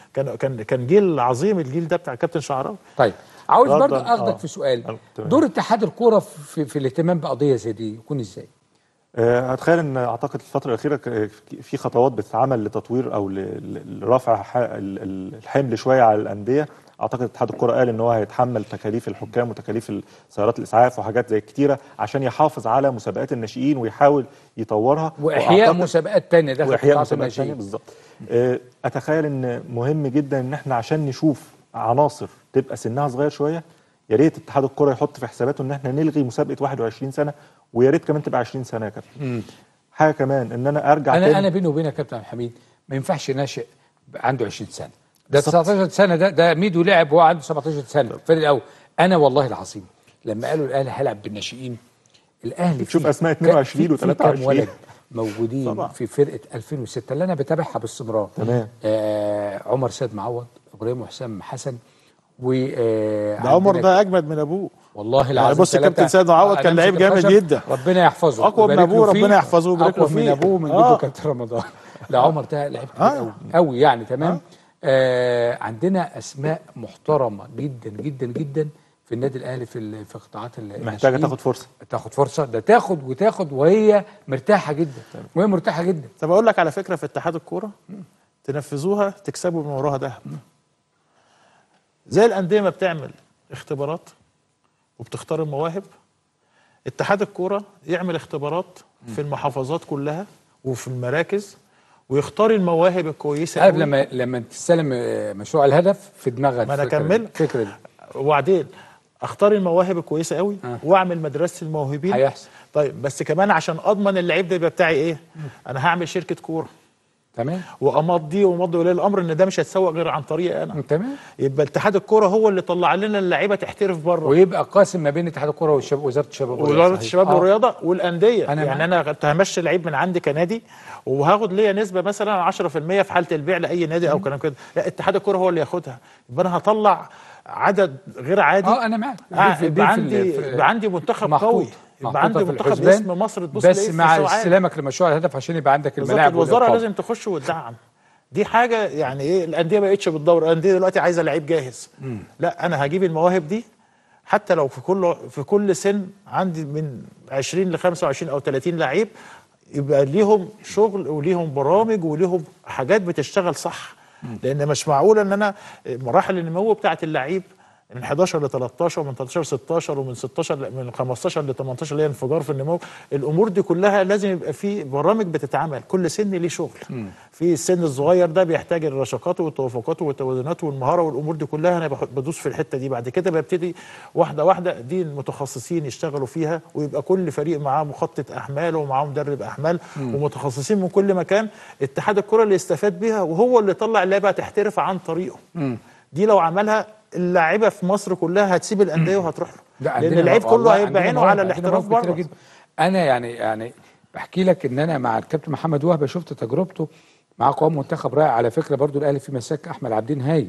Speaker 10: كان جيل عظيم الجيل ده بتاع الكابتن شعراوي.
Speaker 1: طيب عاوز برضه اخدك في سؤال. دور اتحاد الكوره في الاهتمام بقضيه زي دي يكون ازاي؟
Speaker 11: هتخيل ان اعتقد الفتره الاخيره في خطوات بتتعمل لتطوير او لرفع الحمل شويه على الانديه. اعتقد اتحاد الكره قال ان هو هيتحمل تكاليف الحكام وتكاليف سيارات الاسعاف وحاجات زي كتيره عشان يحافظ على مسابقات الناشئين ويحاول يطورها
Speaker 1: واحياء مسابقات ثانيه داخل
Speaker 11: قطاعات الناشئين بالظبط. اتخيل ان مهم جدا ان احنا عشان نشوف عناصر تبقى سنها صغير شويه، يا ريت اتحاد الكره يحط في حساباته ان احنا نلغي مسابقه 21 سنه، ويا ريت كمان تبقى 20 سنه يا كابتن. حاجه كمان ان انا ارجع
Speaker 1: انا بيني وبينك يا كابتن حميد ما ينفعش ناشئ عنده 20 سنه. ده 19 سنه ده ميدو لعب وهو عنده 17 سنه الفريق الاول. انا والله العظيم لما قالوا الاهلي هيلعب بالناشئين، الاهلي
Speaker 11: تشوف اسماء 22 و23
Speaker 1: كام ولد موجودين طبعا في فرقه 2006 اللي انا بتابعها باستمرار.
Speaker 11: تمام.
Speaker 1: عمر سيد معوض، ابراهيم وحسام حسن
Speaker 10: ده عمر ده اجمد من ابوه
Speaker 1: والله العظيم.
Speaker 10: بص الكابتن سيد معوض كان لعيب جامد جدا،
Speaker 1: ربنا يحفظه.
Speaker 10: اقوى من ابوه ربنا يحفظه ويبارك له فيه.
Speaker 1: اقوى من ابوه من جده كابتن رمضان. لا عمر ده لعيب كبير قوي يعني. تمام. عندنا اسماء محترمه جدا جدا جدا في النادي الاهلي في قطاعات
Speaker 11: محتاجه تاخد فرصه.
Speaker 1: ده تاخد وهي مرتاحه جدا.
Speaker 10: طب اقول لك على فكره في اتحاد الكوره تنفذوها تكسبوا من وراها ذهب. زي الانديه ما بتعمل اختبارات وبتختار المواهب، اتحاد الكوره يعمل اختبارات في المحافظات كلها وفي المراكز ويختار المواهب الكويسه
Speaker 1: قبل لما تستلم مشروع الهدف في دماغك.
Speaker 10: ما انا اكمل
Speaker 1: الفكره دي
Speaker 10: وبعدين اختار المواهب الكويسه قوي واعمل مدرسه الموهوبين.
Speaker 1: هيحصل.
Speaker 10: طيب بس كمان عشان اضمن اللعيب ده يبقى بتاعي ايه؟ انا هعمل شركه كوره.
Speaker 1: تمام.
Speaker 10: وامضي ولي الامر ان ده مش هيتسوق غير عن طريقي انا.
Speaker 1: تمام.
Speaker 10: يبقى اتحاد الكوره هو اللي طلع لنا اللعيبه تحترف بره،
Speaker 1: ويبقى قاسم ما بين اتحاد الكوره ووزاره
Speaker 10: الشباب والرياضه والانديه. يعني انا كنت همشي لعيب من عندي كنادي وهاخد ليا نسبه مثلا 10% في حاله البيع لاي نادي او كلام كده. لا اتحاد الكوره هو اللي ياخدها. يبقى انا هطلع عدد غير عادي.
Speaker 1: انا معاك.
Speaker 10: يبقى عندي منتخب قوي، يبقى عندي منتخب باسم مصر تبص
Speaker 1: بس مع استلامك لمشروع الهدف عشان يبقى عندك الملاعب.
Speaker 10: الوزاره لازم تخش وتدعم. دي حاجه يعني ايه، الانديه ما بقتش بتدور، الانديه دلوقتي عايزه لعيب جاهز. لا انا هجيب المواهب دي حتى لو في كل سن عندي من 20 ل 25 او 30 لعيب، يبقى ليهم شغل وليهم برامج وليهم حاجات بتشتغل صح. لان مش معقول ان انا مراحل النمو بتاعه اللعيب من 11 ل 13 ومن 13 ل 16 ومن 16 من 15 ل 18 اللي هي انفجار في النمو. الامور دي كلها لازم يبقى في برامج بتتعمل، كل سن ليه شغل. في السن الصغير ده بيحتاج الرشاقات والتوافقات والتوازنات والمهاره والامور دي كلها، انا بدوس في الحته دي. بعد كده ببتدي واحده واحده دي المتخصصين يشتغلوا فيها، ويبقى كل فريق معاه مخطط احمال ومعاه مدرب احمال ومتخصصين من كل مكان. اتحاد الكره اللي يستفاد بيها وهو اللي يطلع اللعيبه تحترف عن طريقه. دي لو عملها اللاعيبه في مصر كلها هتسيب الانديه وهتروح له، لان اللعيب كله هيبقى عينه على الاحتراف بره.
Speaker 1: انا يعني بحكي لك ان انا مع الكابتن محمد وهبه شفت تجربته مع قوام منتخب رائع. على فكره برضو الاهلي في مساك احمد عبدين هايل.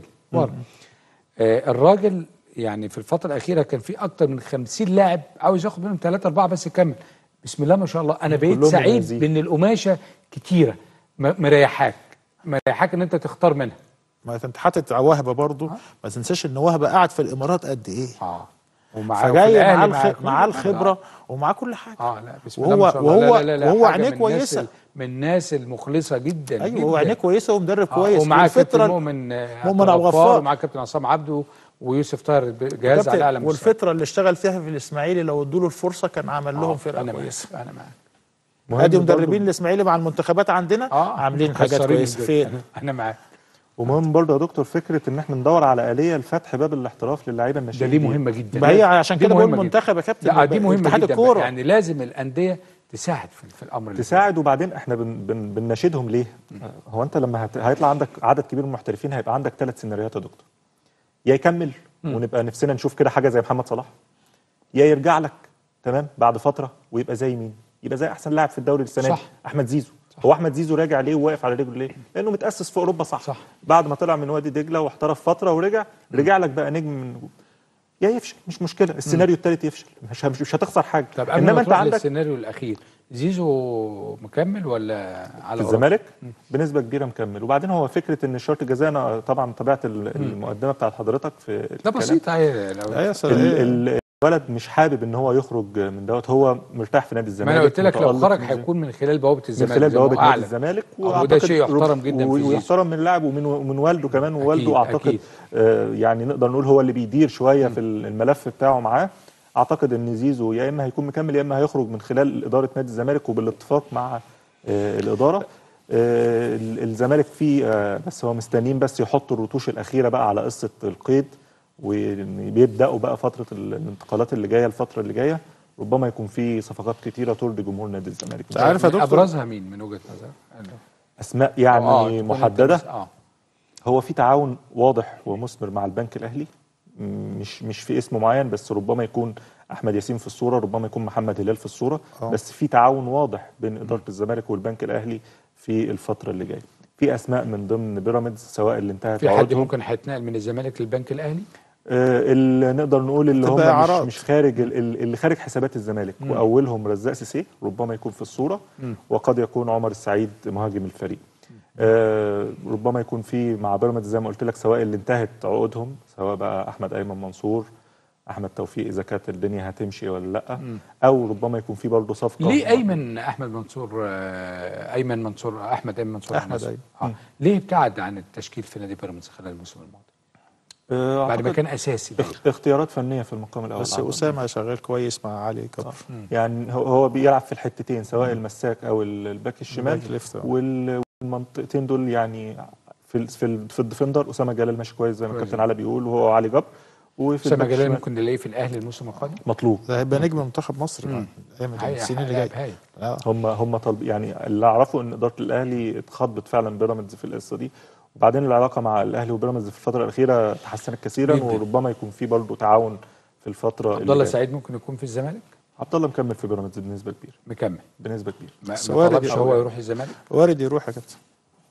Speaker 1: الراجل يعني في الفتره الاخيره كان في اكتر من 50 لاعب عاوز ياخد منهم 3 4 بس يكمل. بسم الله ما شاء الله. انا بقيت سعيد بان القماشه كتيره مريحاك ان انت تختار منها.
Speaker 10: ما انت حاطط وهبه برضه. ما تنساش ان وهبه قاعد في الامارات قد ايه. فجاي معاه الخبره ومعاه كل حاجه.
Speaker 1: لا بسم الله ما شاء الله.
Speaker 10: وهو عينيه كويسه،
Speaker 1: من الناس المخلصه جدا.
Speaker 10: ايوه هو عينيه كويسه ومدرب كويس.
Speaker 1: ومعاه كابتن مؤمن
Speaker 10: أبو الغفار
Speaker 1: ومعاه كابتن عصام عبده ويوسف طاهر جهاز على اعلى مستوى.
Speaker 10: والفتره اللي اشتغل فيها في الاسماعيلي لو ادوا له الفرصه كان عمل لهم فرقه كويسه.
Speaker 1: انا معاك.
Speaker 10: ادي مدربين الاسماعيلي مع المنتخبات عندنا عاملين حاجات كويسه. فين
Speaker 1: انا معاك.
Speaker 11: ومهم برضه يا دكتور فكره ان احنا ندور على آلية لفتح باب الاحتراف للعيبه الناشئين.
Speaker 1: دي مهمه جدا.
Speaker 10: ما هي عشان كده بقول منتخب يا كابتن.
Speaker 1: لا دي مهمه جدا الكورة. يعني لازم الانديه تساعد في الامر
Speaker 11: تساعد. وبعدين احنا بنناشدهم ليه؟ هو انت لما هيطلع عندك عدد كبير من المحترفين هيبقى عندك 3 سيناريوهات يا دكتور. يا يكمل ونبقى نفسنا نشوف كده حاجه زي محمد صلاح، يا يرجع لك تمام بعد فتره ويبقى زي مين؟ يبقى زي احسن لاعب في الدوري السنه دي احمد زيزو. هو احمد زيزو راجع ليه وواقف على رجله ليه؟ لانه متاسس في اوروبا صح. بعد ما طلع من وادي دجله واحترف فتره ورجع رجع لك بقى نجم من يا يفشل مش مشكله. السيناريو الثالث يفشل مش هتخسر حاجه.
Speaker 1: طب انما انت عندك السيناريو الاخير زيزو مكمل ولا على
Speaker 11: في الزمالك؟ بنسبه كبيره مكمل. وبعدين هو فكره ان شرط الجزاء انا طبعا تابعت المقدمه بتاعت حضرتك في
Speaker 1: ده بسيط.
Speaker 11: الولد مش حابب ان هو يخرج من دوت. هو مرتاح في نادي الزمالك.
Speaker 1: ما انا قلت لك لو خرج هيكون من خلال بوابه الزمالك.
Speaker 11: من خلال بوابه نادي الزمالك.
Speaker 1: وده شيء يحترم جدا
Speaker 11: ويحترم من اللاعب ومن والده كمان. ووالده اعتقد يعني نقدر نقول هو اللي بيدير شويه في الملف بتاعه معاه. اعتقد ان زيزو يا اما هيكون مكمل يا اما هيخرج من خلال اداره نادي الزمالك وبالاتفاق مع الاداره. الزمالك فيه بس هو مستنيين بس يحطوا الرتوش الاخيره بقى على قصه القيد وبيبداوا بقى فتره الانتقالات اللي جايه. الفتره اللي جايه ربما يكون في صفقات كتيره ترضي جمهور نادي الزمالك.
Speaker 1: عارف يا دكتور ابرزها مين من وجهه نظرك؟
Speaker 11: اسماء يعني محدده. هو في تعاون واضح ومثمر مع البنك الاهلي. مش في اسم معين بس ربما يكون احمد ياسين في الصوره، ربما يكون محمد هلال في الصوره. بس في تعاون واضح بين اداره الزمالك والبنك الاهلي في الفتره اللي جايه. في اسماء من ضمن بيراميدز سواء اللي انتهت
Speaker 1: في حد ممكن هيتنقل من الزمالك للبنك الاهلي؟
Speaker 11: اللي نقدر نقول اللي هم مش خارج اللي خارج حسابات الزمالك. واولهم رزاق سيسي ربما يكون في الصوره. وقد يكون عمر السعيد مهاجم الفريق. ربما يكون في مع بيراميدز زي ما قلت لك سواء اللي انتهت عقودهم سواء بقى احمد ايمن منصور احمد توفيق اذا كانت الدنيا هتمشي ولا لا. او ربما يكون في برضه صفقه.
Speaker 1: ليه احمد ايمن منصور ليه ابتعد عن التشكيل في نادي بيراميدز خلال الموسم الماضي بعد ما كان اساسي؟
Speaker 11: اختيارات فنيه في المقام الاول.
Speaker 10: بس اسامه شغال كويس مع علي كبر.
Speaker 11: يعني هو بيلعب في الحتتين سواء المساك او الباك الشمال. والمنطقتين دول يعني في الديفندر اسامه جلال ماشي كويس زي ما الكابتن علي بيقول وهو علي جبر.
Speaker 1: اسامه جلال ممكن نلاقيه في الاهلي الموسم القادم
Speaker 11: مطلوب.
Speaker 10: ده هيبقى نجم منتخب مصر السنين اللي جايه.
Speaker 11: هم طالب يعني اللي اعرفه ان اداره الاهلي اتخاطبت فعلا بيراميدز في القصه دي. وبعدين العلاقه مع الاهلي وبيراميدز في الفتره الاخيره تحسنت كثيرا. وربما يكون في برضه تعاون في الفتره.
Speaker 1: عبد الله سعيد ممكن يكون في الزمالك.
Speaker 11: عبد الله مكمل في بيراميدز بنسبه كبيره.
Speaker 1: مكمل
Speaker 11: بنسبه كبيره.
Speaker 1: ما طلبش هو يروح الزمالك؟
Speaker 10: وارد يروح يا كابتن.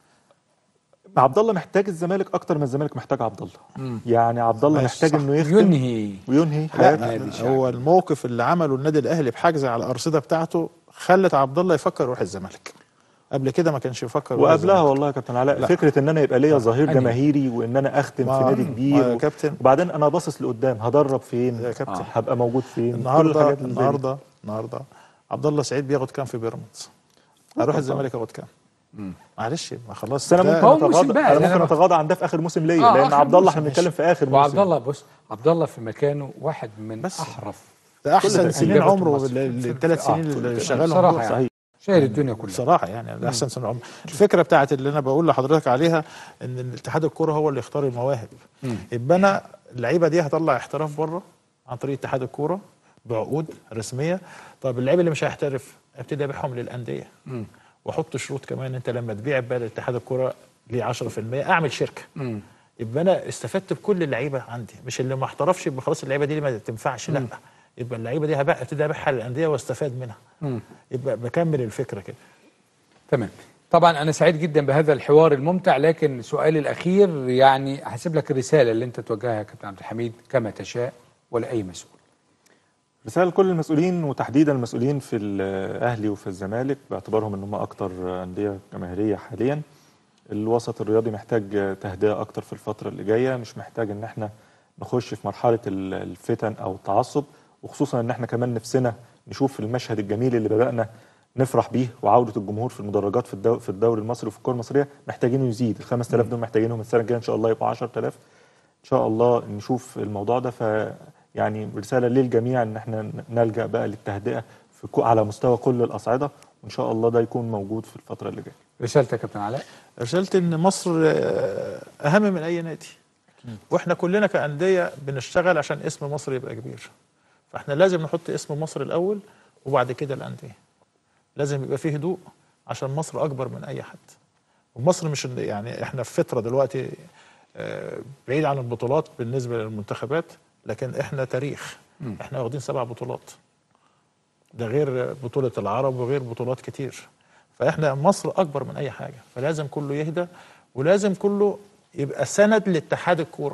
Speaker 11: عبد الله محتاج الزمالك اكتر من الزمالك محتاج عبد الله. يعني عبد الله محتاج انه يختم وينهي
Speaker 10: حياته. هو الموقف اللي عمله النادي الاهلي بحجز على الارصده بتاعته خلت عبد الله يفكر يروح الزمالك. قبل كده ما كانش يفكر.
Speaker 11: وقبلها والله يا كابتن علاء فكره ان انا يبقى ليا ظهير جماهيري وان انا اختم في نادي كبير كابتن. وبعدين انا باصص لقدام هدرب فين يا كابتن هبقى موجود فين.
Speaker 10: النهارده عبد الله سعيد بياخد كام في بيراميدز؟ هروح الزمالك اخد كام؟
Speaker 11: معلش ما خلاص انا ممكن اتغاضى عن ده في اخر موسم ليا لان عبد الله احنا بنتكلم في اخر موسم.
Speaker 1: وعبد الله بص عبد الله في مكانه واحد من احرف
Speaker 10: ده احسن سنين عمره الثلاث سنين اللي شغالهم
Speaker 1: صحيح شايل الدنيا كلها
Speaker 10: صراحه يعني احسن سنه عمر. الفكره بتاعت اللي انا بقول لحضرتك عليها ان اتحاد الكوره هو اللي يختار المواهب. يبقى انا اللعيبه دي هطلع احتراف بره عن طريق اتحاد الكوره بعقود رسميه. طب اللعيبه اللي مش هيحترف ابتدي ابيعهم للانديه واحط شروط كمان. انت لما تبيع بقى لاتحاد الكوره ليه 10% اعمل شركه. يبقى انا استفدت بكل اللعيبه عندي. مش اللي ما احترفش يبقى خلاص اللعيبه دي ما تنفعش. لا يبقى اللعيبه دي ابتدي ابيعها للانديه واستفاد منها. يبقى بكمل الفكره كده.
Speaker 1: تمام. طبعا انا سعيد جدا بهذا الحوار الممتع. لكن سؤالي الاخير يعني هسيب لك الرساله اللي انت توجهها يا كابتن عبد الحميد كما تشاء ولا اي مسؤول.
Speaker 11: رسالة لكل المسؤولين وتحديدا المسؤولين في الأهلي وفي الزمالك باعتبارهم ان هم اكتر أندية جماهيرية حاليا. الوسط الرياضي محتاج تهدئة اكتر في الفترة اللي جاية. مش محتاج ان احنا نخش في مرحله الفتن او التعصب، وخصوصا ان احنا كمان نفسنا نشوف المشهد الجميل اللي بدانا نفرح بيه، وعوده الجمهور في المدرجات في الدوري المصري وفي الكره المصريه محتاجينه يزيد. ال 5000 دول محتاجينهم السنه الجايه ان شاء الله يبقوا 10000 ان شاء الله نشوف الموضوع ده. يعني رساله للجميع ان احنا نلجا بقى للتهدئه على مستوى كل الاصعده، وان شاء الله ده يكون موجود في الفتره اللي جايه.
Speaker 1: رسالتك يا كابتن علاء؟
Speaker 10: رسالتي ان مصر اهم من اي نادي، واحنا كلنا كانديه بنشتغل عشان اسم مصر يبقى كبير، فاحنا لازم نحط اسم مصر الاول وبعد كده الانديه. لازم يبقى فيه هدوء عشان مصر اكبر من اي حد، ومصر مش يعني احنا في فتره دلوقتي بعيد عن البطولات بالنسبه للمنتخبات، لكن احنا تاريخ. احنا واخدين 7 بطولات، ده غير بطوله العرب وغير بطولات كتير، فاحنا مصر اكبر من اي حاجه، فلازم كله يهدى ولازم كله يبقى سند لاتحاد الكوره.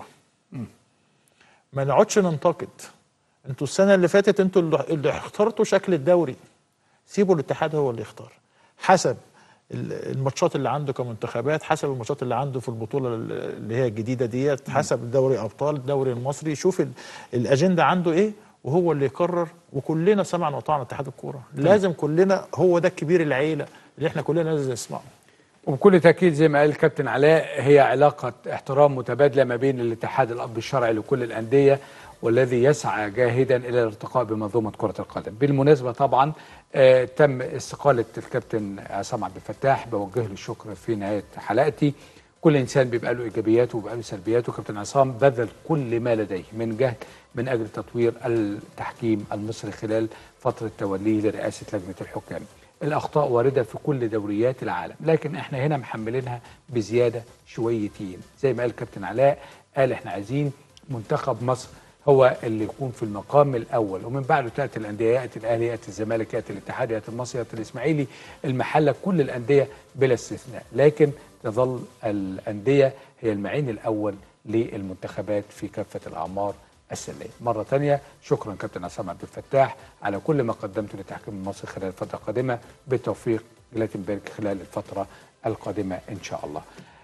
Speaker 10: ما نقعدش ننتقد، انتوا السنه اللي فاتت انتوا اللي اخترتوا شكل الدوري، سيبوا الاتحاد هو اللي يختار حسب الماتشات اللي عنده كمنتخبات، حسب الماتشات اللي عنده في البطوله اللي هي الجديده ديت، حسب دوري ابطال، الدوري المصري، يشوف الاجنده عنده ايه وهو اللي يقرر. وكلنا سمعنا وطعنا اتحاد الكوره، لازم كلنا، هو ده الكبير العيله اللي احنا كلنا لازم نسمعه.
Speaker 1: وبكل تاكيد زي ما قال الكابتن علاء، هي علاقه احترام متبادله ما بين الاتحاد الاب الشرعي لكل الانديه والذي يسعى جاهدا الى الارتقاء بمنظومه كره القدم. بالمناسبه طبعا تم استقاله الكابتن عصام عبد الفتاح، بوجه له الشكر في نهايه حلقتي. كل انسان بيبقى له ايجابياته وبيبقى له سلبياته، كابتن عصام بذل كل ما لديه من جهد من اجل تطوير التحكيم المصري خلال فتره توليه لرئاسه لجنه الحكام. الاخطاء وارده في كل دوريات العالم، لكن احنا هنا محملينها بزياده شويتين. زي ما قال الكابتن علاء، قال احنا عايزين منتخب مصر هو اللي يكون في المقام الاول، ومن بعده تاتي الانديه، ياتي الاهلي، ياتي الزمالك، ياتي الاتحاد، ياتي المصري، ياتي الاسماعيلي، المحله، كل الانديه بلا استثناء. لكن تظل الانديه هي المعين الاول للمنتخبات في كافه الاعمار السنيه. مره ثانيه شكرا كابتن عصام عبد الفتاح على كل ما قدمته للتحكيم المصري خلال الفتره القادمه، بالتوفيق جلاتنبرج خلال الفتره القادمه ان شاء الله.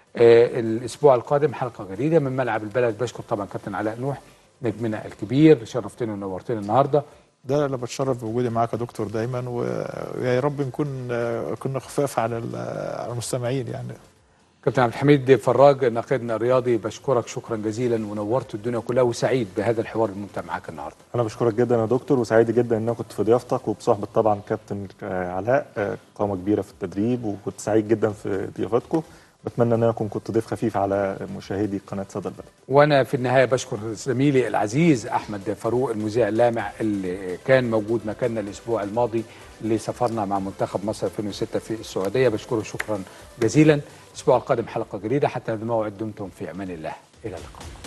Speaker 1: الاسبوع القادم حلقه جديده من ملعب البلد. بشكر طبعا كابتن علاء نوح نجمنا الكبير، شرفتني ونورتني النهارده.
Speaker 10: ده انا بتشرف بوجودي معاك يا دكتور دايما، ويا رب نكون كنا خفاف على المستمعين يعني.
Speaker 1: كابتن عبد الحميد فراج ناقدنا الرياضي، بشكرك شكرا جزيلا ونورت الدنيا كلها، وسعيد بهذا الحوار الممتع معاك النهارده.
Speaker 11: انا بشكرك جدا يا دكتور، وسعيد جدا ان انا كنت في ضيافتك وبصحبه طبعا كابتن علاء، قامه كبيره في التدريب، وكنت سعيد جدا في ضيافتكم. بتمنى ان انا كنت ضيف خفيف على مشاهدي قناه صدى البلد.
Speaker 1: وانا في النهايه بشكر زميلي العزيز احمد فاروق المذيع اللامع اللي كان موجود مكاننا الاسبوع الماضي لسفرنا مع منتخب مصر 2006 في السعوديه، بشكره شكرا جزيلا. الاسبوع القادم حلقه جديده، حتى هذا الموعد دمتم في امان الله، الى اللقاء.